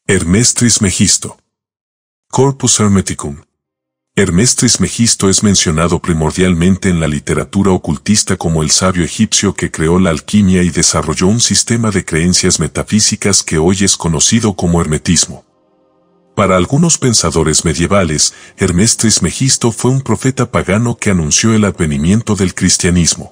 Hermes Trismegisto. Corpus Hermeticum. Hermes Trismegisto es mencionado primordialmente en la literatura ocultista como el sabio egipcio que creó la alquimia y desarrolló un sistema de creencias metafísicas que hoy es conocido como hermetismo. Para algunos pensadores medievales, Hermes Trismegisto fue un profeta pagano que anunció el advenimiento del cristianismo.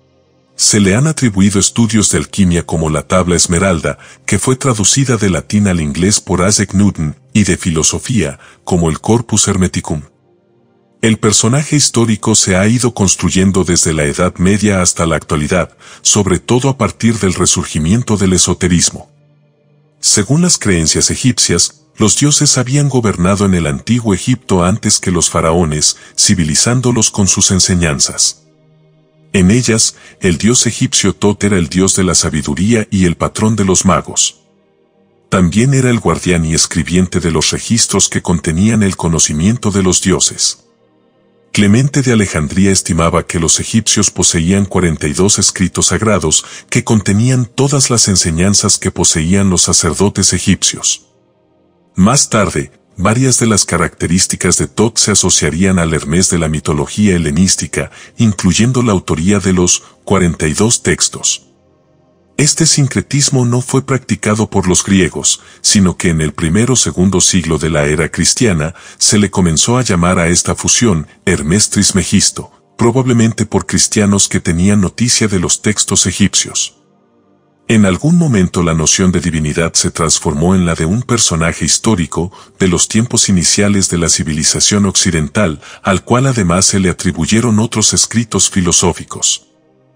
Se le han atribuido estudios de alquimia como la tabla esmeralda, que fue traducida de latín al inglés por Isaac Newton, y de filosofía, como el Corpus Hermeticum. El personaje histórico se ha ido construyendo desde la Edad Media hasta la actualidad, sobre todo a partir del resurgimiento del esoterismo. Según las creencias egipcias, los dioses habían gobernado en el antiguo Egipto antes que los faraones, civilizándolos con sus enseñanzas. En ellas, el dios egipcio Tot era el dios de la sabiduría y el patrón de los magos. También era el guardián y escribiente de los registros que contenían el conocimiento de los dioses. Clemente de Alejandría estimaba que los egipcios poseían 42 escritos sagrados que contenían todas las enseñanzas que poseían los sacerdotes egipcios. Más tarde, varias de las características de Tot se asociarían al Hermes de la mitología helenística, incluyendo la autoría de los 42 textos. Este sincretismo no fue practicado por los griegos, sino que en el primero o segundo siglo de la era cristiana se le comenzó a llamar a esta fusión Hermes Trismegisto, probablemente por cristianos que tenían noticia de los textos egipcios. En algún momento la noción de divinidad se transformó en la de un personaje histórico de los tiempos iniciales de la civilización occidental, al cual además se le atribuyeron otros escritos filosóficos.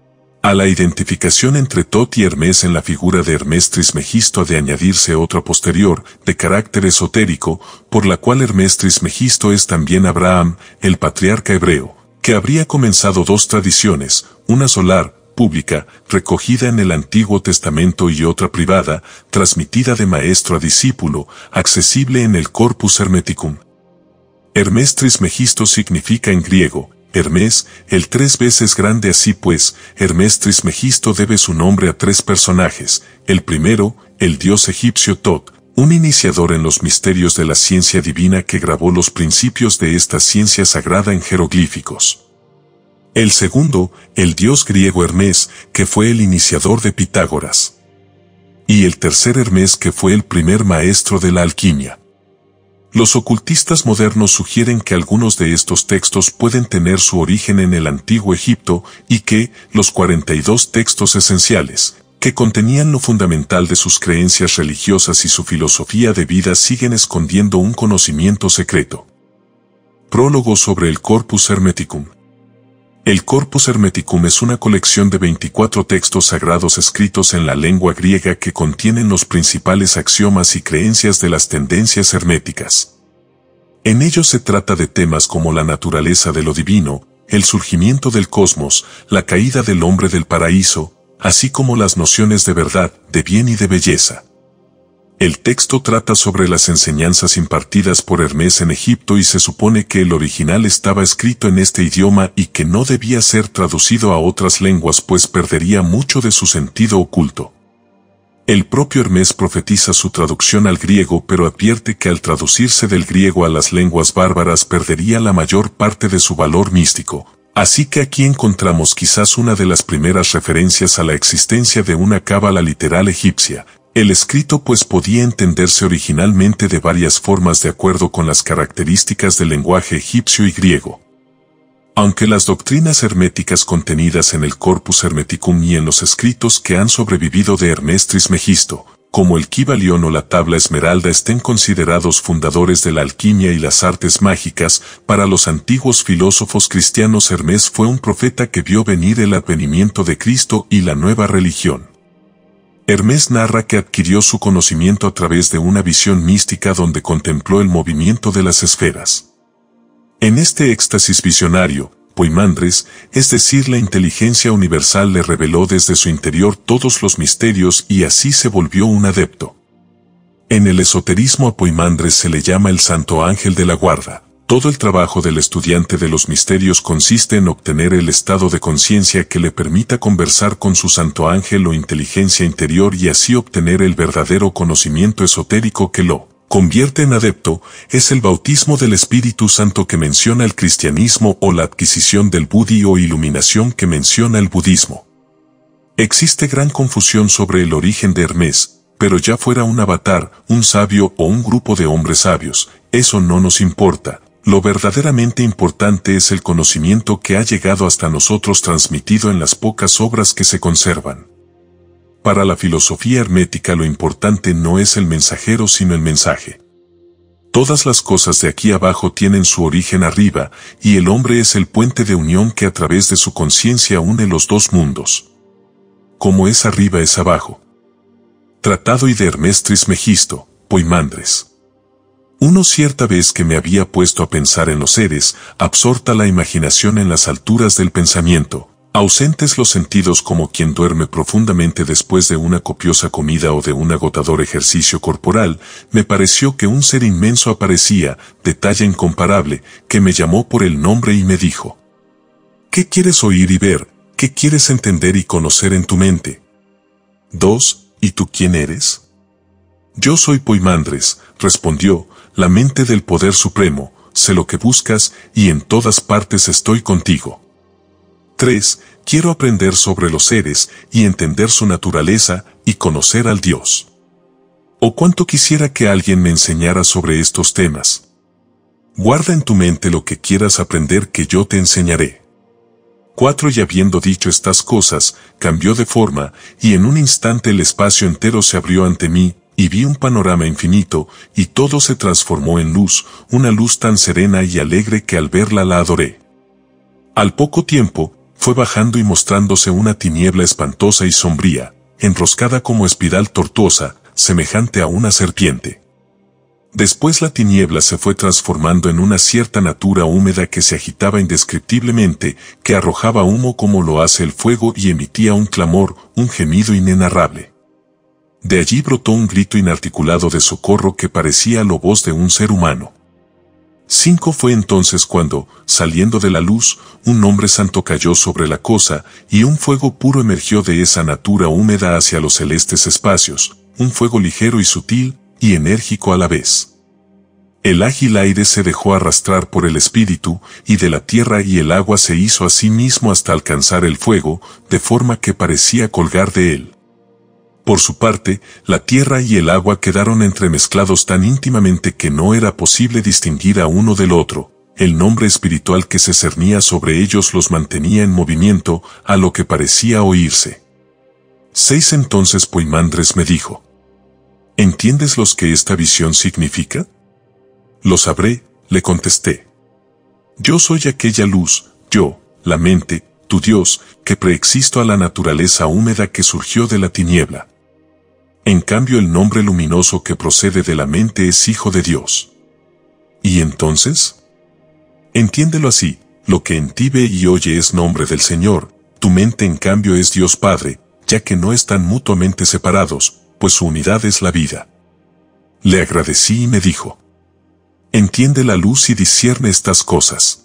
A la identificación entre Tot y Hermes en la figura de Hermes Trismegisto ha de añadirse otra posterior, de carácter esotérico, por la cual Hermes Trismegisto es también Abraham, el patriarca hebreo, que habría comenzado dos tradiciones, una solar, pública, recogida en el Antiguo Testamento y otra privada, transmitida de maestro a discípulo, accesible en el Corpus Hermeticum. Hermes Trismegisto significa en griego, Hermes, el 3 veces grande. Así pues, Hermes Trismegisto debe su nombre a 3 personajes, el primero, el dios egipcio Tot, un iniciador en los misterios de la ciencia divina que grabó los principios de esta ciencia sagrada en jeroglíficos. El segundo, el dios griego Hermes, que fue el iniciador de Pitágoras. Y el tercer Hermes, que fue el primer maestro de la alquimia. Los ocultistas modernos sugieren que algunos de estos textos pueden tener su origen en el antiguo Egipto y que los 42 textos esenciales, que contenían lo fundamental de sus creencias religiosas y su filosofía de vida, siguen escondiendo un conocimiento secreto. Prólogo sobre el Corpus Hermeticum. El Corpus Hermeticum es una colección de 24 textos sagrados escritos en la lengua griega que contienen los principales axiomas y creencias de las tendencias herméticas. En ellos se trata de temas como la naturaleza de lo divino, el surgimiento del cosmos, la caída del hombre del paraíso, así como las nociones de verdad, de bien y de belleza. El texto trata sobre las enseñanzas impartidas por Hermes en Egipto y se supone que el original estaba escrito en este idioma y que no debía ser traducido a otras lenguas pues perdería mucho de su sentido oculto. El propio Hermes profetiza su traducción al griego, pero advierte que al traducirse del griego a las lenguas bárbaras perdería la mayor parte de su valor místico. Así que aquí encontramos quizás una de las primeras referencias a la existencia de una cábala literal egipcia. El escrito pues podía entenderse originalmente de varias formas de acuerdo con las características del lenguaje egipcio y griego. Aunque las doctrinas herméticas contenidas en el Corpus Hermeticum y en los escritos que han sobrevivido de Hermes Trismegisto, como el Kybalión o la tabla esmeralda, estén considerados fundadores de la alquimia y las artes mágicas, para los antiguos filósofos cristianos Hermes fue un profeta que vio venir el advenimiento de Cristo y la nueva religión. Hermes narra que adquirió su conocimiento a través de una visión mística donde contempló el movimiento de las esferas. En este éxtasis visionario, Poimandres, es decir la inteligencia universal, le reveló desde su interior todos los misterios y así se volvió un adepto. En el esoterismo a Poimandres se le llama el Santo Ángel de la Guarda, Todo el trabajo del estudiante de los misterios consiste en obtener el estado de conciencia que le permita conversar con su santo ángel o inteligencia interior y así obtener el verdadero conocimiento esotérico que lo convierte en adepto. Es el bautismo del Espíritu Santo que menciona el cristianismo o la adquisición del buddhi o iluminación que menciona el budismo. Existe gran confusión sobre el origen de Hermes, pero ya fuera un avatar, un sabio o un grupo de hombres sabios, eso no nos importa. Lo verdaderamente importante es el conocimiento que ha llegado hasta nosotros transmitido en las pocas obras que se conservan. Para la filosofía hermética lo importante no es el mensajero sino el mensaje. Todas las cosas de aquí abajo tienen su origen arriba, y el hombre es el puente de unión que a través de su conciencia une los dos mundos. Como es arriba es abajo. Tratado y de Hermes Trismegisto, Poimandres. Uno cierta vez que me había puesto a pensar en los seres, absorta la imaginación en las alturas del pensamiento, ausentes los sentidos como quien duerme profundamente después de una copiosa comida o de un agotador ejercicio corporal, me pareció que un ser inmenso aparecía, de talla incomparable, que me llamó por el nombre y me dijo: ¿qué quieres oír y ver? ¿Qué quieres entender y conocer en tu mente? 2. ¿Y tú quién eres? Yo soy Poimandres, respondió, la mente del poder supremo, sé lo que buscas y en todas partes estoy contigo. 3. Quiero aprender sobre los seres y entender su naturaleza y conocer al Dios. Oh, cuánto quisiera que alguien me enseñara sobre estos temas. Guarda en tu mente lo que quieras aprender que yo te enseñaré. 4. Y habiendo dicho estas cosas, cambió de forma, y en un instante el espacio entero se abrió ante mí, y vi un panorama infinito, y todo se transformó en luz, una luz tan serena y alegre que al verla la adoré. Al poco tiempo, fue bajando y mostrándose una tiniebla espantosa y sombría, enroscada como espiral tortuosa, semejante a una serpiente. Después la tiniebla se fue transformando en una cierta natura húmeda que se agitaba indescriptiblemente, que arrojaba humo como lo hace el fuego y emitía un clamor, un gemido inenarrable. De allí brotó un grito inarticulado de socorro que parecía la voz de un ser humano. 5. Fue entonces cuando, saliendo de la luz, un nombre santo cayó sobre la cosa, y un fuego puro emergió de esa natura húmeda hacia los celestes espacios, un fuego ligero y sutil, y enérgico a la vez. El ágil aire se dejó arrastrar por el espíritu, y de la tierra y el agua se hizo a sí mismo hasta alcanzar el fuego, de forma que parecía colgar de él. Por su parte, la tierra y el agua quedaron entremezclados tan íntimamente que no era posible distinguir a uno del otro. El nombre espiritual que se cernía sobre ellos los mantenía en movimiento, a lo que parecía oírse. 6. Entonces Poimandres me dijo: ¿entiendes lo que esta visión significa? Lo sabré, le contesté. Yo soy aquella luz, yo, la mente, tu Dios, que preexisto a la naturaleza húmeda que surgió de la tiniebla. En cambio el nombre luminoso que procede de la mente es Hijo de Dios. ¿Y entonces? Entiéndelo así, lo que en ti ve y oye es nombre del Señor, tu mente en cambio es Dios Padre, ya que no están mutuamente separados, pues su unidad es la vida. Le agradecí y me dijo: entiende la luz y discierne estas cosas.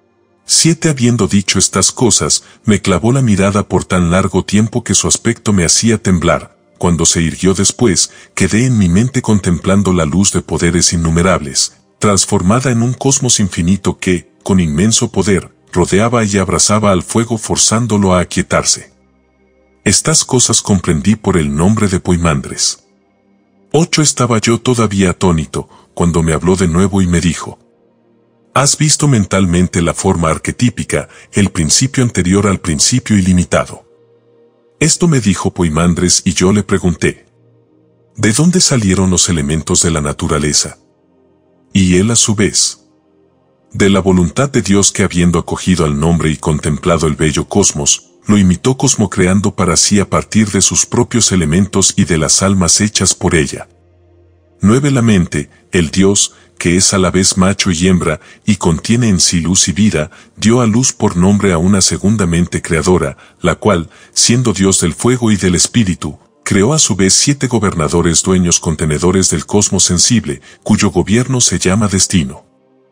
7. Habiendo dicho estas cosas, me clavó la mirada por tan largo tiempo que su aspecto me hacía temblar. Cuando se irguió después, quedé en mi mente contemplando la luz de poderes innumerables, transformada en un cosmos infinito que, con inmenso poder, rodeaba y abrazaba al fuego forzándolo a aquietarse. Estas cosas comprendí por el nombre de Poimandres. 8. Estaba yo todavía atónito, cuando me habló de nuevo y me dijo: has visto mentalmente la forma arquetípica, el principio anterior al principio ilimitado. Esto me dijo Poimandres y yo le pregunté: ¿de dónde salieron los elementos de la naturaleza? Y él a su vez: de la voluntad de Dios que habiendo acogido al nombre y contemplado el bello cosmos, lo imitó cosmocreando para sí a partir de sus propios elementos y de las almas hechas por ella. 9. La mente, el Dios, que es a la vez macho y hembra, y contiene en sí luz y vida, dio a luz por nombre a una segunda mente creadora, la cual, siendo Dios del fuego y del espíritu, creó a su vez 7 gobernadores dueños contenedores del cosmos sensible, cuyo gobierno se llama destino.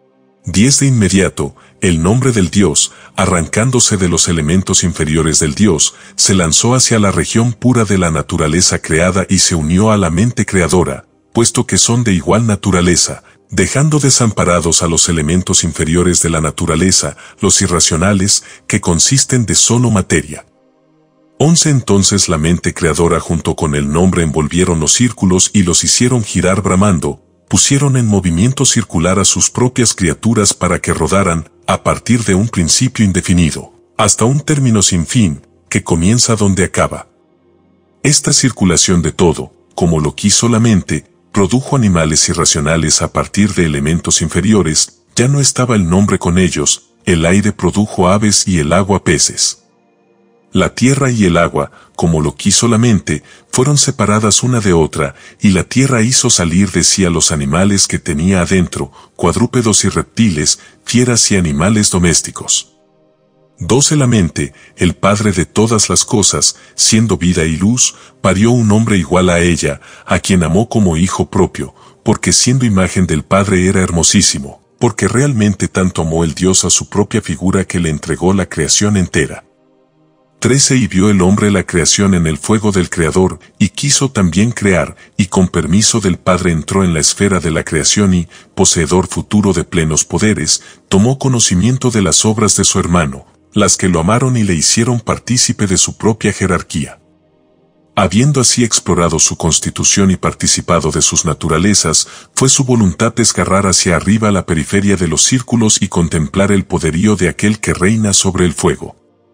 10 De inmediato, el nombre del Dios, arrancándose de los elementos inferiores del Dios, se lanzó hacia la región pura de la naturaleza creada y se unió a la mente creadora, puesto que son de igual naturaleza, dejando desamparados a los elementos inferiores de la naturaleza, los irracionales, que consisten de solo materia. 11 Entonces la mente creadora junto con el nombre envolvieron los círculos y los hicieron girar bramando, pusieron en movimiento circular a sus propias criaturas para que rodaran, a partir de un principio indefinido, hasta un término sin fin, que comienza donde acaba. Esta circulación de todo, como lo quiso la mente, produjo animales irracionales a partir de elementos inferiores, ya no estaba el nombre con ellos, el aire produjo aves y el agua peces. La tierra y el agua, como lo quiso la mente, fueron separadas una de otra, y la tierra hizo salir de sí a los animales que tenía adentro, cuadrúpedos y reptiles, fieras y animales domésticos. 12 La mente, el padre de todas las cosas, siendo vida y luz, parió un hombre igual a ella, a quien amó como hijo propio, porque siendo imagen del Padre era hermosísimo, porque realmente tanto amó el Dios a su propia figura que le entregó la creación entera. 13 Y vio el hombre la creación en el fuego del Creador, y quiso también crear, y con permiso del Padre entró en la esfera de la creación y, poseedor futuro de plenos poderes, tomó conocimiento de las obras de su hermano, las que lo amaron y le hicieron partícipe de su propia jerarquía. Habiendo así explorado su constitución y participado de sus naturalezas, fue su voluntad desgarrar hacia arriba la periferia de los círculos y contemplar el poderío de aquel que reina sobre el fuego.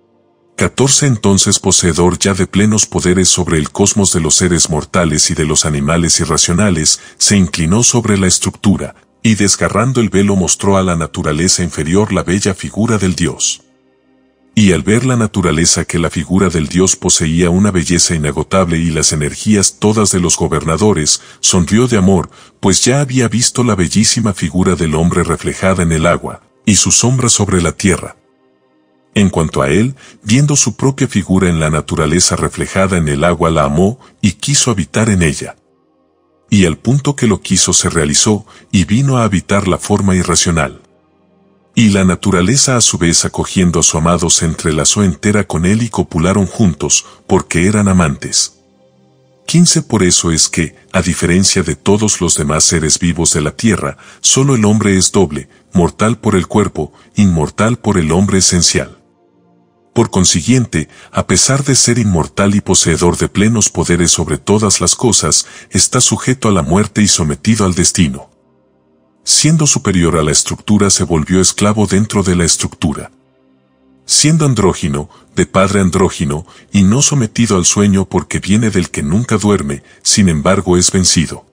14 Entonces poseedor ya de plenos poderes sobre el cosmos de los seres mortales y de los animales irracionales, se inclinó sobre la estructura, y desgarrando el velo mostró a la naturaleza inferior la bella figura del Dios. Y al ver la naturaleza que la figura del Dios poseía una belleza inagotable y las energías todas de los gobernadores, sonrió de amor, pues ya había visto la bellísima figura del hombre reflejada en el agua, y su sombra sobre la tierra. En cuanto a él, viendo su propia figura en la naturaleza reflejada en el agua la amó, y quiso habitar en ella. Y al punto que lo quiso se realizó, y vino a habitar la forma irracional. Y la naturaleza a su vez acogiendo a su amado se entrelazó entera con él y copularon juntos, porque eran amantes. 15 Por eso es que, a diferencia de todos los demás seres vivos de la tierra, solo el hombre es doble, mortal por el cuerpo, inmortal por el hombre esencial. Por consiguiente, a pesar de ser inmortal y poseedor de plenos poderes sobre todas las cosas, está sujeto a la muerte y sometido al destino. Siendo superior a la estructura se volvió esclavo dentro de la estructura. Siendo andrógino, de padre andrógino, y no sometido al sueño porque viene del que nunca duerme, sin embargo es vencido.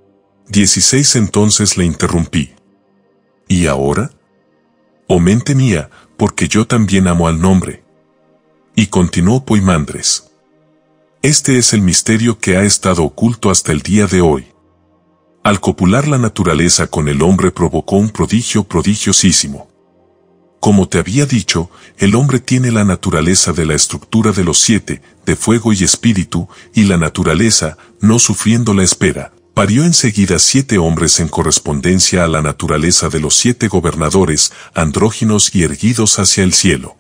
16 Entonces le interrumpí. ¿Y ahora? Oh mente mía, porque yo también amo al nombre. Y continuó Poimandres. Este es el misterio que ha estado oculto hasta el día de hoy. Al copular la naturaleza con el hombre provocó un prodigio prodigiosísimo. Como te había dicho, el hombre tiene la naturaleza de la estructura de los 7, de fuego y espíritu, y la naturaleza, no sufriendo la espera, parió enseguida 7 hombres en correspondencia a la naturaleza de los 7 gobernadores, andróginos y erguidos hacia el cielo.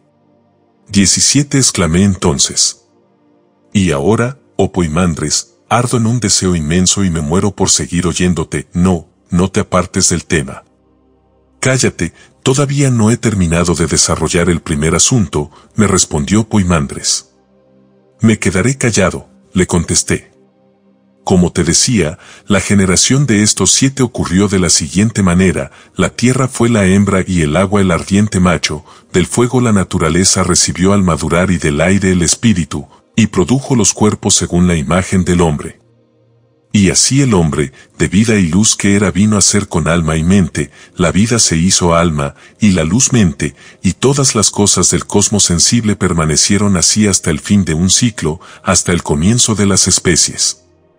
17 Exclamé entonces. Y ahora, oh Poimandres, ardo en un deseo inmenso y me muero por seguir oyéndote. No te apartes del tema. Cállate, todavía no he terminado de desarrollar el primer asunto, me respondió Poimandres. Me quedaré callado, le contesté. Como te decía, la generación de estos 7 ocurrió de la siguiente manera: la tierra fue la hembra y el agua el ardiente macho, del fuego la naturaleza recibió al madurar y del aire el espíritu, y produjo los cuerpos según la imagen del hombre. Y así el hombre, de vida y luz que era vino a ser con alma y mente, la vida se hizo alma, y la luz mente, y todas las cosas del cosmos sensible permanecieron así hasta el fin de un ciclo, hasta el comienzo de las especies.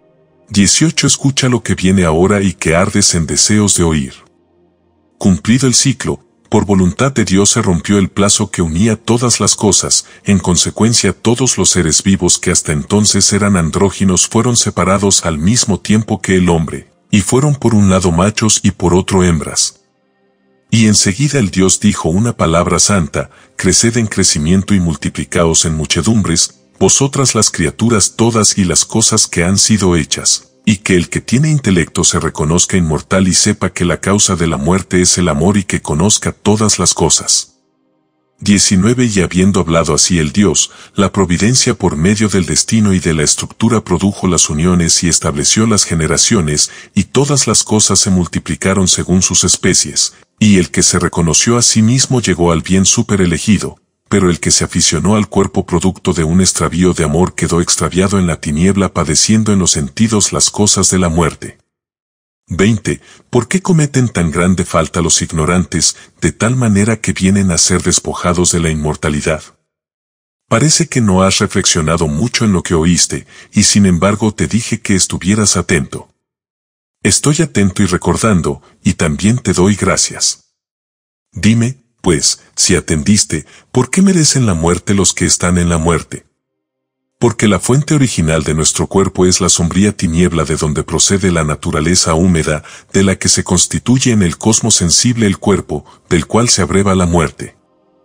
18 Escucha lo que viene ahora y que ardes en deseos de oír. Cumplido el ciclo, por voluntad de Dios se rompió el plazo que unía todas las cosas, en consecuencia todos los seres vivos que hasta entonces eran andróginos fueron separados al mismo tiempo que el hombre, y fueron por un lado machos y por otro hembras. Y enseguida el Dios dijo una palabra santa: creced en crecimiento y multiplicaos en muchedumbres, vosotras las criaturas todas y las cosas que han sido hechas, y que el que tiene intelecto se reconozca inmortal y sepa que la causa de la muerte es el amor y que conozca todas las cosas. 19. Y habiendo hablado así el Dios, la providencia por medio del destino y de la estructura produjo las uniones y estableció las generaciones, y todas las cosas se multiplicaron según sus especies, y el que se reconoció a sí mismo llegó al bien superelegido, pero el que se aficionó al cuerpo producto de un extravío de amor quedó extraviado en la tiniebla padeciendo en los sentidos las cosas de la muerte. 20. ¿Por qué cometen tan grande falta los ignorantes, de tal manera que vienen a ser despojados de la inmortalidad? Parece que no has reflexionado mucho en lo que oíste, y sin embargo te dije que estuvieras atento. Estoy atento y recordando, y también te doy gracias. Dime, pues, si atendiste, ¿por qué merecen la muerte los que están en la muerte? Porque la fuente original de nuestro cuerpo es la sombría tiniebla de donde procede la naturaleza húmeda, de la que se constituye en el cosmos sensible el cuerpo, del cual se abreva la muerte.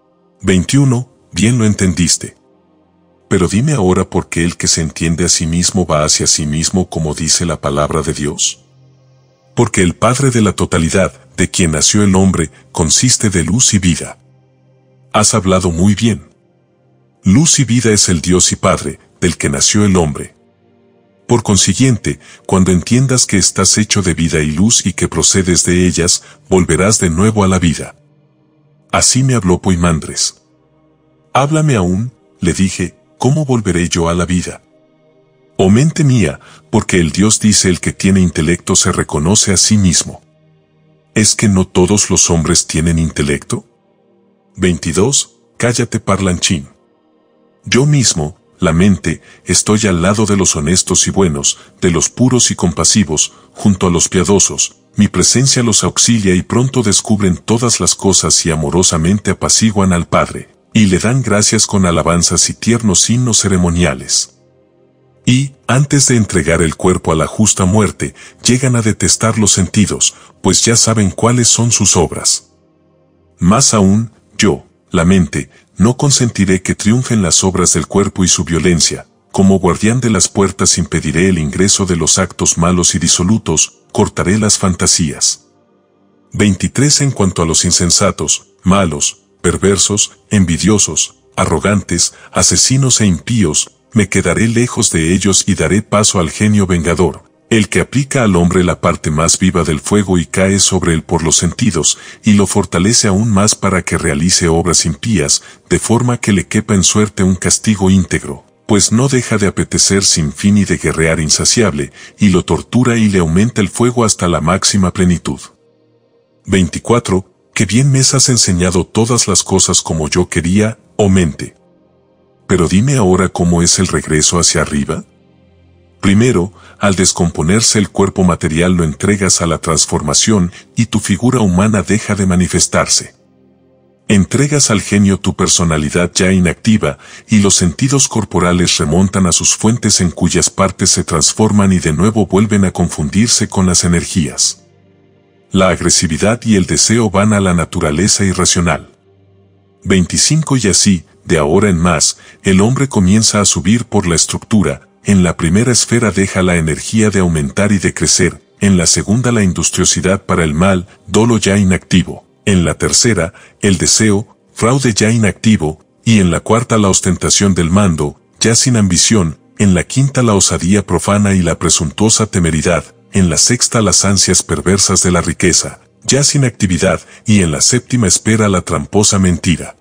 21. Bien lo entendiste. Pero dime ahora por qué el que se entiende a sí mismo va hacia sí mismo como dice la palabra de Dios. Porque el Padre de la totalidad, de quien nació el hombre, consiste de luz y vida. Has hablado muy bien. Luz y vida es el Dios y Padre, del que nació el hombre. Por consiguiente, cuando entiendas que estás hecho de vida y luz y que procedes de ellas, volverás de nuevo a la vida. Así me habló Poimandres. Háblame aún, le dije, ¿cómo volveré yo a la vida? Oh mente mía, porque el Dios dice: el que tiene intelecto se reconoce a sí mismo. ¿Es que no todos los hombres tienen intelecto? 22. Cállate, parlanchín. Yo mismo, la mente, estoy al lado de los honestos y buenos, de los puros y compasivos, junto a los piadosos, mi presencia los auxilia y pronto descubren todas las cosas y amorosamente apaciguan al Padre, y le dan gracias con alabanzas y tiernos himnos ceremoniales. Y, antes de entregar el cuerpo a la justa muerte, llegan a detestar los sentidos, pues ya saben cuáles son sus obras. Más aún, yo, la mente, no consentiré que triunfen las obras del cuerpo y su violencia. Como guardián de las puertas impediré el ingreso de los actos malos y disolutos, cortaré las fantasías. 23. En cuanto a los insensatos, malos, perversos, envidiosos, arrogantes, asesinos e impíos, me quedaré lejos de ellos y daré paso al genio vengador, el que aplica al hombre la parte más viva del fuego y cae sobre él por los sentidos, y lo fortalece aún más para que realice obras impías, de forma que le quepa en suerte un castigo íntegro, pues no deja de apetecer sin fin y de guerrear insaciable, y lo tortura y le aumenta el fuego hasta la máxima plenitud. 24. Que bien me has enseñado todas las cosas como yo quería, oh mente. Pero dime ahora cómo es el regreso hacia arriba. Primero, al descomponerse el cuerpo material lo entregas a la transformación y tu figura humana deja de manifestarse. Entregas al genio tu personalidad ya inactiva y los sentidos corporales remontan a sus fuentes en cuyas partes se transforman y de nuevo vuelven a confundirse con las energías. La agresividad y el deseo van a la naturaleza irracional. 25. Y así, de ahora en más, el hombre comienza a subir por la estructura. En la primera esfera deja la energía de aumentar y de crecer, en la segunda la industriosidad para el mal, dolo ya inactivo, en la tercera, el deseo, fraude ya inactivo, y en la cuarta la ostentación del mando, ya sin ambición, en la quinta la osadía profana y la presuntuosa temeridad, en la sexta las ansias perversas de la riqueza, ya sin actividad, y en la séptima espera la tramposa mentira.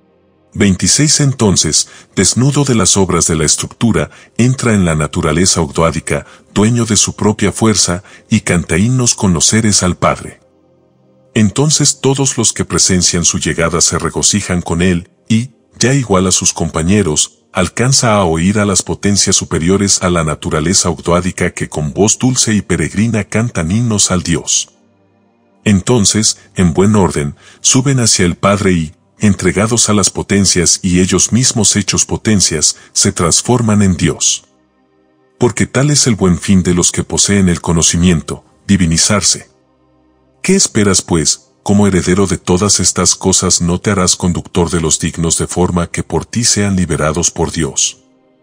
26. Entonces, desnudo de las obras de la estructura, entra en la naturaleza ogdoádica, dueño de su propia fuerza, y canta himnos con los seres al Padre. Entonces todos los que presencian su llegada se regocijan con él, y, ya igual a sus compañeros, alcanza a oír a las potencias superiores a la naturaleza ogdoádica que con voz dulce y peregrina cantan himnos al Dios. Entonces, en buen orden, suben hacia el Padre y, entregados a las potencias y ellos mismos hechos potencias, se transforman en Dios. Porque tal es el buen fin de los que poseen el conocimiento, divinizarse. ¿Qué esperas pues, como heredero de todas estas cosas no te harás conductor de los dignos de forma que por ti sean liberados por Dios.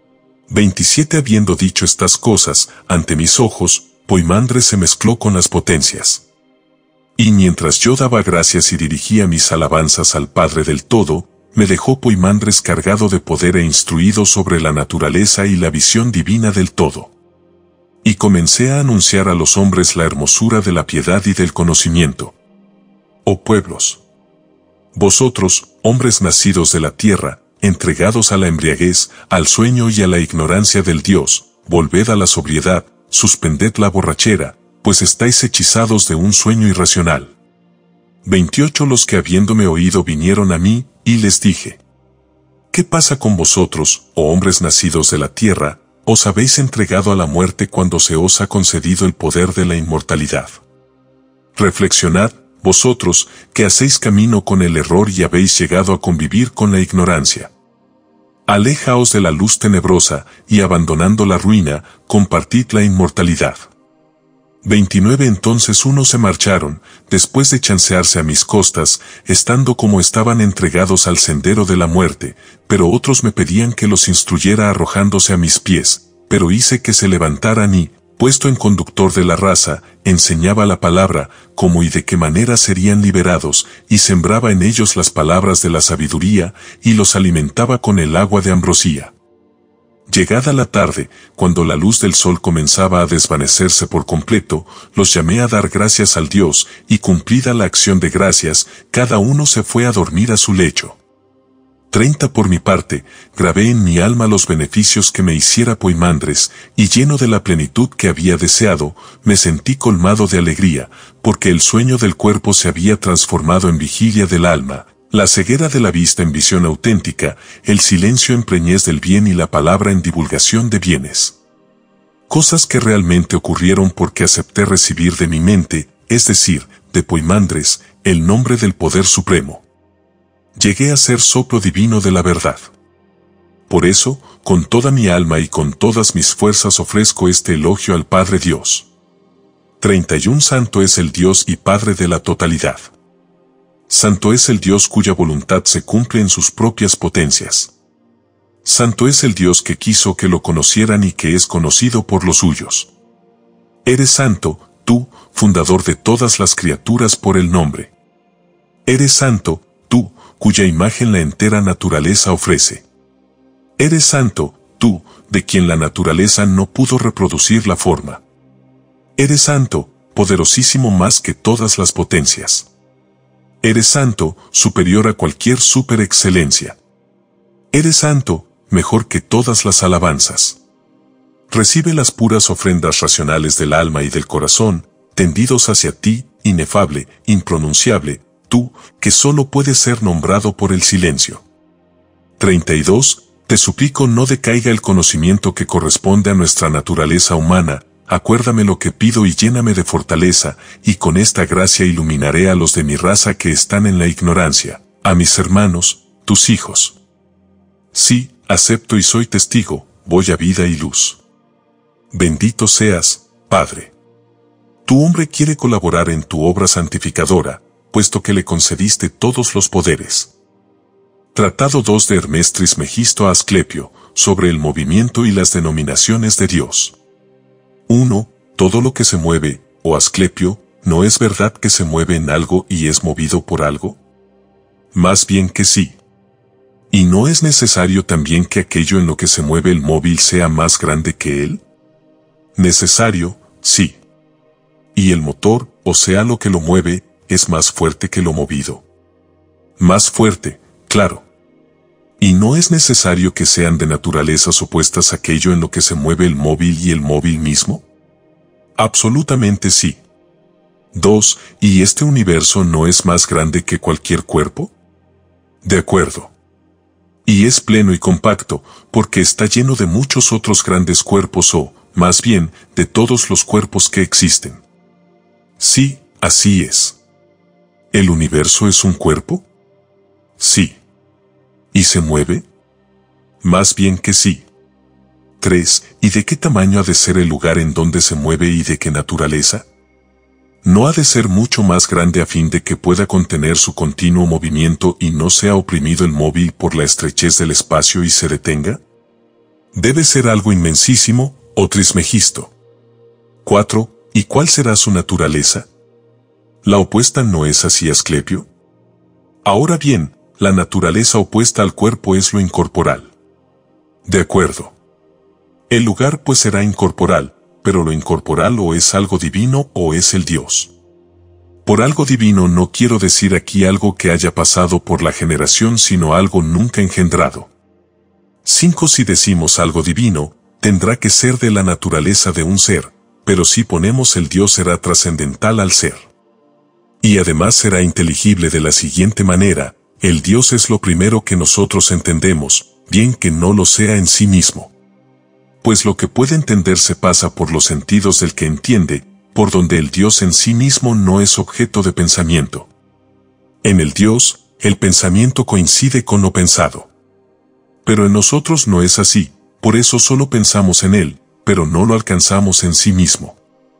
27. Habiendo dicho estas cosas, ante mis ojos, Poimandres se mezcló con las potencias. Y mientras yo daba gracias y dirigía mis alabanzas al Padre del Todo, me dejó Poimandres cargado de poder e instruido sobre la naturaleza y la visión divina del Todo. Y comencé a anunciar a los hombres la hermosura de la piedad y del conocimiento. Oh pueblos, vosotros, hombres nacidos de la tierra, entregados a la embriaguez, al sueño y a la ignorancia del Dios, volved a la sobriedad, suspended la borrachera, pues estáis hechizados de un sueño irracional. 28. Los que habiéndome oído vinieron a mí, y les dije: ¿Qué pasa con vosotros, oh hombres nacidos de la tierra? Os habéis entregado a la muerte cuando se os ha concedido el poder de la inmortalidad. Reflexionad, vosotros, que hacéis camino con el error y habéis llegado a convivir con la ignorancia. Alejaos de la luz tenebrosa, y abandonando la ruina, compartid la inmortalidad. 29. Entonces unos se marcharon, después de chancearse a mis costas, estando como estaban entregados al sendero de la muerte, pero otros me pedían que los instruyera arrojándose a mis pies, pero hice que se levantaran y, puesto en conductor de la raza, enseñaba la palabra, cómo y de qué manera serían liberados, y sembraba en ellos las palabras de la sabiduría, y los alimentaba con el agua de ambrosía. Llegada la tarde, cuando la luz del sol comenzaba a desvanecerse por completo, los llamé a dar gracias al Dios, y cumplida la acción de gracias, cada uno se fue a dormir a su lecho. 30. Por mi parte, grabé en mi alma los beneficios que me hiciera Poimandres, y lleno de la plenitud que había deseado, me sentí colmado de alegría, porque el sueño del cuerpo se había transformado en vigilia del alma, la ceguera de la vista en visión auténtica, el silencio en preñez del bien y la palabra en divulgación de bienes. Cosas que realmente ocurrieron porque acepté recibir de mi mente, es decir, de Poimandres, el nombre del poder supremo. Llegué a ser soplo divino de la verdad. Por eso, con toda mi alma y con todas mis fuerzas ofrezco este elogio al Padre Dios. 31. Santo es el Dios y Padre de la totalidad. Santo es el Dios cuya voluntad se cumple en sus propias potencias. Santo es el Dios que quiso que lo conocieran y que es conocido por los suyos. Eres santo, tú, fundador de todas las criaturas por el nombre. Eres santo, tú, cuya imagen la entera naturaleza ofrece. Eres santo, tú, de quien la naturaleza no pudo reproducir la forma. Eres santo, poderosísimo más que todas las potencias. Eres santo, superior a cualquier superexcelencia. Eres santo, mejor que todas las alabanzas. Recibe las puras ofrendas racionales del alma y del corazón, tendidos hacia ti, inefable, impronunciable, tú, que solo puedes ser nombrado por el silencio. 32. Te suplico no decaiga el conocimiento que corresponde a nuestra naturaleza humana, acuérdame lo que pido y lléname de fortaleza, y con esta gracia iluminaré a los de mi raza que están en la ignorancia, a mis hermanos, tus hijos. Sí, acepto y soy testigo, voy a vida y luz. Bendito seas, Padre. Tu hombre quiere colaborar en tu obra santificadora, puesto que le concediste todos los poderes. Tratado 2 de Hermes Trismegisto a Asclepio, sobre el movimiento y las denominaciones de Dios. 1. Todo lo que se mueve, oh Asclepio, ¿no es verdad que se mueve en algo y es movido por algo? Más bien que sí. ¿Y no es necesario también que aquello en lo que se mueve el móvil sea más grande que él? Necesario, sí. Y el motor, o sea lo que lo mueve, es más fuerte que lo movido. Más fuerte, claro. ¿Y no es necesario que sean de naturalezas opuestas aquello en lo que se mueve el móvil y el móvil mismo? Absolutamente sí. 2. ¿Y este universo no es más grande que cualquier cuerpo? De acuerdo. Y es pleno y compacto, porque está lleno de muchos otros grandes cuerpos o, más bien, de todos los cuerpos que existen. Sí, así es. ¿El universo es un cuerpo? Sí. ¿Y se mueve? Más bien que sí. 3. ¿Y de qué tamaño ha de ser el lugar en donde se mueve y de qué naturaleza? ¿No ha de ser mucho más grande a fin de que pueda contener su continuo movimiento y no sea oprimido el móvil por la estrechez del espacio y se detenga? Debe ser algo inmensísimo, oh Trismegisto. 4. ¿Y cuál será su naturaleza? ¿La opuesta no es así, Asclepio? Ahora bien, la naturaleza opuesta al cuerpo es lo incorporal. De acuerdo. El lugar pues será incorporal, pero lo incorporal o es algo divino o es el Dios. Por algo divino no quiero decir aquí algo que haya pasado por la generación, sino algo nunca engendrado. 5. Si decimos algo divino, tendrá que ser de la naturaleza de un ser, pero si ponemos el Dios será trascendental al ser. Y además será inteligible de la siguiente manera: el Dios es lo primero que nosotros entendemos, bien que no lo sea en sí mismo. Pues lo que puede entenderse pasa por los sentidos del que entiende, por donde el Dios en sí mismo no es objeto de pensamiento. En el Dios, el pensamiento coincide con lo pensado. Pero en nosotros no es así, por eso solo pensamos en Él, pero no lo alcanzamos en sí mismo.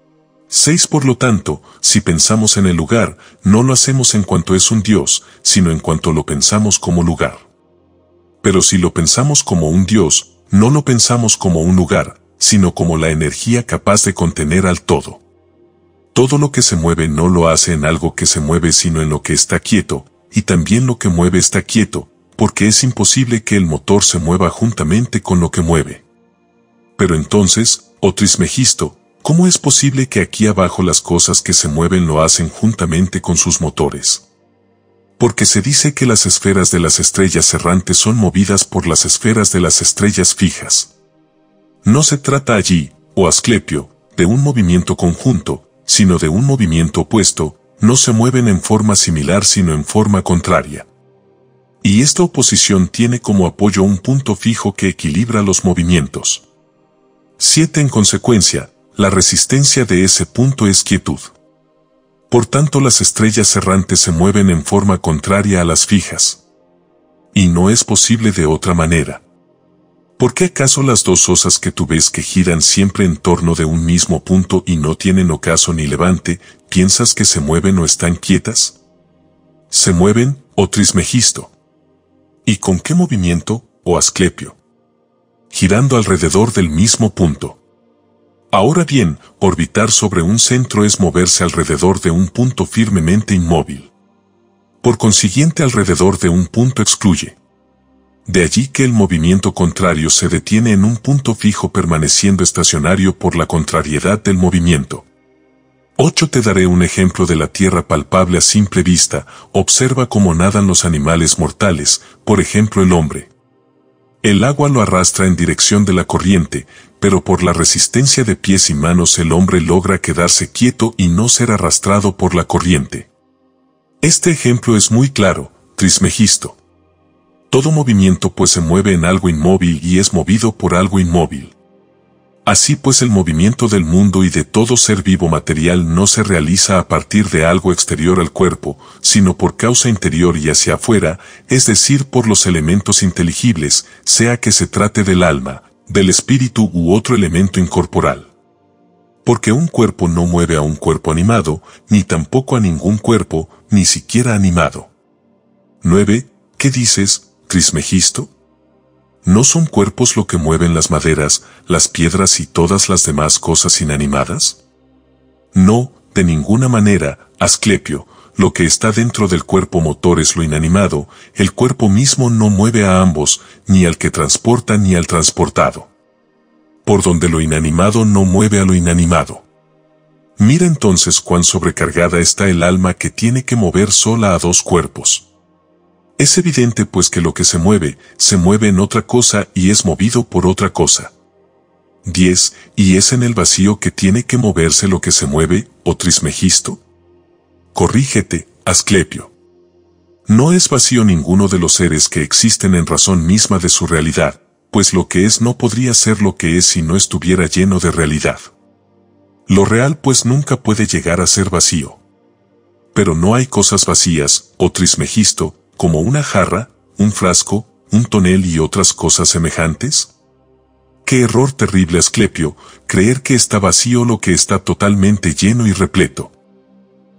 6. Por lo tanto, si pensamos en el lugar, no lo hacemos en cuanto es un Dios, sino en cuanto lo pensamos como lugar. Pero si lo pensamos como un Dios, no lo pensamos como un lugar, sino como la energía capaz de contener al todo. Todo lo que se mueve no lo hace en algo que se mueve, sino en lo que está quieto, y también lo que mueve está quieto, porque es imposible que el motor se mueva juntamente con lo que mueve. Pero entonces, oh Trismegisto, ¿cómo es posible que aquí abajo las cosas que se mueven lo hacen juntamente con sus motores? Porque se dice que las esferas de las estrellas errantes son movidas por las esferas de las estrellas fijas. No se trata allí, oh Asclepio, de un movimiento conjunto, sino de un movimiento opuesto, no se mueven en forma similar sino en forma contraria. Y esta oposición tiene como apoyo un punto fijo que equilibra los movimientos. 7. En consecuencia, la resistencia de ese punto es quietud. Por tanto, las estrellas errantes se mueven en forma contraria a las fijas. Y no es posible de otra manera. ¿Por qué acaso las dos osas que tú ves que giran siempre en torno de un mismo punto y no tienen ocaso ni levante, piensas que se mueven o están quietas? Se mueven, oh Trismegisto. ¿Y con qué movimiento, oh Asclepio? Girando alrededor del mismo punto. Ahora bien, orbitar sobre un centro es moverse alrededor de un punto firmemente inmóvil. Por consiguiente, alrededor de un punto excluye. De allí que el movimiento contrario se detiene en un punto fijo permaneciendo estacionario por la contrariedad del movimiento. 8. Te daré un ejemplo de la tierra palpable a simple vista. Observa cómo nadan los animales mortales, por ejemplo el hombre. El agua lo arrastra en dirección de la corriente, pero por la resistencia de pies y manos el hombre logra quedarse quieto y no ser arrastrado por la corriente. Este ejemplo es muy claro, Trismegisto. Todo movimiento pues se mueve en algo inmóvil y es movido por algo inmóvil. Así pues el movimiento del mundo y de todo ser vivo material no se realiza a partir de algo exterior al cuerpo, sino por causa interior y hacia afuera, es decir, por los elementos inteligibles, sea que se trate del alma, del espíritu u otro elemento incorporal. Porque un cuerpo no mueve a un cuerpo animado, ni tampoco a ningún cuerpo, ni siquiera animado. 9. ¿Qué dices, Trismegisto? ¿No son cuerpos lo que mueven las maderas, las piedras y todas las demás cosas inanimadas? No, de ninguna manera, Asclepio, lo que está dentro del cuerpo motor es lo inanimado, el cuerpo mismo no mueve a ambos, ni al que transporta ni al transportado. Por donde lo inanimado no mueve a lo inanimado. Mira entonces cuán sobrecargada está el alma que tiene que mover sola a dos cuerpos. Es evidente pues que lo que se mueve en otra cosa y es movido por otra cosa. 10. ¿Y es en el vacío que tiene que moverse lo que se mueve, oh Trismegisto? Corrígete, Asclepio. No es vacío ninguno de los seres que existen en razón misma de su realidad, pues lo que es no podría ser lo que es si no estuviera lleno de realidad. Lo real pues nunca puede llegar a ser vacío. Pero no hay cosas vacías, oh Trismegisto, como una jarra, un frasco, un tonel y otras cosas semejantes. Qué error terrible, Asclepio, creer que está vacío lo que está totalmente lleno y repleto.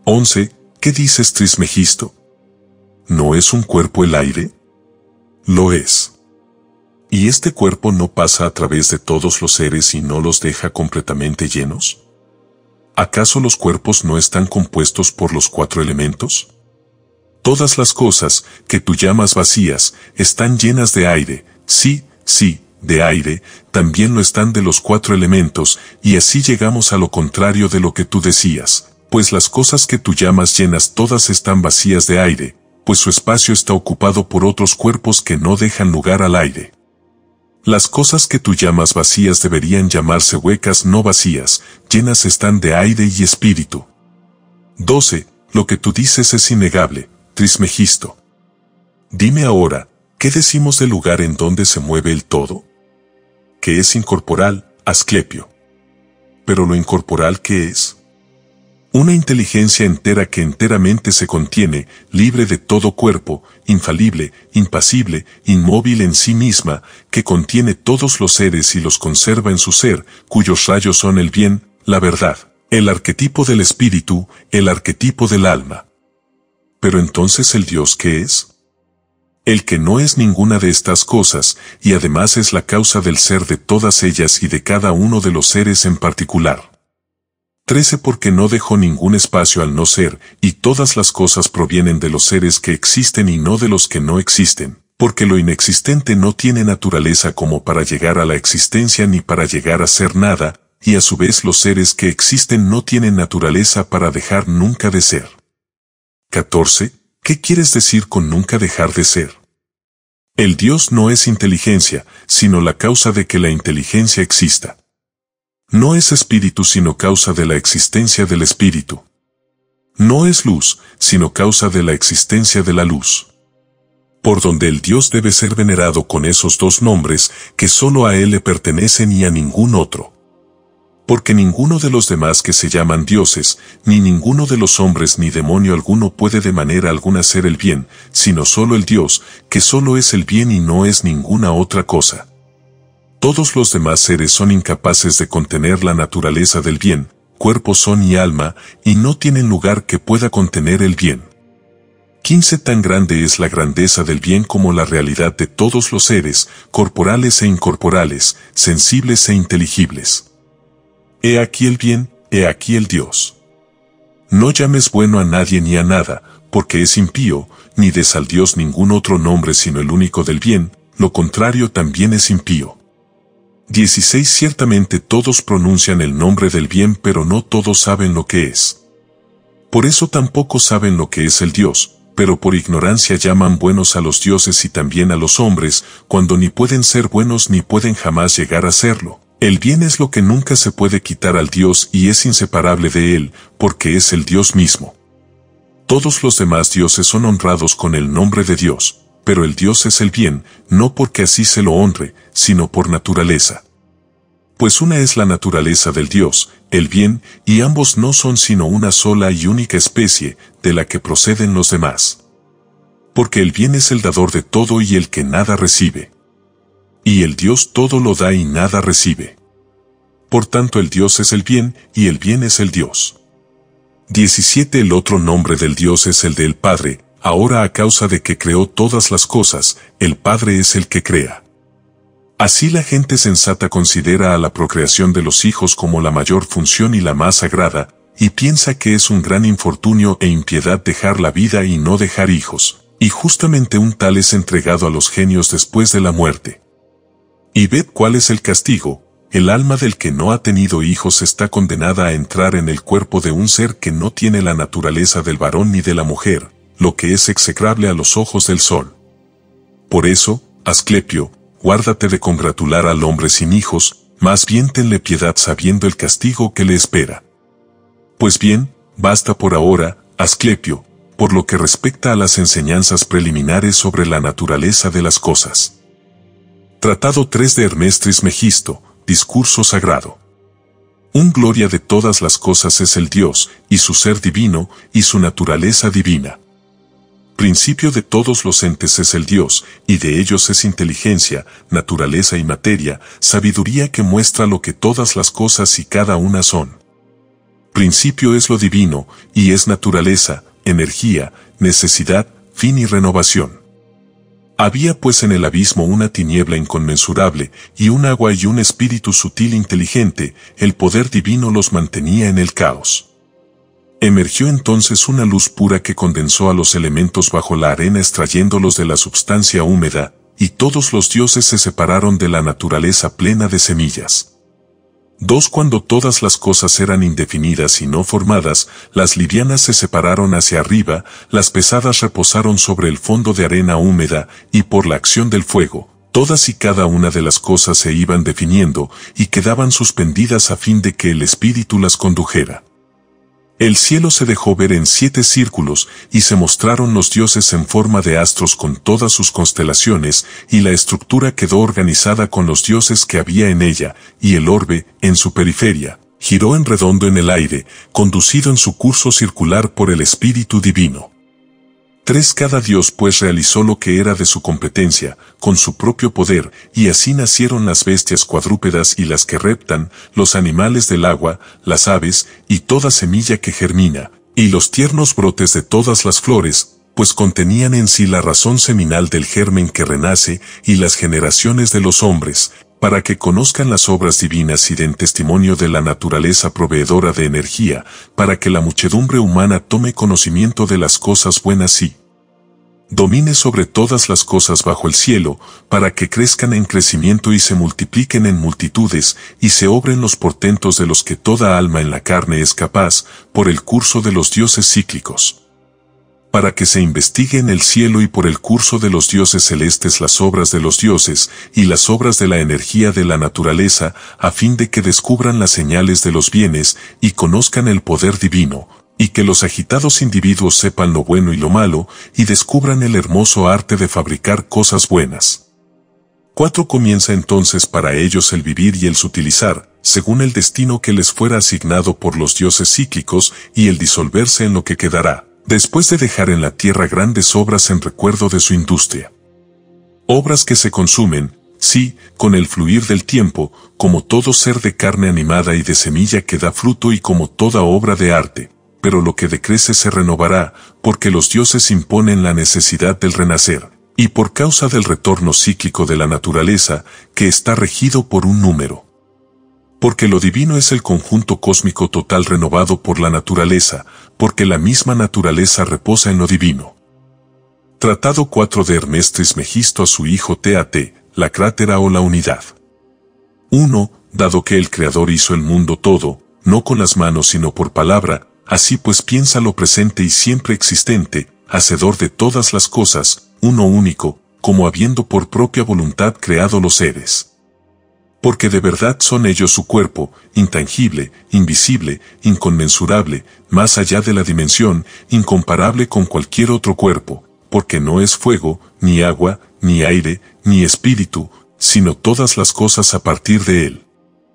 11. ¿Qué dices, Trismegisto? ¿No es un cuerpo el aire? Lo es. ¿Y este cuerpo no pasa a través de todos los seres y no los deja completamente llenos? ¿Acaso los cuerpos no están compuestos por los 4 elementos? Todas las cosas que tú llamas vacías están llenas de aire, sí, de aire, también lo están de los 4 elementos, y así llegamos a lo contrario de lo que tú decías, pues las cosas que tú llamas llenas todas están vacías de aire, pues su espacio está ocupado por otros cuerpos que no dejan lugar al aire. Las cosas que tú llamas vacías deberían llamarse huecas, no vacías, llenas están de aire y espíritu. 12. Lo que tú dices es innegable, Trismegisto. Dime ahora, ¿qué decimos del lugar en donde se mueve el todo? Que es incorporal, Asclepio. ¿Pero lo incorporal qué es? Una inteligencia entera que enteramente se contiene, libre de todo cuerpo, infalible, impasible, inmóvil en sí misma, que contiene todos los seres y los conserva en su ser, cuyos rayos son el bien, la verdad, el arquetipo del espíritu, el arquetipo del alma. Pero entonces ¿el Dios qué es? El que no es ninguna de estas cosas, y además es la causa del ser de todas ellas y de cada uno de los seres en particular. 13. Porque no dejó ningún espacio al no ser, y todas las cosas provienen de los seres que existen y no de los que no existen, porque lo inexistente no tiene naturaleza como para llegar a la existencia ni para llegar a ser nada, y a su vez los seres que existen no tienen naturaleza para dejar nunca de ser. 14. ¿Qué quieres decir con nunca dejar de ser? El Dios no es inteligencia, sino la causa de que la inteligencia exista. No es espíritu sino causa de la existencia del espíritu. No es luz, sino causa de la existencia de la luz. Por donde el Dios debe ser venerado con esos 2 nombres que solo a Él le pertenecen y a ningún otro. Porque ninguno de los demás que se llaman dioses, ni ninguno de los hombres ni demonio alguno puede de manera alguna hacer el bien, sino solo el Dios, que solo es el bien y no es ninguna otra cosa. Todos los demás seres son incapaces de contener la naturaleza del bien, cuerpo son y alma, y no tienen lugar que pueda contener el bien. 15. Tan grande es la grandeza del bien como la realidad de todos los seres, corporales e incorporales, sensibles e inteligibles. He aquí el bien, he aquí el Dios. No llames bueno a nadie ni a nada, porque es impío, ni des al Dios ningún otro nombre sino el único del bien, lo contrario también es impío. 16. Ciertamente todos pronuncian el nombre del bien pero no todos saben lo que es. Por eso tampoco saben lo que es el Dios, pero por ignorancia llaman buenos a los dioses y también a los hombres, cuando ni pueden ser buenos ni pueden jamás llegar a serlo. El bien es lo que nunca se puede quitar al Dios y es inseparable de Él, porque es el Dios mismo. Todos los demás dioses son honrados con el nombre de Dios, pero el Dios es el bien, no porque así se lo honre, sino por naturaleza. Pues una es la naturaleza del Dios, el bien, y ambos no son sino una sola y única especie, de la que proceden los demás. Porque el bien es el dador de todo y el que nada recibe. Y el Dios todo lo da y nada recibe. Por tanto el Dios es el bien, y el bien es el Dios. 17. El otro nombre del Dios es el del Padre. Ahora a causa de que creó todas las cosas, el Padre es el que crea. Así la gente sensata considera a la procreación de los hijos como la mayor función y la más sagrada, y piensa que es un gran infortunio e impiedad dejar la vida y no dejar hijos, y justamente un tal es entregado a los genios después de la muerte. Y ved cuál es el castigo, el alma del que no ha tenido hijos está condenada a entrar en el cuerpo de un ser que no tiene la naturaleza del varón ni de la mujer, lo que es execrable a los ojos del sol. Por eso, Asclepio, guárdate de congratular al hombre sin hijos, más bien tenle piedad sabiendo el castigo que le espera. Pues bien, basta por ahora, Asclepio, por lo que respecta a las enseñanzas preliminares sobre la naturaleza de las cosas. Tratado 3 de Hermes Trismegisto, discurso sagrado. Un gloria de todas las cosas es el Dios, y su ser divino, y su naturaleza divina. Principio de todos los entes es el Dios, y de ellos es inteligencia, naturaleza y materia, sabiduría que muestra lo que todas las cosas y cada una son. Principio es lo divino, y es naturaleza, energía, necesidad, fin y renovación. Había pues en el abismo una tiniebla inconmensurable, y un agua y un espíritu sutil inteligente, el poder divino los mantenía en el caos. Emergió entonces una luz pura que condensó a los elementos bajo la arena extrayéndolos de la substancia húmeda, y todos los dioses se separaron de la naturaleza plena de semillas. 2. Cuando todas las cosas eran indefinidas y no formadas, las livianas se separaron hacia arriba, las pesadas reposaron sobre el fondo de arena húmeda, y por la acción del fuego, todas y cada una de las cosas se iban definiendo, y quedaban suspendidas a fin de que el espíritu las condujera. El cielo se dejó ver en 7 círculos, y se mostraron los dioses en forma de astros con todas sus constelaciones, y la estructura quedó organizada con los dioses que había en ella, y el orbe, en su periferia, giró en redondo en el aire, conducido en su curso circular por el Espíritu Divino. 3. Cada dios pues realizó lo que era de su competencia, con su propio poder, y así nacieron las bestias cuadrúpedas y las que reptan, los animales del agua, las aves, y toda semilla que germina, y los tiernos brotes de todas las flores, pues contenían en sí la razón seminal del germen que renace, y las generaciones de los hombres, para que conozcan las obras divinas y den testimonio de la naturaleza proveedora de energía, para que la muchedumbre humana tome conocimiento de las cosas buenas y domine sobre todas las cosas bajo el cielo, para que crezcan en crecimiento y se multipliquen en multitudes, y se obren los portentos de los que toda alma en la carne es capaz, por el curso de los dioses cíclicos. Para que se investigue en el cielo y por el curso de los dioses celestes las obras de los dioses, y las obras de la energía de la naturaleza, a fin de que descubran las señales de los bienes, y conozcan el poder divino, y que los agitados individuos sepan lo bueno y lo malo, y descubran el hermoso arte de fabricar cosas buenas. 4. Comienza entonces para ellos el vivir y el sutilizar, según el destino que les fuera asignado por los dioses cíclicos, y el disolverse en lo que quedará, después de dejar en la tierra grandes obras en recuerdo de su industria. Obras que se consumen, sí, con el fluir del tiempo, como todo ser de carne animada y de semilla que da fruto y como toda obra de arte, pero lo que decrece se renovará, porque los dioses imponen la necesidad del renacer, y por causa del retorno cíclico de la naturaleza, que está regido por un número. Porque lo divino es el conjunto cósmico total renovado por la naturaleza, porque la misma naturaleza reposa en lo divino. Tratado 4 de Hermes Trismegisto a su hijo Tat, la crátera o la unidad. 1. Dado que el Creador hizo el mundo todo, no con las manos sino por palabra, así pues piensa lo presente y siempre existente, hacedor de todas las cosas, uno único, como habiendo por propia voluntad creado los seres. Porque de verdad son ellos su cuerpo, intangible, invisible, inconmensurable, más allá de la dimensión, incomparable con cualquier otro cuerpo, porque no es fuego, ni agua, ni aire, ni espíritu, sino todas las cosas a partir de él.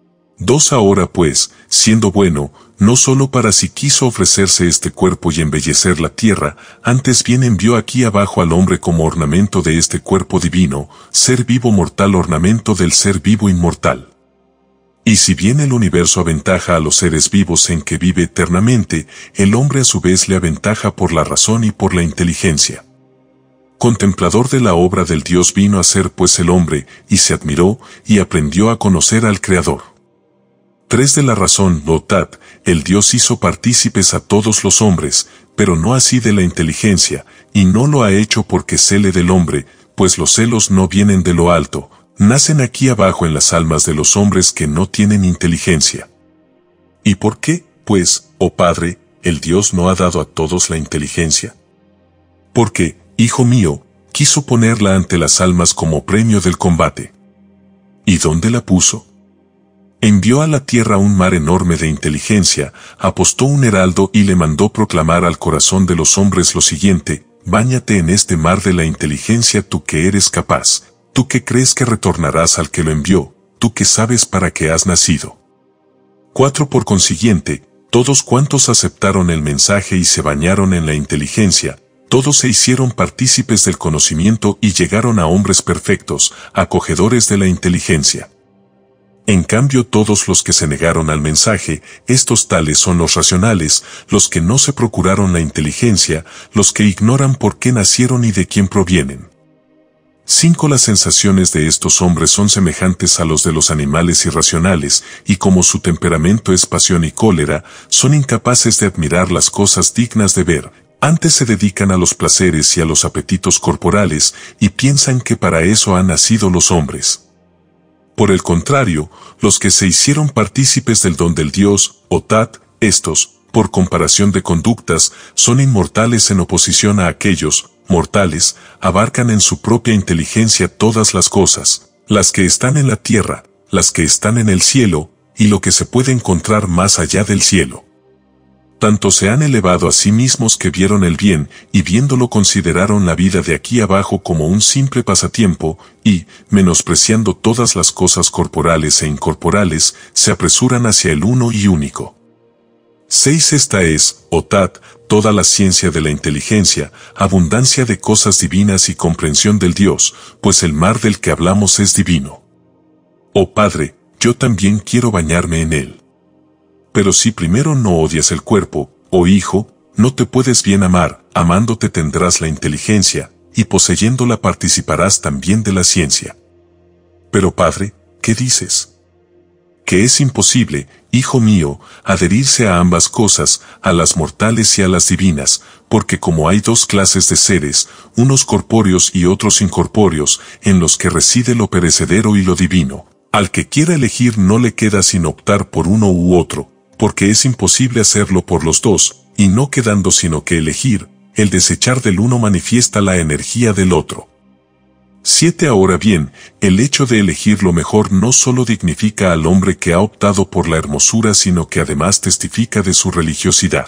2. Ahora pues, siendo bueno, no solo para sí quiso ofrecerse este cuerpo y embellecer la tierra, antes bien envió aquí abajo al hombre como ornamento de este cuerpo divino, ser vivo mortal ornamento del ser vivo inmortal. Y si bien el universo aventaja a los seres vivos en que vive eternamente, el hombre a su vez le aventaja por la razón y por la inteligencia. Contemplador de la obra del Dios vino a ser pues el hombre, y se admiró, y aprendió a conocer al Creador. 3. De la razón, Tat, el Dios hizo partícipes a todos los hombres, pero no así de la inteligencia, y no lo ha hecho porque cele del hombre, pues los celos no vienen de lo alto, nacen aquí abajo en las almas de los hombres que no tienen inteligencia. ¿Y por qué, pues, oh Padre, el Dios no ha dado a todos la inteligencia? Porque, hijo mío, quiso ponerla ante las almas como premio del combate. ¿Y dónde la puso? Envió a la tierra un mar enorme de inteligencia, apostó un heraldo y le mandó proclamar al corazón de los hombres lo siguiente: báñate en este mar de la inteligencia tú que eres capaz, tú que crees que retornarás al que lo envió, tú que sabes para qué has nacido. 4. Por consiguiente, todos cuantos aceptaron el mensaje y se bañaron en la inteligencia, todos se hicieron partícipes del conocimiento y llegaron a hombres perfectos, acogedores de la inteligencia. En cambio, todos los que se negaron al mensaje, estos tales son los racionales, los que no se procuraron la inteligencia, los que ignoran por qué nacieron y de quién provienen. 5. Las sensaciones de estos hombres son semejantes a los de los animales irracionales, y como su temperamento es pasión y cólera, son incapaces de admirar las cosas dignas de ver, antes se dedican a los placeres y a los apetitos corporales, y piensan que para eso han nacido los hombres. Por el contrario, los que se hicieron partícipes del don del Dios, o Tat, estos, por comparación de conductas, son inmortales en oposición a aquellos, mortales, abarcan en su propia inteligencia todas las cosas, las que están en la tierra, las que están en el cielo, y lo que se puede encontrar más allá del cielo. Tanto se han elevado a sí mismos que vieron el bien, y viéndolo consideraron la vida de aquí abajo como un simple pasatiempo, y, menospreciando todas las cosas corporales e incorporales, se apresuran hacia el uno y único. 6. Esta es, o Tat, toda la ciencia de la inteligencia, abundancia de cosas divinas y comprensión del Dios, pues el mar del que hablamos es divino. Oh Padre, yo también quiero bañarme en él. Pero si primero no odias el cuerpo, oh hijo, no te puedes bien amar, amándote tendrás la inteligencia, y poseyéndola participarás también de la ciencia. Pero Padre, ¿qué dices? Que es imposible, hijo mío, adherirse a ambas cosas, a las mortales y a las divinas, porque como hay dos clases de seres, unos corpóreos y otros incorpóreos, en los que reside lo perecedero y lo divino, al que quiera elegir no le queda sino optar por uno u otro, porque es imposible hacerlo por los dos, y no quedando sino que elegir, el desechar del uno manifiesta la energía del otro. 7. Ahora bien, el hecho de elegir lo mejor no solo dignifica al hombre que ha optado por la hermosura, sino que además testifica de su religiosidad.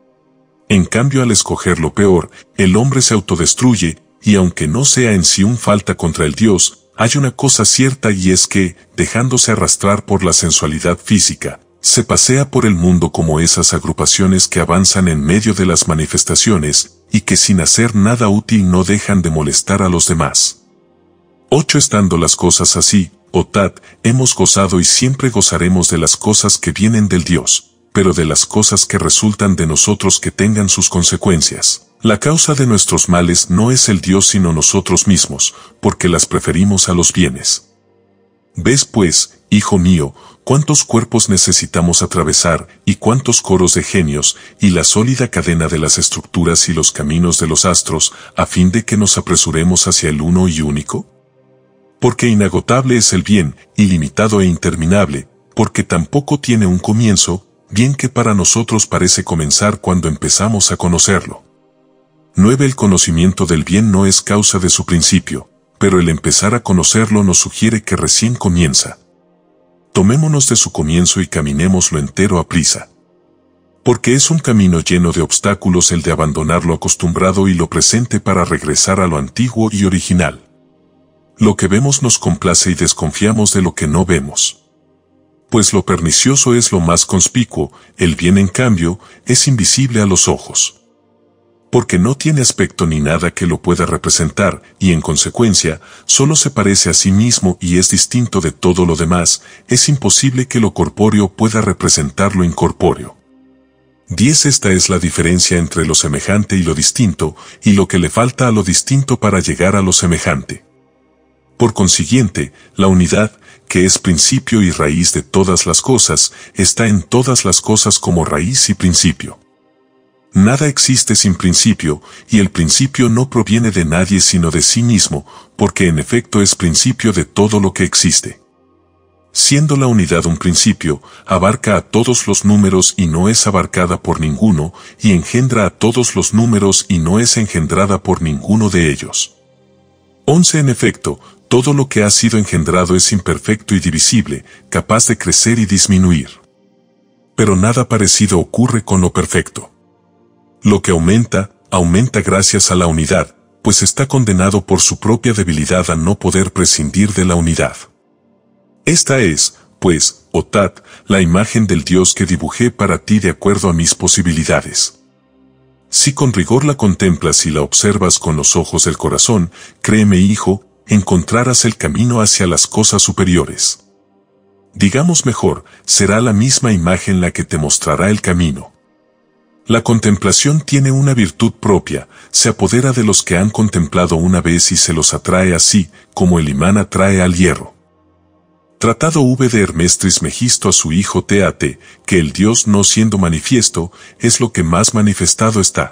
En cambio, al escoger lo peor, el hombre se autodestruye, y aunque no sea en sí un falta contra el Dios, hay una cosa cierta y es que, dejándose arrastrar por la sensualidad física, se pasea por el mundo como esas agrupaciones que avanzan en medio de las manifestaciones, y que sin hacer nada útil no dejan de molestar a los demás. 8. Estando las cosas así, oh Tat, hemos gozado y siempre gozaremos de las cosas que vienen del Dios, pero de las cosas que resultan de nosotros que tengan sus consecuencias. La causa de nuestros males no es el Dios sino nosotros mismos, porque las preferimos a los bienes. ¿Ves pues, hijo mío, cuántos cuerpos necesitamos atravesar, y cuántos coros de genios, y la sólida cadena de las estructuras y los caminos de los astros, a fin de que nos apresuremos hacia el uno y único? Porque inagotable es el bien, ilimitado e interminable, porque tampoco tiene un comienzo, bien que para nosotros parece comenzar cuando empezamos a conocerlo. 9. El conocimiento del bien no es causa de su principio, pero el empezar a conocerlo nos sugiere que recién comienza. Tomémonos de su comienzo y caminémoslo entero a prisa. Porque es un camino lleno de obstáculos el de abandonar lo acostumbrado y lo presente para regresar a lo antiguo y original. Lo que vemos nos complace y desconfiamos de lo que no vemos. Pues lo pernicioso es lo más conspicuo, el bien en cambio, es invisible a los ojos. Porque no tiene aspecto ni nada que lo pueda representar, y en consecuencia, solo se parece a sí mismo y es distinto de todo lo demás, es imposible que lo corpóreo pueda representar lo incorpóreo. 10. Esta es la diferencia entre lo semejante y lo distinto, y lo que le falta a lo distinto para llegar a lo semejante. Por consiguiente, la unidad, que es principio y raíz de todas las cosas, está en todas las cosas como raíz y principio. Nada existe sin principio, y el principio no proviene de nadie sino de sí mismo, porque en efecto es principio de todo lo que existe. Siendo la unidad un principio, abarca a todos los números y no es abarcada por ninguno, y engendra a todos los números y no es engendrada por ninguno de ellos. 11. En efecto, todo lo que ha sido engendrado es imperfecto y divisible, capaz de crecer y disminuir. Pero nada parecido ocurre con lo perfecto. Lo que aumenta, aumenta gracias a la unidad, pues está condenado por su propia debilidad a no poder prescindir de la unidad. Esta es, pues, oh Tat, la imagen del Dios que dibujé para ti de acuerdo a mis posibilidades. Si con rigor la contemplas y la observas con los ojos del corazón, créeme hijo, encontrarás el camino hacia las cosas superiores. Digamos mejor, será la misma imagen la que te mostrará el camino. La contemplación tiene una virtud propia, se apodera de los que han contemplado una vez y se los atrae así, como el imán atrae al hierro. Tratado V de Hermes Trismegisto a su hijo Tat, que el Dios no siendo manifiesto, es lo que más manifestado está.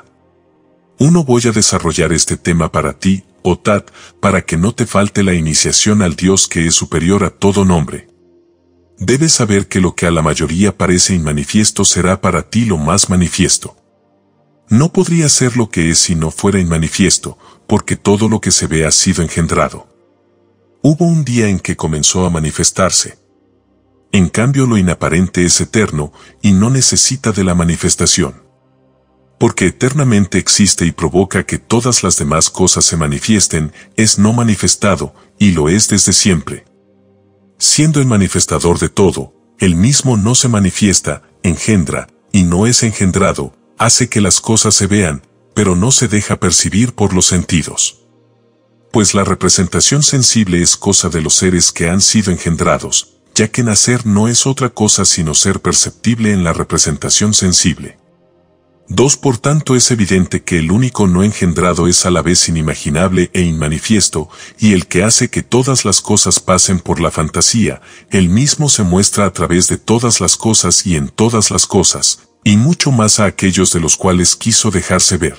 Voy a desarrollar este tema para ti, oh Tat, para que no te falte la iniciación al Dios que es superior a todo nombre. Debes saber que lo que a la mayoría parece inmanifiesto será para ti lo más manifiesto. No podría ser lo que es si no fuera inmanifiesto, porque todo lo que se ve ha sido engendrado. Hubo un día en que comenzó a manifestarse. En cambio lo inaparente es eterno y no necesita de la manifestación. Porque eternamente existe y provoca que todas las demás cosas se manifiesten, es no manifestado, y lo es desde siempre. Siendo el manifestador de todo, él mismo no se manifiesta, engendra, y no es engendrado, hace que las cosas se vean, pero no se deja percibir por los sentidos. Pues la representación sensible es cosa de los seres que han sido engendrados, ya que nacer no es otra cosa sino ser perceptible en la representación sensible. Por tanto es evidente que el único no engendrado es a la vez inimaginable e inmanifiesto, y el que hace que todas las cosas pasen por la fantasía, él mismo se muestra a través de todas las cosas y en todas las cosas, y mucho más a aquellos de los cuales quiso dejarse ver.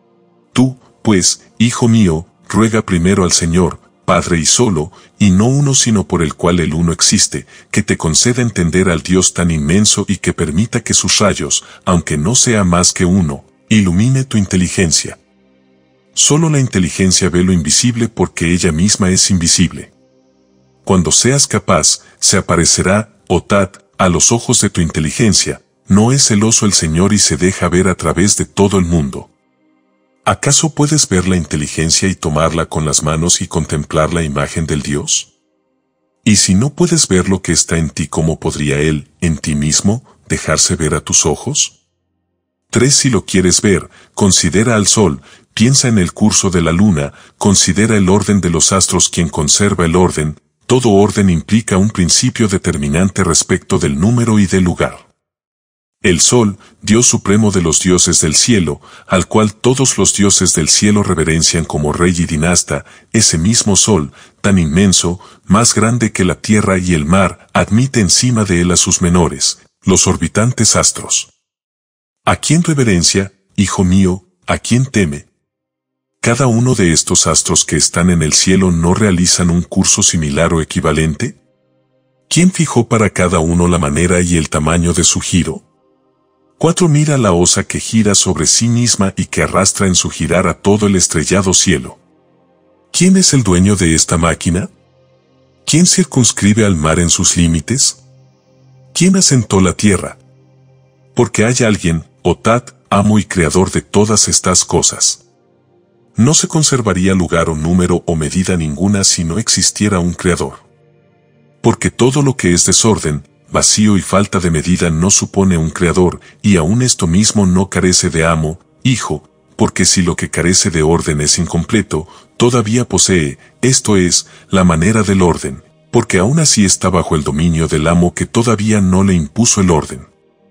Tú, pues, hijo mío, ruega primero al Señor, Padre y solo, y no uno sino por el cual el uno existe, que te conceda entender al Dios tan inmenso y que permita que sus rayos, aunque no sea más que uno, ilumine tu inteligencia. Solo la inteligencia ve lo invisible porque ella misma es invisible. Cuando seas capaz, se aparecerá, oh Tat, a los ojos de tu inteligencia, no es celoso el Señor y se deja ver a través de todo el mundo. ¿Acaso puedes ver la inteligencia y tomarla con las manos y contemplar la imagen del Dios? Y si no puedes ver lo que está en ti, ¿cómo podría Él, en ti mismo, dejarse ver a tus ojos? 3. Si lo quieres ver, considera al Sol, piensa en el curso de la Luna, considera el orden de los astros. Quien conserva el orden, todo orden implica un principio determinante respecto del número y del lugar. El Sol, Dios supremo de los dioses del cielo, al cual todos los dioses del cielo reverencian como rey y dinasta, ese mismo Sol, tan inmenso, más grande que la tierra y el mar, admite encima de él a sus menores, los orbitantes astros. ¿A quién reverencia, hijo mío, a quién teme? ¿Cada uno de estos astros que están en el cielo no realizan un curso similar o equivalente? ¿Quién fijó para cada uno la manera y el tamaño de su giro? 4. Mira la osa que gira sobre sí misma y que arrastra en su girar a todo el estrellado cielo. ¿Quién es el dueño de esta máquina? ¿Quién circunscribe al mar en sus límites? ¿Quién asentó la tierra? Porque hay alguien, oh Tat, amo y creador de todas estas cosas. No se conservaría lugar o número o medida ninguna si no existiera un creador. Porque todo lo que es desorden, vacío y falta de medida no supone un creador, y aún esto mismo no carece de amo, hijo, porque si lo que carece de orden es incompleto, todavía posee, esto es, la manera del orden, porque aún así está bajo el dominio del amo que todavía no le impuso el orden.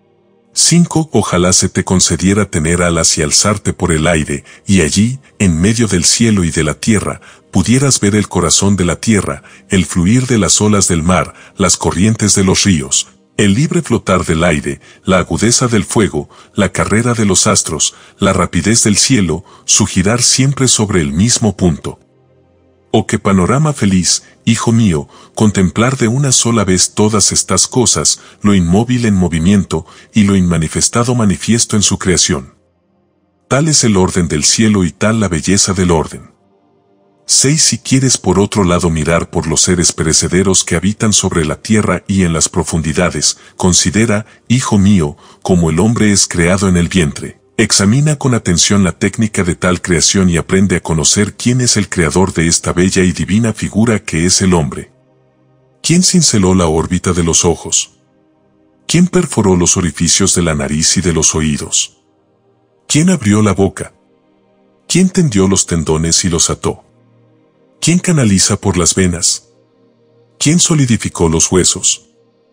5. Ojalá se te concediera tener alas y alzarte por el aire, y allí, en medio del cielo y de la tierra, pudieras ver el corazón de la tierra, el fluir de las olas del mar, las corrientes de los ríos, el libre flotar del aire, la agudeza del fuego, la carrera de los astros, la rapidez del cielo, su girar siempre sobre el mismo punto. Oh, qué panorama feliz, hijo mío, contemplar de una sola vez todas estas cosas, lo inmóvil en movimiento, y lo inmanifestado manifiesto en su creación. Tal es el orden del cielo y tal la belleza del orden. 6. Si quieres por otro lado mirar por los seres perecederos que habitan sobre la tierra y en las profundidades, considera, hijo mío, cómo el hombre es creado en el vientre. Examina con atención la técnica de tal creación y aprende a conocer quién es el creador de esta bella y divina figura que es el hombre. ¿Quién cinceló la órbita de los ojos? ¿Quién perforó los orificios de la nariz y de los oídos? ¿Quién abrió la boca? ¿Quién tendió los tendones y los ató? ¿Quién canaliza por las venas? ¿Quién solidificó los huesos?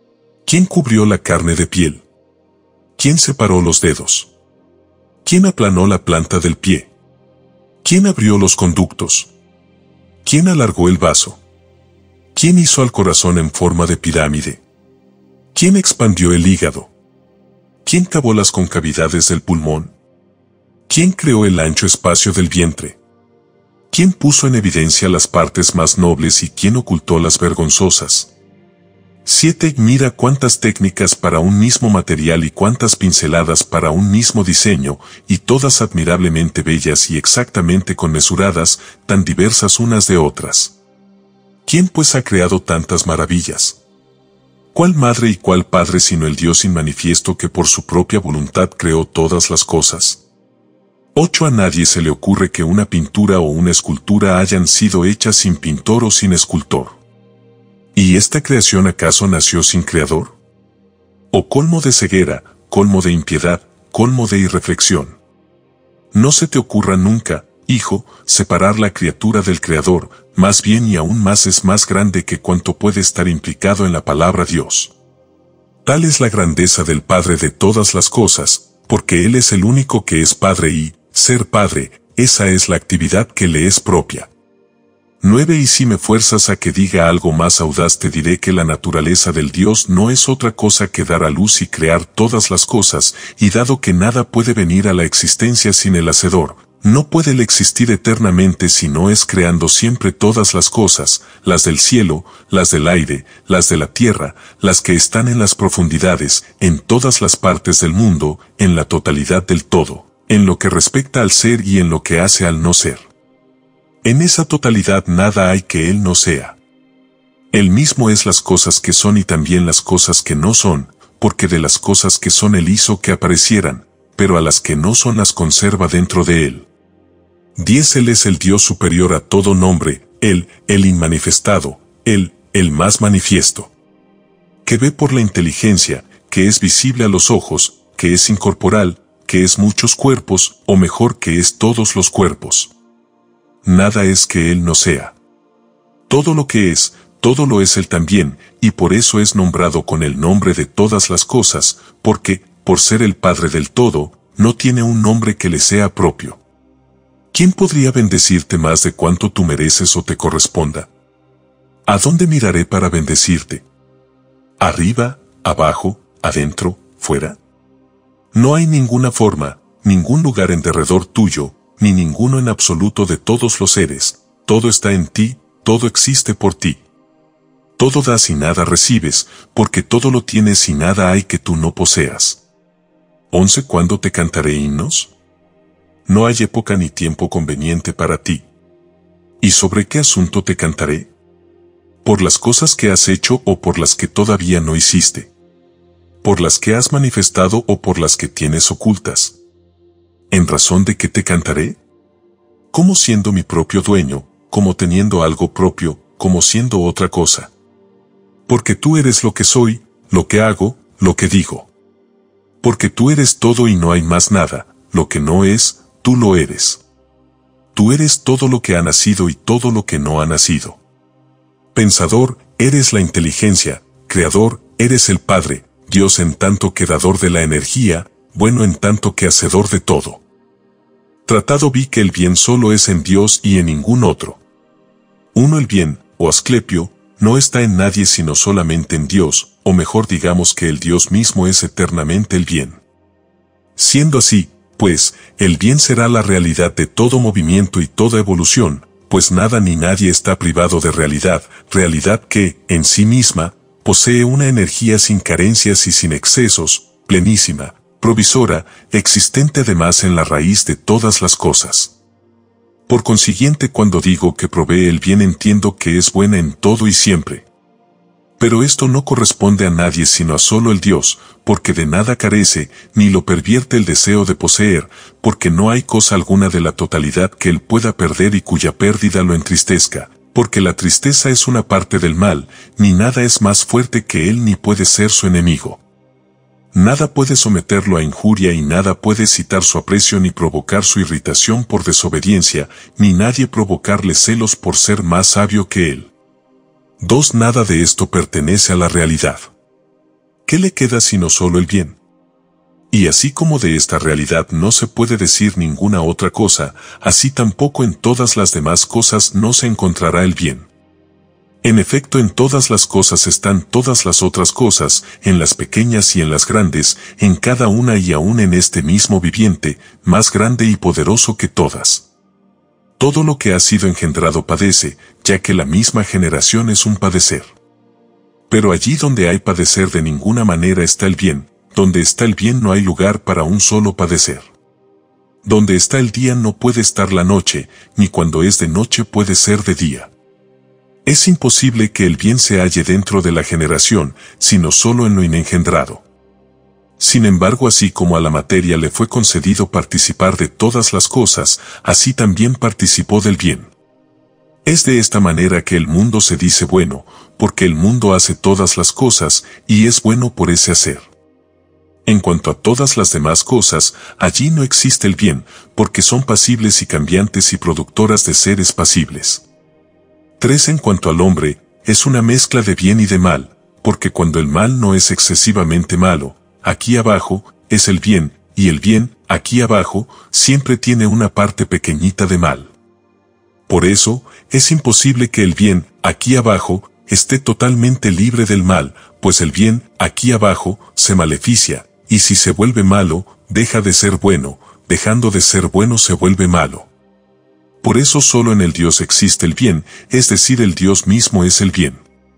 ¿Quién cubrió la carne de piel? ¿Quién separó los dedos? ¿Quién aplanó la planta del pie? ¿Quién abrió los conductos? ¿Quién alargó el vaso? ¿Quién hizo al corazón en forma de pirámide? ¿Quién expandió el hígado? ¿Quién cavó las concavidades del pulmón? ¿Quién creó el ancho espacio del vientre? ¿Quién puso en evidencia las partes más nobles y quién ocultó las vergonzosas? 7. Mira cuántas técnicas para un mismo material y cuántas pinceladas para un mismo diseño, y todas admirablemente bellas y exactamente conmesuradas, tan diversas unas de otras. ¿Quién pues ha creado tantas maravillas? ¿Cuál madre y cuál padre sino el Dios inmanifiesto que por su propia voluntad creó todas las cosas? 8. A nadie se le ocurre que una pintura o una escultura hayan sido hechas sin pintor o sin escultor. ¿Y esta creación acaso nació sin creador? ¿O colmo de ceguera, colmo de impiedad, colmo de irreflexión? No se te ocurra nunca, hijo, separar la criatura del creador, más bien y aún más es más grande que cuanto puede estar implicado en la palabra Dios. Tal es la grandeza del Padre de todas las cosas, porque Él es el único que es Padre y, ser Padre, esa es la actividad que le es propia. 9. Y si me fuerzas a que diga algo más audaz te diré que la naturaleza del Dios no es otra cosa que dar a luz y crear todas las cosas, y dado que nada puede venir a la existencia sin el Hacedor, no puede el existir eternamente si no es creando siempre todas las cosas, las del cielo, las del aire, las de la tierra, las que están en las profundidades, en todas las partes del mundo, en la totalidad del todo, en lo que respecta al ser y en lo que hace al no ser. En esa totalidad nada hay que Él no sea. Él mismo es las cosas que son y también las cosas que no son, porque de las cosas que son Él hizo que aparecieran, pero a las que no son las conserva dentro de Él. 10. Él es el Dios superior a todo nombre, Él, el inmanifestado, Él, el más manifiesto. Que ve por la inteligencia, que es visible a los ojos, que es incorporal, que es muchos cuerpos, o mejor que es todos los cuerpos. Nada es que Él no sea. Todo lo que es, todo lo es Él también, y por eso es nombrado con el nombre de todas las cosas, porque, por ser el Padre del todo, no tiene un nombre que le sea propio. ¿Quién podría bendecirte más de cuanto tú mereces o te corresponda? ¿A dónde miraré para bendecirte? ¿Arriba, abajo, adentro, fuera? No hay ninguna forma, ningún lugar en derredor tuyo, ni ninguno en absoluto de todos los seres, todo está en ti, todo existe por ti. Todo das y nada recibes, porque todo lo tienes y nada hay que tú no poseas. 11. ¿Cuándo te cantaré himnos? No hay época ni tiempo conveniente para ti. ¿Y sobre qué asunto te cantaré? ¿Por las cosas que has hecho o por las que todavía no hiciste? ¿Por las que has manifestado o por las que tienes ocultas? ¿En razón de qué te cantaré? ¿Cómo siendo mi propio dueño, como teniendo algo propio, como siendo otra cosa? Porque tú eres lo que soy, lo que hago, lo que digo. Porque tú eres todo y no hay más nada, lo que no es, tú lo eres. Tú eres todo lo que ha nacido y todo lo que no ha nacido. Pensador, eres la inteligencia, creador, eres el Padre, Dios en tanto que dador de la energía, bueno en tanto que hacedor de todo. Tratado vi que el bien solo es en Dios y en ningún otro. 1. El bien, o Asclepio, no está en nadie sino solamente en Dios, o mejor digamos que el Dios mismo es eternamente el bien. Siendo así, pues, el bien será la realidad de todo movimiento y toda evolución, pues nada ni nadie está privado de realidad, realidad que, en sí misma, posee una energía sin carencias y sin excesos, plenísima, provisora, existente además en la raíz de todas las cosas. Por consiguiente, cuando digo que provee el bien entiendo que es buena en todo y siempre. Pero esto no corresponde a nadie sino a solo el Dios, porque de nada carece, ni lo pervierte el deseo de poseer, porque no hay cosa alguna de la totalidad que él pueda perder y cuya pérdida lo entristezca, porque la tristeza es una parte del mal, ni nada es más fuerte que él ni puede ser su enemigo. Nada puede someterlo a injuria y nada puede excitar su aprecio ni provocar su irritación por desobediencia, ni nadie provocarle celos por ser más sabio que él. 2. Nada de esto pertenece a la realidad. ¿qué le queda sino solo el bien? Y así como de esta realidad no se puede decir ninguna otra cosa, así tampoco en todas las demás cosas no se encontrará el bien. En efecto, en todas las cosas están todas las otras cosas, en las pequeñas y en las grandes, en cada una y aún en este mismo viviente, más grande y poderoso que todas. Todo lo que ha sido engendrado padece, ya que la misma generación es un padecer. Pero allí donde hay padecer de ninguna manera está el bien, donde está el bien no hay lugar para un solo padecer. Donde está el día no puede estar la noche, ni cuando es de noche puede ser de día. Es imposible que el bien se halle dentro de la generación, sino solo en lo inengendrado. Sin embargo, así como a la materia le fue concedido participar de todas las cosas, así también participó del bien. Es de esta manera que el mundo se dice bueno, porque el mundo hace todas las cosas, y es bueno por ese hacer. En cuanto a todas las demás cosas, allí no existe el bien, porque son pasibles y cambiantes y productoras de seres pasibles. 3. En cuanto al hombre, es una mezcla de bien y de mal, porque cuando el mal no es excesivamente malo, aquí abajo, es el bien, y el bien, aquí abajo, siempre tiene una parte pequeñita de mal. Por eso, es imposible que el bien, aquí abajo, esté totalmente libre del mal, pues el bien, aquí abajo, se maleficia, y si se vuelve malo, deja de ser bueno, dejando de ser bueno se vuelve malo. Por eso solo en el Dios existe el bien, es decir, el Dios mismo es el bien.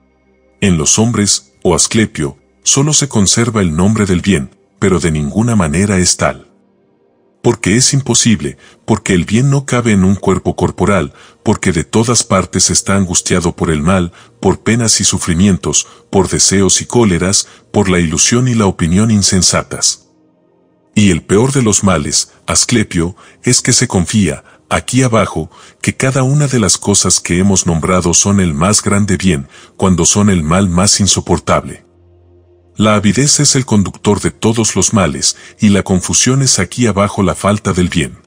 En los hombres, o Asclepio, solo se conserva el nombre del bien, pero de ninguna manera es tal. Porque es imposible, porque el bien no cabe en un cuerpo corporal, porque de todas partes está angustiado por el mal, por penas y sufrimientos, por deseos y cóleras, por la ilusión y la opinión insensatas. Y el peor de los males, Asclepio, es que se confía, aquí abajo, que cada una de las cosas que hemos nombrado son el más grande bien, cuando son el mal más insoportable. La avidez es el conductor de todos los males, y la confusión es aquí abajo la falta del bien.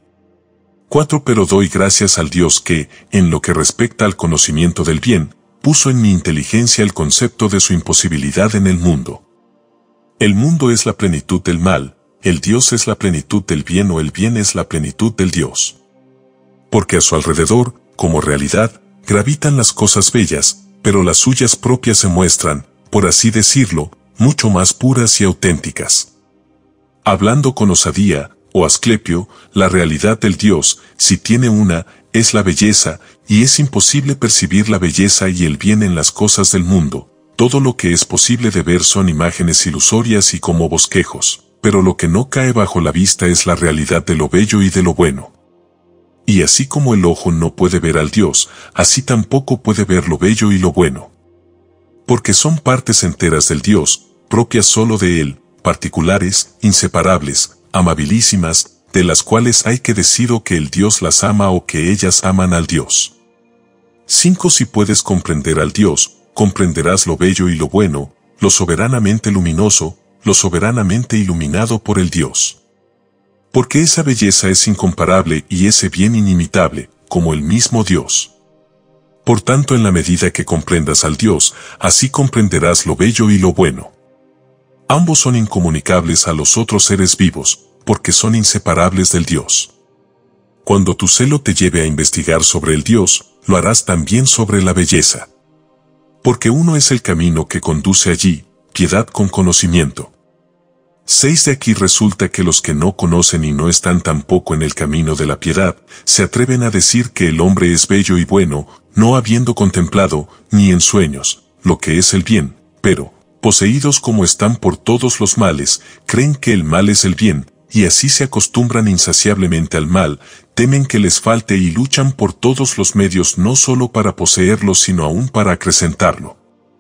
4. Pero doy gracias al Dios que, en lo que respecta al conocimiento del bien, puso en mi inteligencia el concepto de su imposibilidad en el mundo. El mundo es la plenitud del mal, el Dios es la plenitud del bien o el bien es la plenitud del Dios. Porque a su alrededor, como realidad, gravitan las cosas bellas, pero las suyas propias se muestran, por así decirlo, mucho más puras y auténticas. Hablando con osadía, o Asclepio, la realidad del Dios, si tiene una, es la belleza, y es imposible percibir la belleza y el bien en las cosas del mundo. Todo lo que es posible de ver son imágenes ilusorias y como bosquejos, pero lo que no cae bajo la vista es la realidad de lo bello y de lo bueno. Y así como el ojo no puede ver al Dios, así tampoco puede ver lo bello y lo bueno. Porque son partes enteras del Dios, propias solo de Él, particulares, inseparables, amabilísimas, de las cuales hay que decir o que el Dios las ama o que ellas aman al Dios. 5. Si puedes comprender al Dios, comprenderás lo bello y lo bueno, lo soberanamente luminoso, lo soberanamente iluminado por el Dios. Porque esa belleza es incomparable y ese bien inimitable, como el mismo Dios. Por tanto, en la medida que comprendas al Dios, así comprenderás lo bello y lo bueno. Ambos son incomunicables a los otros seres vivos, porque son inseparables del Dios. Cuando tu celo te lleve a investigar sobre el Dios, lo harás también sobre la belleza. Porque uno es el camino que conduce allí, piedad con conocimiento. 6. De aquí resulta que los que no conocen y no están tampoco en el camino de la piedad, se atreven a decir que el hombre es bello y bueno, no habiendo contemplado, ni en sueños, lo que es el bien, pero, poseídos como están por todos los males, creen que el mal es el bien, y así se acostumbran insaciablemente al mal, temen que les falte y luchan por todos los medios no solo para poseerlo sino aún para acrecentarlo.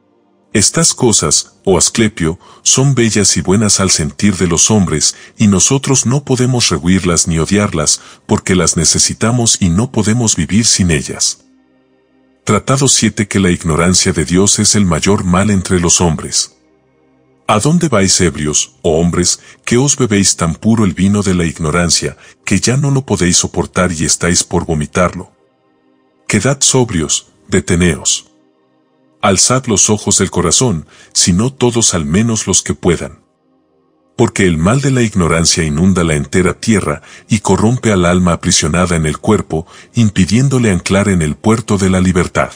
Estas cosas, oh Asclepio, son bellas y buenas al sentir de los hombres, y nosotros no podemos rehuirlas ni odiarlas, porque las necesitamos y no podemos vivir sin ellas. Tratado 7. Que la ignorancia de Dios es el mayor mal entre los hombres. ¿A dónde vais ebrios, oh hombres, que os bebéis tan puro el vino de la ignorancia, que ya no lo podéis soportar y estáis por vomitarlo? Quedad sobrios, deteneos. alzad los ojos del corazón, si no todos al menos los que puedan. Porque el mal de la ignorancia inunda la entera tierra y corrompe al alma aprisionada en el cuerpo, impidiéndole anclar en el puerto de la libertad.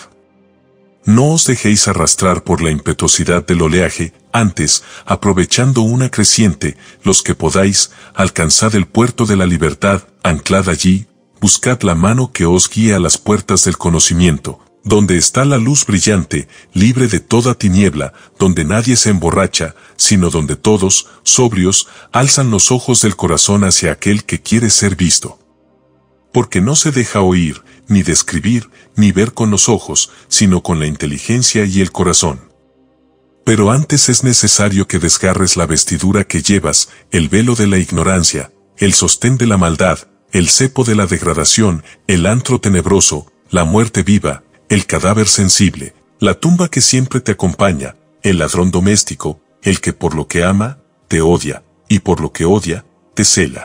No os dejéis arrastrar por la impetuosidad del oleaje, antes, aprovechando una creciente, los que podáis, alcanzad el puerto de la libertad, anclad allí, buscad la mano que os guíe a las puertas del conocimiento, donde está la luz brillante, libre de toda tiniebla, donde nadie se emborracha, sino donde todos, sobrios, alzan los ojos del corazón hacia aquel que quiere ser visto. Porque no se deja oír, ni describir, ni ver con los ojos, sino con la inteligencia y el corazón. Pero antes es necesario que desgarres la vestidura que llevas, el velo de la ignorancia, el sostén de la maldad, el cepo de la degradación, el antro tenebroso, la muerte viva, el cadáver sensible, la tumba que siempre te acompaña, el ladrón doméstico, el que por lo que ama, te odia, y por lo que odia, te cela.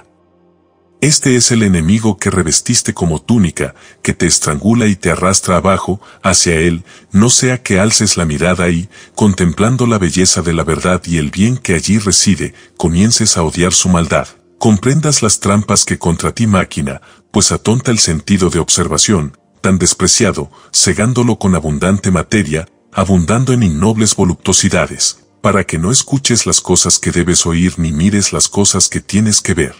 Este es el enemigo que revestiste como túnica, que te estrangula y te arrastra abajo, hacia él, no sea que alces la mirada y, contemplando la belleza de la verdad y el bien que allí reside, comiences a odiar su maldad. Comprendas las trampas que contra ti máquina, pues atonta el sentido de observación, tan despreciado, cegándolo con abundante materia, abundando en innobles voluptuosidades, para que no escuches las cosas que debes oír ni mires las cosas que tienes que ver.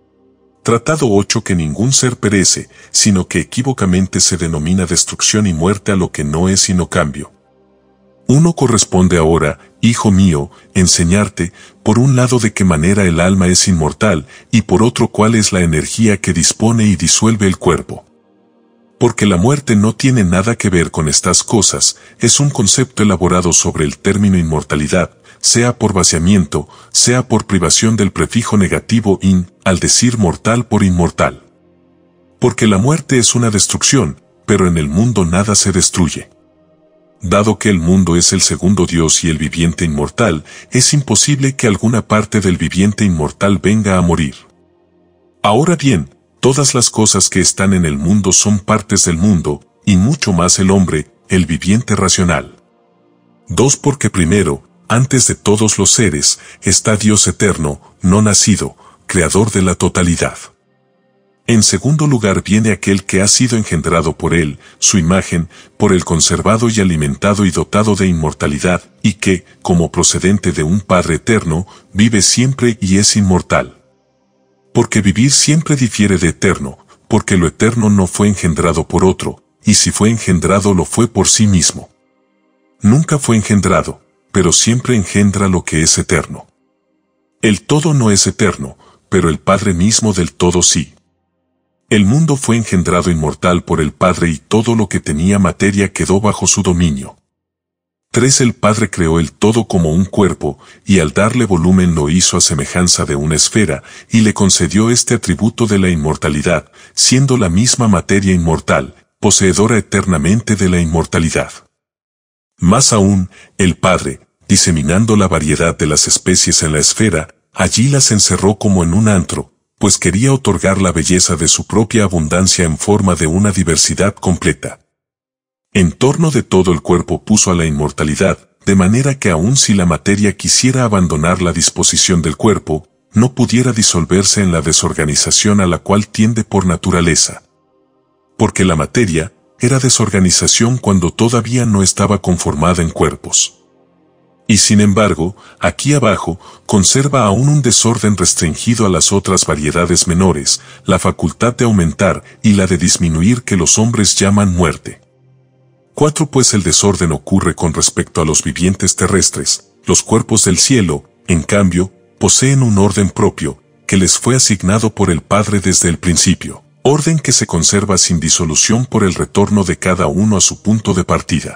Tratado 8 que ningún ser perece, sino que equívocamente se denomina destrucción y muerte a lo que no es sino cambio. Uno corresponde ahora, hijo mío, enseñarte, por un lado de qué manera el alma es inmortal, y por otro cuál es la energía que dispone y disuelve el cuerpo. Porque la muerte no tiene nada que ver con estas cosas, es un concepto elaborado sobre el término inmortalidad, sea por vaciamiento, sea por privación del prefijo negativo in, al decir mortal por inmortal. Porque la muerte es una destrucción, pero en el mundo nada se destruye. Dado que el mundo es el segundo Dios y el viviente inmortal, es imposible que alguna parte del viviente inmortal venga a morir. Ahora bien, todas las cosas que están en el mundo son partes del mundo, y mucho más el hombre, el viviente racional. 2. Porque primero, antes de todos los seres, está Dios eterno, no nacido, creador de la totalidad. En segundo lugar viene aquel que ha sido engendrado por él, su imagen, por el conservado y alimentado y dotado de inmortalidad, y que, como procedente de un Padre eterno, vive siempre y es inmortal. Porque vivir siempre difiere de eterno, porque lo eterno no fue engendrado por otro, y si fue engendrado lo fue por sí mismo. Nunca fue engendrado, pero siempre engendra lo que es eterno. El todo no es eterno, pero el Padre mismo del todo sí. El mundo fue engendrado inmortal por el Padre y todo lo que tenía materia quedó bajo su dominio. 3. El Padre creó el todo como un cuerpo, y al darle volumen lo hizo a semejanza de una esfera, y le concedió este atributo de la inmortalidad, siendo la misma materia inmortal, poseedora eternamente de la inmortalidad. Más aún, el Padre, diseminando la variedad de las especies en la esfera, allí las encerró como en un antro, pues quería otorgar la belleza de su propia abundancia en forma de una diversidad completa. En torno de todo el cuerpo puso a la inmortalidad, de manera que aun si la materia quisiera abandonar la disposición del cuerpo, no pudiera disolverse en la desorganización a la cual tiende por naturaleza. Porque la materia era desorganización cuando todavía no estaba conformada en cuerpos. Y sin embargo, aquí abajo, conserva aún un desorden restringido a las otras variedades menores, la facultad de aumentar y la de disminuir que los hombres llaman muerte. 4. Pues el desorden ocurre con respecto a los vivientes terrestres, los cuerpos del cielo, en cambio, poseen un orden propio, que les fue asignado por el Padre desde el principio, orden que se conserva sin disolución por el retorno de cada uno a su punto de partida.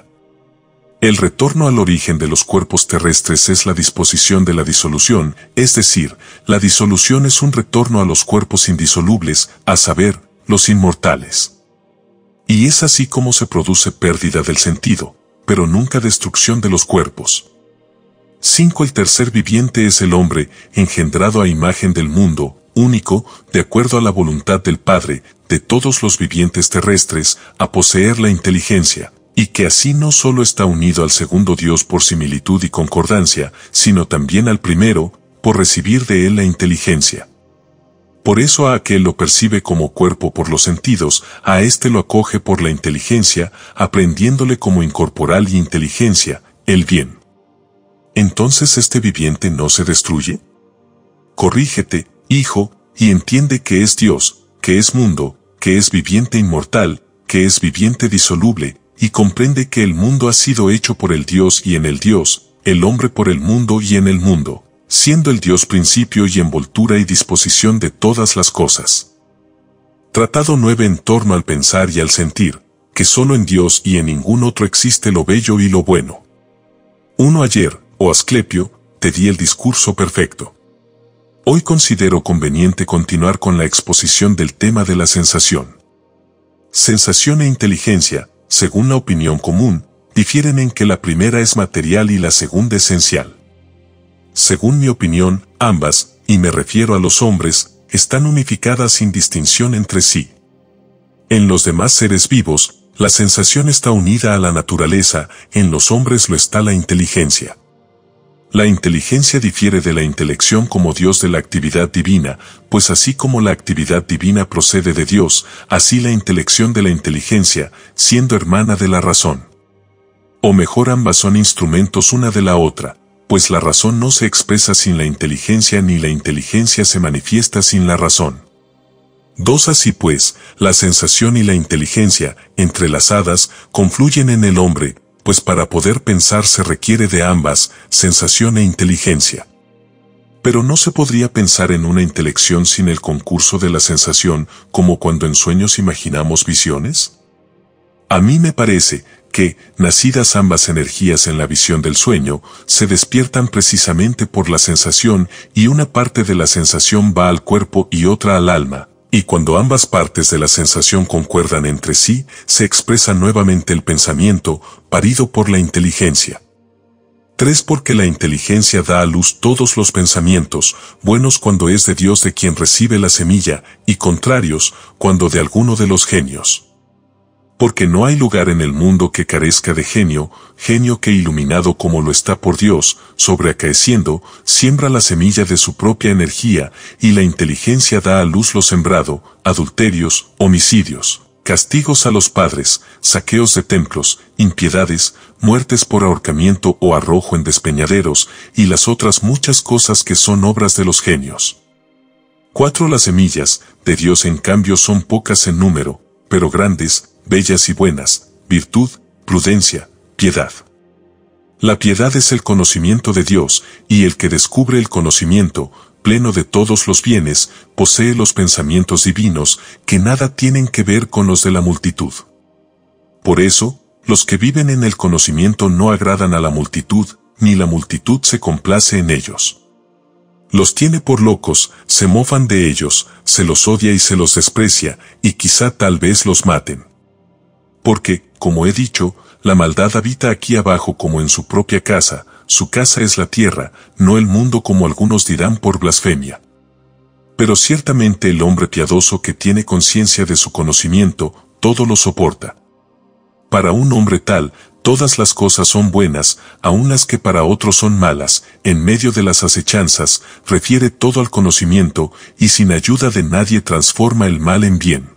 El retorno al origen de los cuerpos terrestres es la disposición de la disolución, es decir, la disolución es un retorno a los cuerpos indisolubles, a saber, los inmortales. Y es así como se produce pérdida del sentido, pero nunca destrucción de los cuerpos. 5. El tercer viviente es el hombre, engendrado a imagen del mundo, único, de acuerdo a la voluntad del Padre, de todos los vivientes terrestres, a poseer la inteligencia, y que así no solo está unido al segundo Dios por similitud y concordancia, sino también al primero, por recibir de él la inteligencia. Por eso a aquel lo percibe como cuerpo por los sentidos, a éste lo acoge por la inteligencia, aprendiéndole como incorporal y inteligencia, el bien. ¿Entonces este viviente no se destruye? Corrígete, hijo, y entiende que es Dios, que es mundo, que es viviente inmortal, que es viviente disoluble, y comprende que el mundo ha sido hecho por el Dios y en el Dios, el hombre por el mundo y en el mundo, siendo el Dios principio y envoltura y disposición de todas las cosas. Tratado 9 en torno al pensar y al sentir, que solo en Dios y en ningún otro existe lo bello y lo bueno. 1 Ayer, oh Asclepio, te di el discurso perfecto. Hoy considero conveniente continuar con la exposición del tema de la sensación. Sensación e inteligencia, según la opinión común, difieren en que la primera es material y la segunda esencial. Según mi opinión, ambas, y me refiero a los hombres, están unificadas sin distinción entre sí. En los demás seres vivos, la sensación está unida a la naturaleza, en los hombres lo está la inteligencia. La inteligencia difiere de la intelección como Dios de la actividad divina, pues así como la actividad divina procede de Dios, así la intelección de la inteligencia, siendo hermana de la razón. O mejor, ambas son instrumentos una de la otra, pues la razón no se expresa sin la inteligencia ni la inteligencia se manifiesta sin la razón. 2 Así pues, la sensación y la inteligencia, entrelazadas, confluyen en el hombre, pues para poder pensar se requiere de ambas, sensación e inteligencia. Pero no se podría pensar en una intelección sin el concurso de la sensación, como cuando en sueños imaginamos visiones. A mí me parece que, nacidas ambas energías en la visión del sueño, se despiertan precisamente por la sensación y una parte de la sensación va al cuerpo y otra al alma. Y cuando ambas partes de la sensación concuerdan entre sí, se expresa nuevamente el pensamiento, parido por la inteligencia. 3 Porque la inteligencia da a luz todos los pensamientos, buenos cuando es de Dios de quien recibe la semilla, y contrarios, cuando de alguno de los genios. Porque no hay lugar en el mundo que carezca de genio, genio que iluminado como lo está por Dios, sobreacaeciendo, siembra la semilla de su propia energía, y la inteligencia da a luz lo sembrado, adulterios, homicidios, castigos a los padres, saqueos de templos, impiedades, muertes por ahorcamiento o arrojo en despeñaderos, y las otras muchas cosas que son obras de los genios. 4 Las semillas de Dios en cambio son pocas en número, pero grandes, bellas y buenas, virtud, prudencia, piedad. La piedad es el conocimiento de Dios, y el que descubre el conocimiento, pleno de todos los bienes, posee los pensamientos divinos, que nada tienen que ver con los de la multitud. Por eso, los que viven en el conocimiento no agradan a la multitud, ni la multitud se complace en ellos. Los tiene por locos, se mofan de ellos, se los odia y se los desprecia, y quizá tal vez los maten. Porque, como he dicho, la maldad habita aquí abajo como en su propia casa, su casa es la tierra, no el mundo como algunos dirán por blasfemia. Pero ciertamente el hombre piadoso que tiene conciencia de su conocimiento, todo lo soporta. Para un hombre tal, todas las cosas son buenas, aun las que para otros son malas, en medio de las acechanzas, refiere todo al conocimiento, y sin ayuda de nadie transforma el mal en bien.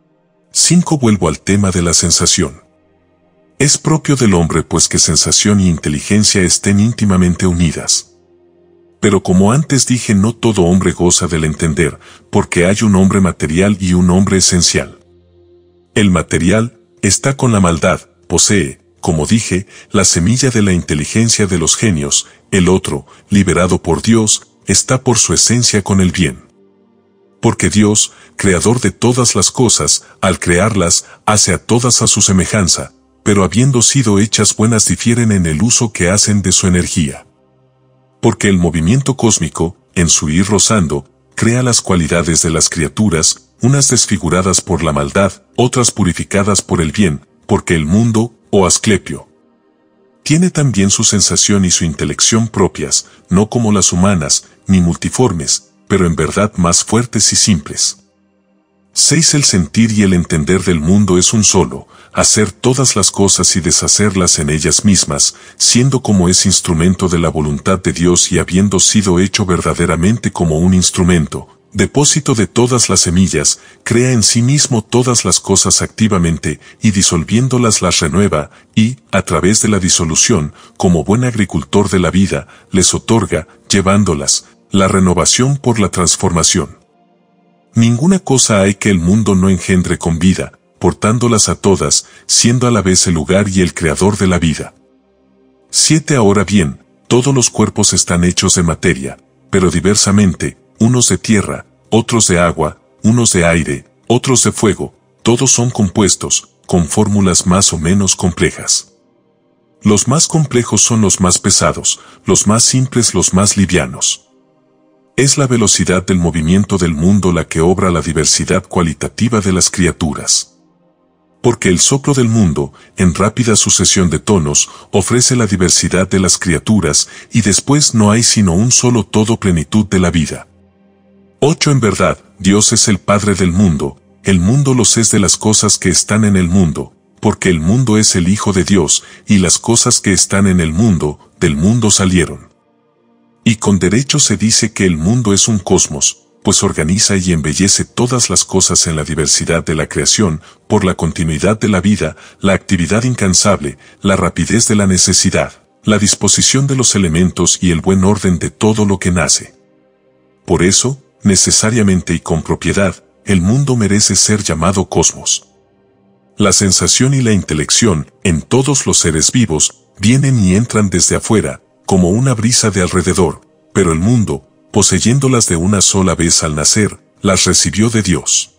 5 Vuelvo al tema de la sensación. Es propio del hombre pues que sensación y inteligencia estén íntimamente unidas. Pero como antes dije, no todo hombre goza del entender, porque hay un hombre material y un hombre esencial. El material está con la maldad, posee, como dije, la semilla de la inteligencia de los genios, el otro, liberado por Dios, está por su esencia con el bien. Porque Dios, creador de todas las cosas, al crearlas, hace a todas a su semejanza, pero habiendo sido hechas buenas difieren en el uso que hacen de su energía. Porque el movimiento cósmico, en su ir rozando, crea las cualidades de las criaturas, unas desfiguradas por la maldad, otras purificadas por el bien, porque el mundo, oh Asclepio, tiene también su sensación y su intelección propias, no como las humanas, ni multiformes, pero en verdad más fuertes y simples. 6. El sentir y el entender del mundo es un solo, hacer todas las cosas y deshacerlas en ellas mismas, siendo como es instrumento de la voluntad de Dios y habiendo sido hecho verdaderamente como un instrumento, depósito de todas las semillas, crea en sí mismo todas las cosas activamente, y disolviéndolas las renueva, y, a través de la disolución, como buen agricultor de la vida, les otorga, llevándolas, la renovación por la transformación. Ninguna cosa hay que el mundo no engendre con vida, portándolas a todas, siendo a la vez el lugar y el creador de la vida. 7. Ahora bien, todos los cuerpos están hechos de materia, pero diversamente, unos de tierra, otros de agua, unos de aire, otros de fuego, todos son compuestos, con fórmulas más o menos complejas. Los más complejos son los más pesados, los más simples los más livianos. Es la velocidad del movimiento del mundo la que obra la diversidad cualitativa de las criaturas. Porque el soplo del mundo, en rápida sucesión de tonos, ofrece la diversidad de las criaturas, y después no hay sino un solo todo plenitud de la vida. 8. En verdad, Dios es el Padre del mundo, el mundo los es de las cosas que están en el mundo, porque el mundo es el Hijo de Dios, y las cosas que están en el mundo, del mundo salieron. Y con derecho se dice que el mundo es un cosmos, pues organiza y embellece todas las cosas en la diversidad de la creación, por la continuidad de la vida, la actividad incansable, la rapidez de la necesidad, la disposición de los elementos y el buen orden de todo lo que nace. Por eso, necesariamente y con propiedad, el mundo merece ser llamado cosmos. La sensación y la intelección, en todos los seres vivos, vienen y entran desde afuera, como una brisa de alrededor, pero el mundo, poseyéndolas de una sola vez al nacer, las recibió de Dios.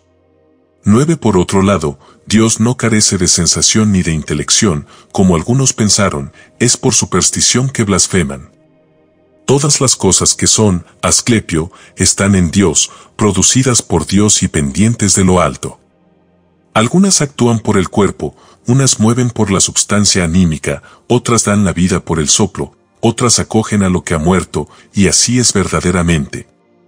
9. Por otro lado, Dios no carece de sensación ni de intelección, como algunos pensaron, es por superstición que blasfeman. Todas las cosas que son, Asclepio, están en Dios, producidas por Dios y pendientes de lo alto. Algunas actúan por el cuerpo, unas mueven por la substancia anímica, otras dan la vida por el soplo, otras acogen a lo que ha muerto, y así es verdaderamente.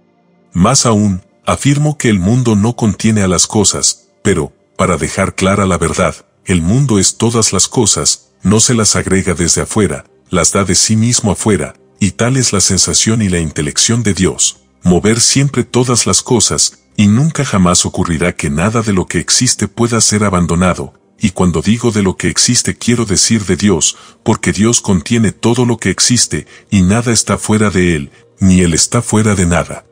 Más aún, afirmo que el mundo no contiene a las cosas, pero, para dejar clara la verdad, el mundo es todas las cosas, no se las agrega desde afuera, las da de sí mismo afuera, y tal es la sensación y la intelección de Dios, mover siempre todas las cosas, y nunca jamás ocurrirá que nada de lo que existe pueda ser abandonado, y cuando digo de lo que existe quiero decir de Dios, porque Dios contiene todo lo que existe, y nada está fuera de Él, ni Él está fuera de nada.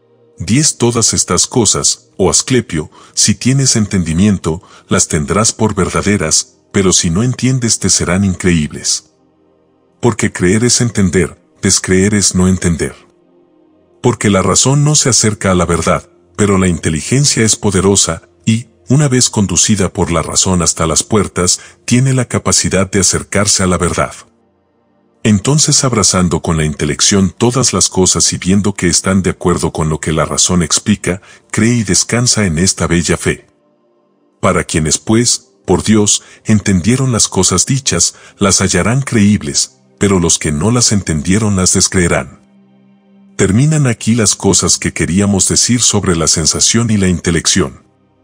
10. Todas estas cosas, oh Asclepio, si tienes entendimiento, las tendrás por verdaderas, pero si no entiendes te serán increíbles. Porque creer es entender, descreer es no entender. Porque la razón no se acerca a la verdad, pero la inteligencia es poderosa, y, una vez conducida por la razón hasta las puertas, tiene la capacidad de acercarse a la verdad. Entonces, abrazando con la intelección todas las cosas y viendo que están de acuerdo con lo que la razón explica, cree y descansa en esta bella fe. Para quienes pues, por Dios, entendieron las cosas dichas, las hallarán creíbles, pero los que no las entendieron las descreerán. Terminan aquí las cosas que queríamos decir sobre la sensación y la intelección.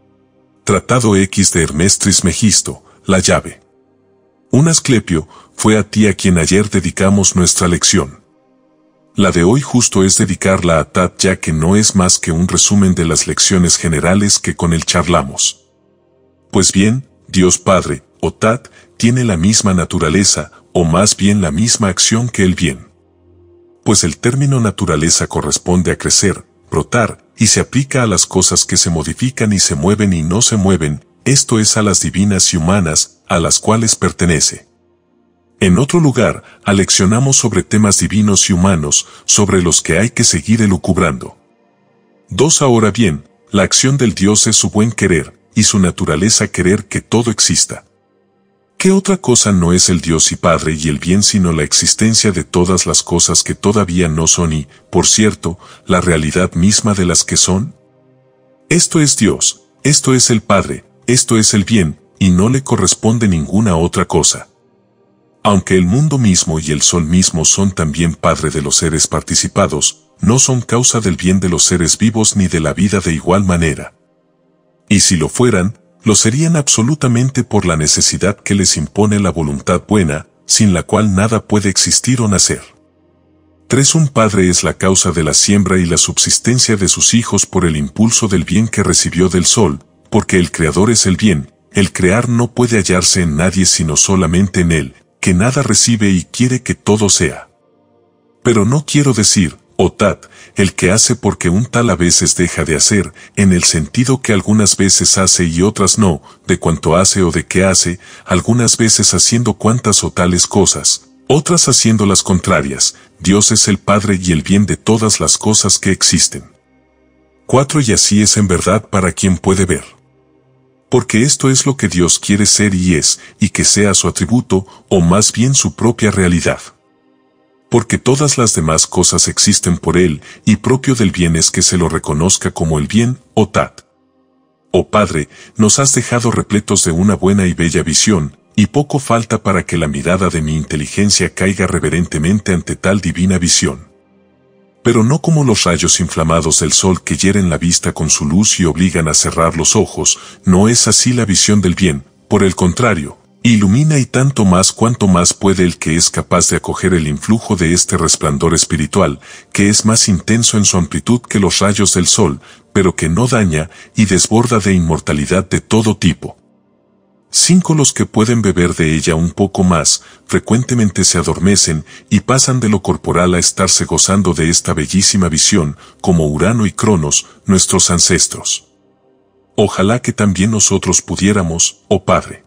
Tratado X de Hermes Trismegisto, la llave. Un Asclepio, fue a ti a quien ayer dedicamos nuestra lección. La de hoy justo es dedicarla a Tat, ya que no es más que un resumen de las lecciones generales que con él charlamos. Pues bien, Dios Padre, o Tat, tiene la misma naturaleza, o más bien la misma acción que el bien. Pues el término naturaleza corresponde a crecer, brotar, y se aplica a las cosas que se modifican y se mueven y no se mueven, esto es a las divinas y humanas, a las cuales pertenece. En otro lugar, aleccionamos sobre temas divinos y humanos, sobre los que hay que seguir elucubrando. 2. Ahora bien, la acción del Dios es su buen querer, y su naturaleza querer que todo exista. ¿Qué otra cosa no es el Dios y Padre y el bien sino la existencia de todas las cosas que todavía no son y, por cierto, la realidad misma de las que son? Esto es Dios, esto es el Padre, esto es el bien, y no le corresponde ninguna otra cosa. Aunque el mundo mismo y el sol mismo son también Padre de los seres participados, no son causa del bien de los seres vivos ni de la vida de igual manera. Y si lo fueran, lo serían absolutamente por la necesidad que les impone la voluntad buena, sin la cual nada puede existir o nacer. 3. Un padre es la causa de la siembra y la subsistencia de sus hijos por el impulso del bien que recibió del sol, porque el Creador es el bien, el crear no puede hallarse en nadie sino solamente en él, que nada recibe y quiere que todo sea. Pero no quiero decir, Otad, el que hace porque un tal a veces deja de hacer, en el sentido que algunas veces hace y otras no, de cuanto hace o de qué hace, algunas veces haciendo cuantas o tales cosas, otras haciendo las contrarias. Dios es el Padre y el bien de todas las cosas que existen. 4. Y así es en verdad para quien puede ver. Porque esto es lo que Dios quiere ser y es, y que sea su atributo, o más bien su propia realidad. Porque todas las demás cosas existen por Él, y propio del bien es que se lo reconozca como el bien, Otad. Oh Padre, nos has dejado repletos de una buena y bella visión, y poco falta para que la mirada de mi inteligencia caiga reverentemente ante tal divina visión. Pero no como los rayos inflamados del sol que hieren la vista con su luz y obligan a cerrar los ojos, no es así la visión del bien, por el contrario, ilumina y tanto más cuanto más puede el que es capaz de acoger el influjo de este resplandor espiritual, que es más intenso en su amplitud que los rayos del sol, pero que no daña y desborda de inmortalidad de todo tipo. 5. Los que pueden beber de ella un poco más, frecuentemente se adormecen y pasan de lo corporal a estarse gozando de esta bellísima visión, como Urano y Cronos, nuestros ancestros. Ojalá que también nosotros pudiéramos, oh Padre.